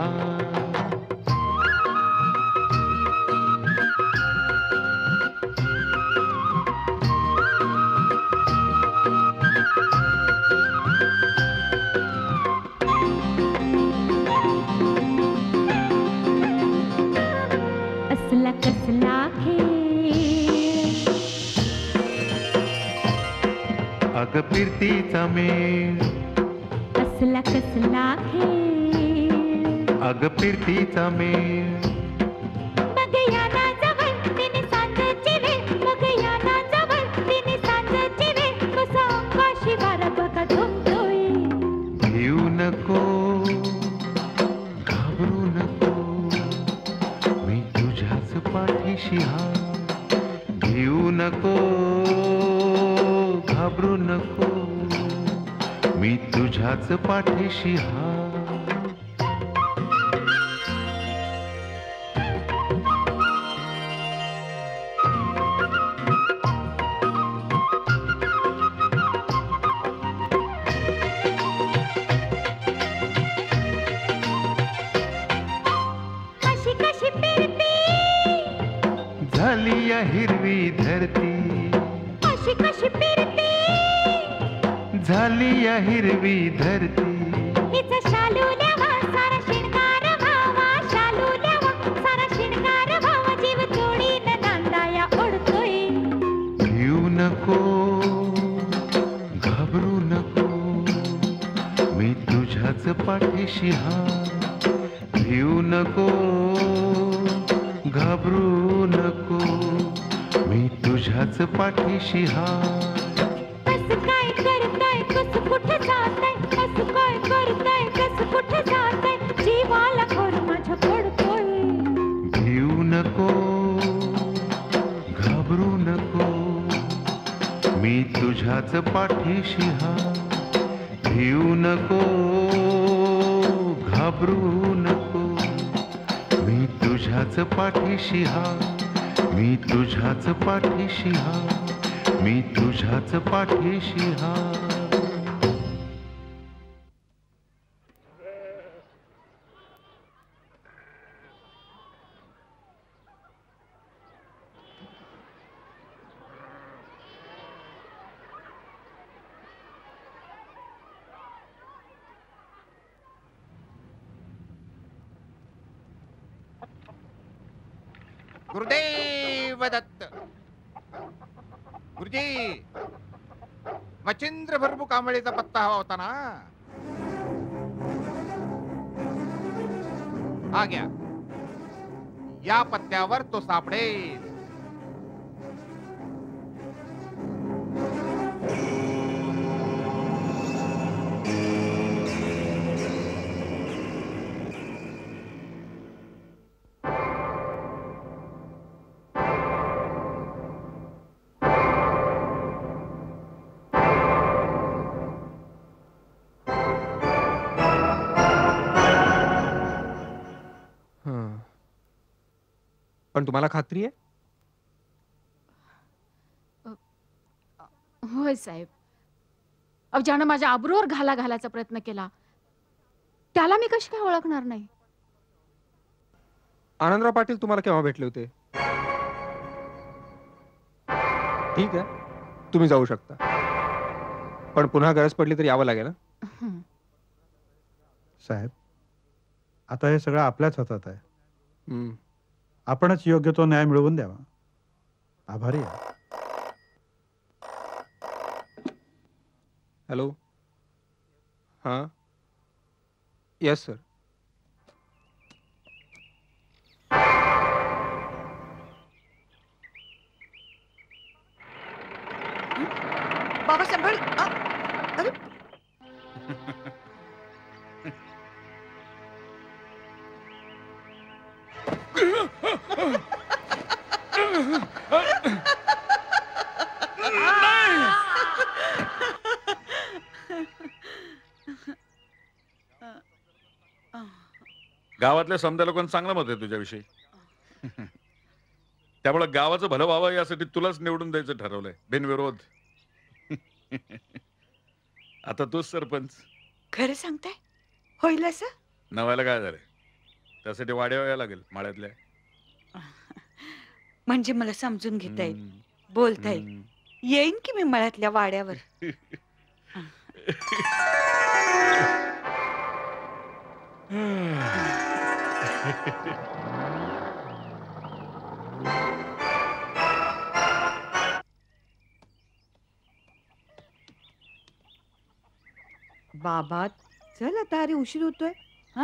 असला कसला खेळ अग फिरतीचा मेळ असला कसला खेळ अग फिरतीचा मेळ मग या ना जवळ तिने सांजेची वेळ मग या ना जवळ तिने सांजेची वेळ कसा अंगाशी वारा बघा घाबरू नको मी तुझ्याच पाठीशी हा कशी कशी फिरती झाली या हिरवी धरती कशी कशी फिरती झाली या हिरवी धरती हिचा शालू ल्यावा सारा शिणगार व्हावा शालू ल्यावा सारा शिणगार व्हावा जीव तोडीन नांदाया ओढतोय भिऊ नको घाबरू नको मी तुझ्याच पाठीशी हा भिऊ नको घाबरू नको मी तुझ्याच पाठीशी हा कसं काय करताय कसं कुठे जाताय कसं काय करताय कसं कुठे जाताय जीवाला खोर माझ्या पडतोय भिऊ नको घाबरू नको मी तुझ्याच पाठीशी हा भिऊ नको घाबरू नको मी तुझ्याच पाठीशी हा मी तुझ्याच पाठीशी हा मी तुझ्याच पाठीशी हा गुरुदेव दत्त. गुरुजी, मच्छिंद्र भरभू कांबळेचा पत्ता हवा होता ना? हा घ्या. या पत्त्यावर तो सापडेल. पण तुम्हाला खात्री आहे? होय साहेब. अहो, ज्यानं माझ्या आबरूवर घाला घालायचा प्रयत्न केला त्याला मी कशी काय ओळखणार नाही? आनंदराव पाटील तुम्हाला केव्हा भेटले होते? ठीक आहे, तुम्ही जाऊ शकता, पण पुन्हा गरज पडली तर यावं लागेल ना. साहेब, आता हे सगळं आपल्याच हातात आहे. हम्म. आपणच योग्य तो न्याय मिळवून द्यावा. आभारी आहे. हॅलो. हां, येस सर. बाबा सांभाळ. आ, अरे गावातल्या समजा लोकांना चांगलं मत आहे तुझ्याविषयी. त्यामुळे गावाचं भलं व्हावं यासाठी तुलाच निवडून द्यायचं ठरवलंय बिनविरोध. आता तूच सरपंच. खरं सांगताय? होईल असं? नवायला काय झालंय? त्यासाठी वाड्या यायला लागेल माळ्यातल्या. म्हणजे मला समजून घेता येईल, बोलता येईल. येईन की मी मळ्यातल्या वाड्यावर. बाबा चल आता, अरे उशीर होतोय. हा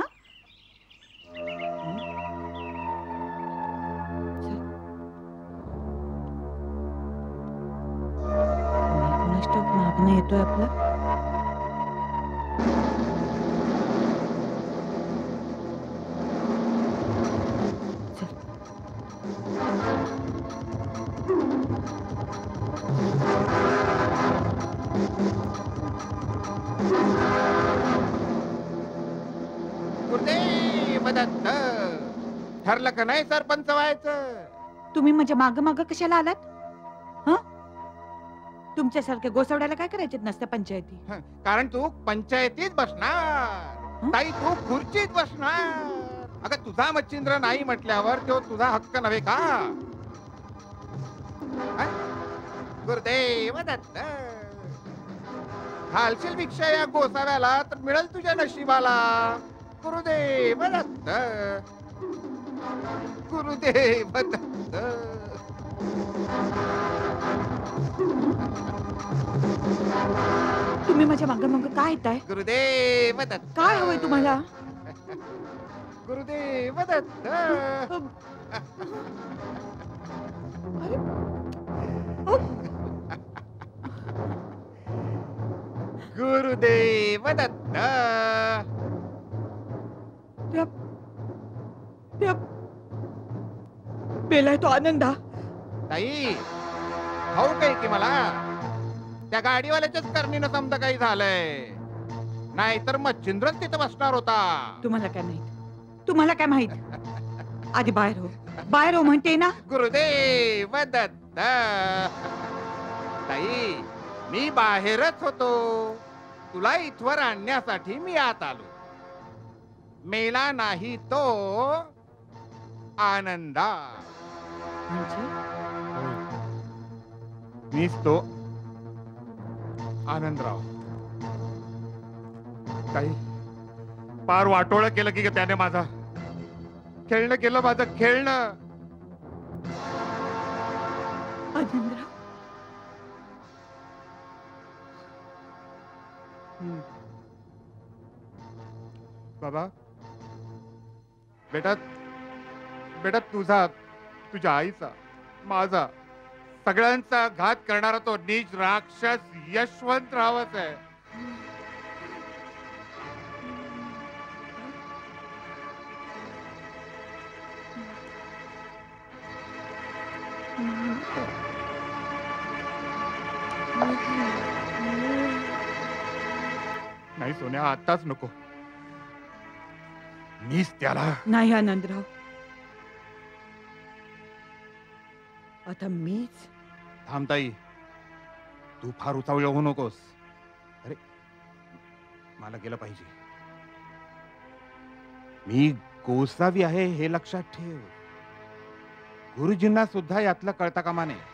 मागणं येतोय आपलं. ठरलं का नाही सरपंच व्हायचं? तुम्ही म्हणजे माग माग कशाला आलात? हं? तुमच्यासारख्या गोसवड्याला काय करायचे नसत्या पंचायती? कारण तू पंचायतीत बसणार, ताई तू खुर्चीत बसणार. अगं तुझा मच्छिंद्र नाही म्हटल्यावर तो तुझा हक्क नव्हे का? हं? गुरुदेव दत्त, घालशील भिक्षा या गोसाव्याला तर मिळेल तुझ्या नशिबाला. गुरुदेव दत्त, गुरुदेव दत्त. तुम्ही माझ्या माग माग काय येताय? गुरुदेव दत्त, काय हवंय तुम्हाला? गुरुदेव दत्त. गुरुदेव दत्त. पेलाय तो आनंदा. ताई भाऊ काय की मला त्या गाडीवाल्याच्याच करणीनं समजा काही झालंय, नाहीतर मच्छिंद्रच तिथं बसणार होता. तुम्हाला काय माहित? तुम्हाला काय माहित? आधी बाहेर हो, बाहेर हो म्हणते ना. गुरुदेव दत्त. ताई मी बाहेरच होतो, तुला इथवर आणण्यासाठी मी आत आलो. मेला नाही तो आनंदा. मीच तो आनंदराव. काही पार वाटोळं केलं की त्याने माझा खेळणं केलं, माझं खेळणं. आनंदराव, बाबा बेटा, बेटा तुझा, तुझ्या आईचा, माझा, सगळ्यांचा घात करणारा तो नीच राक्षस यशवंतरावच आहे. नाही सोन्या, आताच नको. मीच त्याला. नाही आनंदराव, आता मीच. थांबताई, तू फार उतावळ होऊ नकोस. अरे मला गेलं पाहिजे. मी गोसावी आहे हे लक्षात ठेव. गुरुजींना सुद्धा यातलं कळता कामा नये.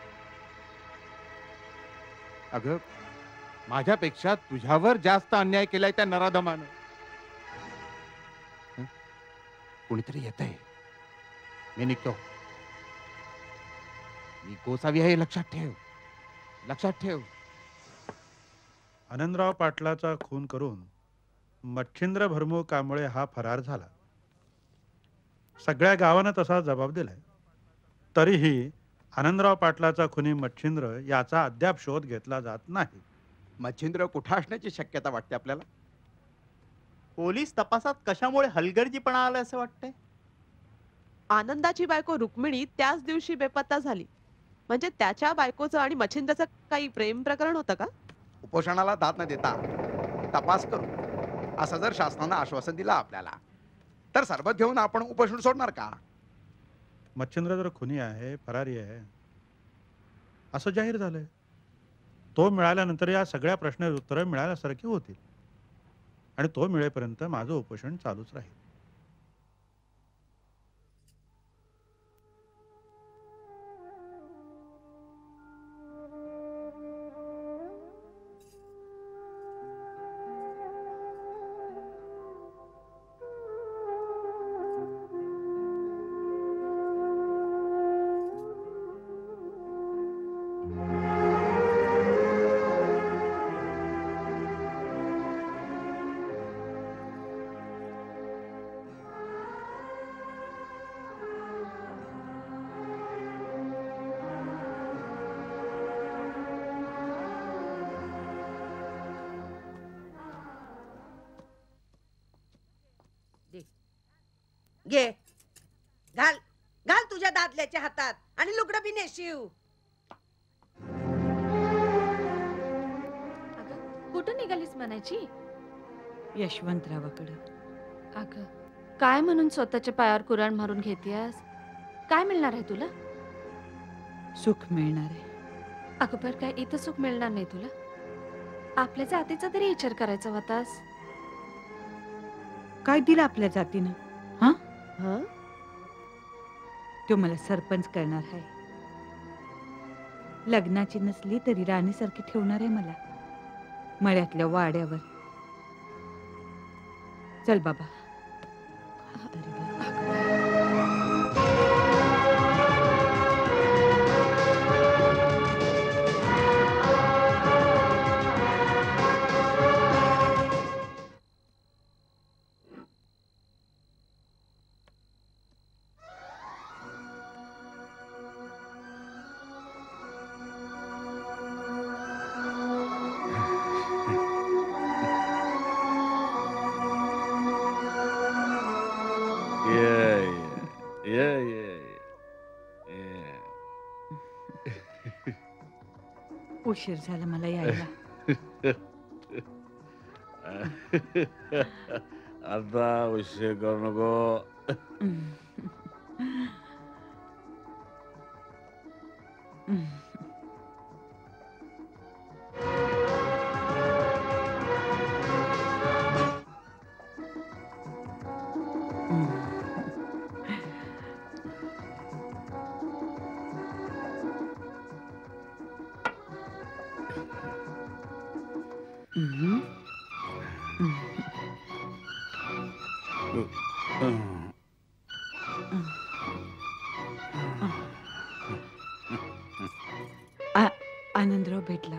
अगं माझ्यापेक्षा तुझ्यावर जास्त अन्याय केलाय त्या नराधमानं. हं? कोणीतरी येतंय, मी निघतो. मी गोसावी आहे लक्षात ठेव, लक्षात ठेव. आनंदराव पाटलाचा खून करून मच्छिंद्र भरमू कांबळे हा फरार झाला. सगळ्या गावानं तसा जबाब दिलाय. तरीही आनंदराव पाटलाचा खुनी मच्छिंद्र याचा अद्याप शोध घेतला जात नाही. मच्छिंद्र कुठं असण्याची शक्यता वाटते आपल्याला? पोलीस तपासात कशामुळे हलगर्जीपणा आला असं वाटतंय? आनंदाची बायको रुक्मिणी त्याच दिवशी बेपत्ता झाली. म्हणजे त्याच्या बायकोचं आणि मच्छिंद्रचं काही प्रेम प्रकरण होतं का? उपोषणाला दाद न देता तपास करू असं जर शासनानं आश्वासन दिलं आपल्याला, तर सरबत घेऊन आपण उपोषण सोडणार का? मच्छिंद्र जर खुनी आहे, फरारी आहे असं जाहीर झालंय. तो मिळाल्यानंतर या सगळ्या प्रश्नाची उत्तरं मिळाल्यासारखी होतील आणि तो मिळेपर्यंत माझं उपोषण चालूच राहील. घे, घाल घाल तुझ्या दादल्याच्या हातात आणि लुगडं बी नेशिव. कुठं निघालीस म्हणायची? यशवंतरावाकडं. अगं काय म्हणून स्वतःच्या पायावर कुराण मारून घेतेस? काय मिळणार आहे तुला? सुख मिळणार आहे. अगं पण काय इथं सुख मिळणार नाही तुला. आपल्या जातीचा तरी विचार करायचा होतास. काय दिलं आपल्या जातीनं? हा तो मला सरपंच करणार आहे. लग्नाची नसली तरी राणीसारखी ठेवणार आहे मला मळ्यातल्या वाड्यावर. चल बाबा. उशीर झाला मला यायला. आता उशीर करू नको. आनंदराव भेटला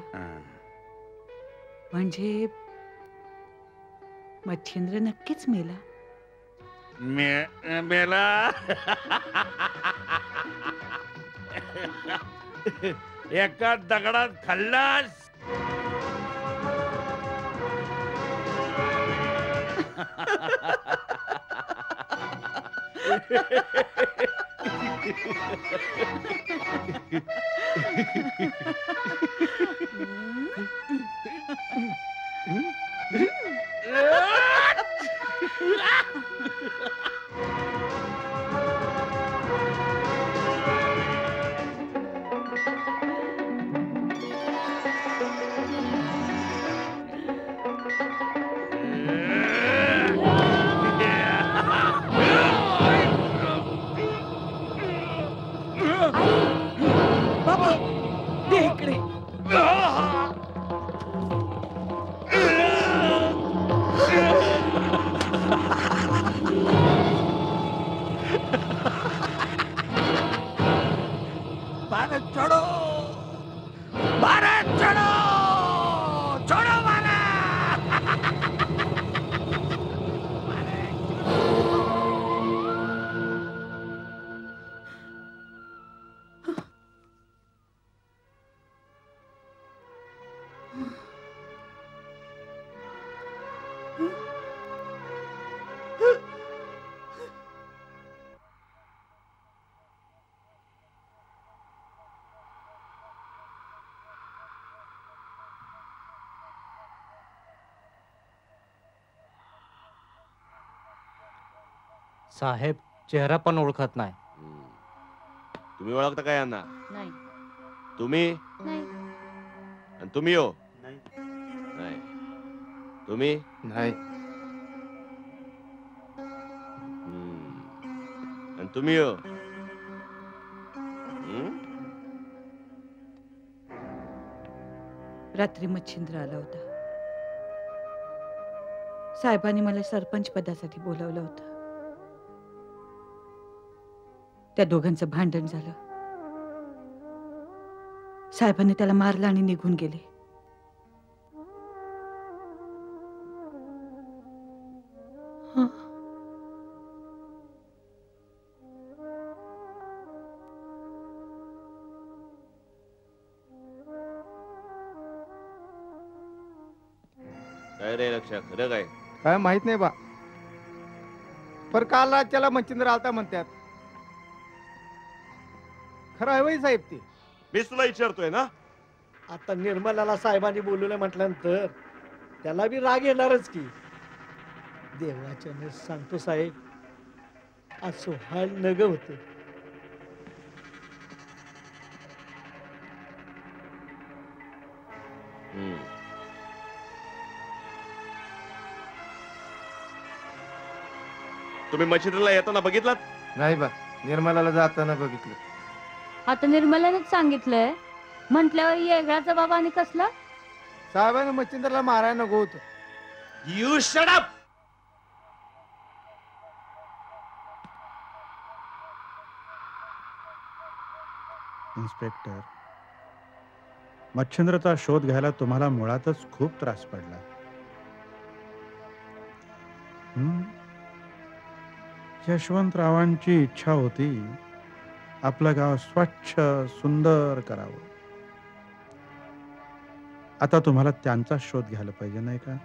म्हणजे मच्छिंद्र नक्कीच मेला. मे मेला एका दगडात खाल्लास. भारत छोड़ो, भारत छोड़ो, छोड़ो साहेब चेहरा पण ओळखत नाही. तुम्ही ओळखता का यांना? नाही. तुम्ही नाही. आणि तुम्ही हो? नाही. तुम्ही नाही. आणि तुम्ही हो? हम्म? रात्री मच्छिंद्र आला होता. साहेबांनी मला सरपंच पदासाठी बोलावलं होतं. त्या दोघांचं भांडण झालं. साहेबांनी त्याला मारलं आणि निघून गेले. काय रे लक्ष खरं काय? काय माहित नाही बा, पर काल त्याला मच्छिंद्र आलता म्हणतात. खरं आहे वय साहेब ते? मीच तुला विचारतोय ना. आता निर्मलाला साहेबांनी बोलवलं म्हटल्यानंतर त्याला बी राग येणारच की. देवाच्याने सांगतो साहेब, असो हा नग होत. तुम्ही मच्छिंद्रला येताना बघितलात? नाही बा, निर्मलाला जाताना बघितलं. आता निर्मलानेच सांगितलंय म्हटल्यावर येगळाचा बाबा आणि कसला साहेबांना मच्छिंद्रला मारायला नको होत. You shut up. इन्स्पेक्टर, मच्छिंद्रचा शोध घ्यायला तुम्हाला मुळातच खूप त्रास पडला. हं? यशवंतरावांची इच्छा होती आपलं गाव स्वच्छ सुंदर करावं. आता तुम्हाला त्यांचा शोध घ्यायला पाहिजे नाही का?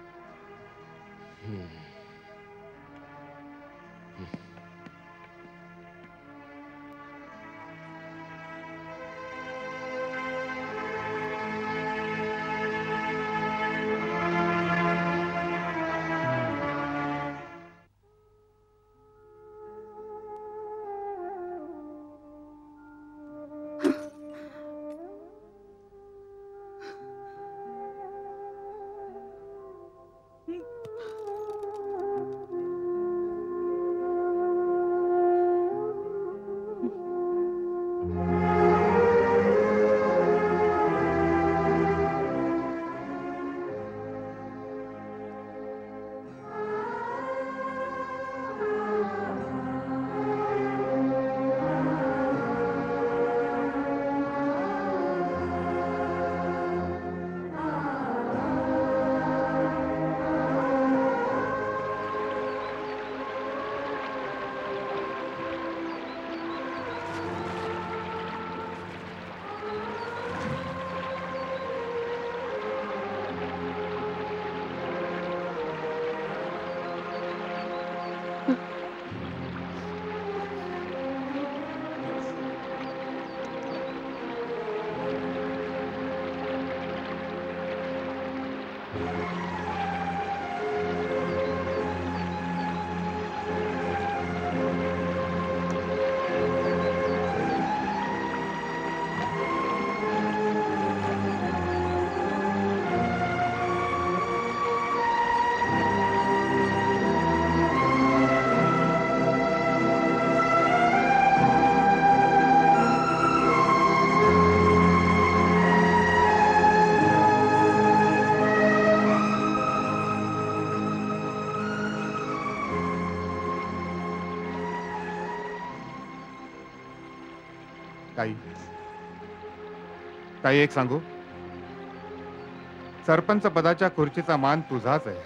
काही काही एक सांगू, सरपंच पदाच्या खुर्चीचा मान तुझाच आहे.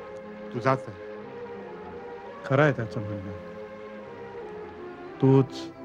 तुझाच आहे. खरं आहे त्याचं म्हणणं. तूच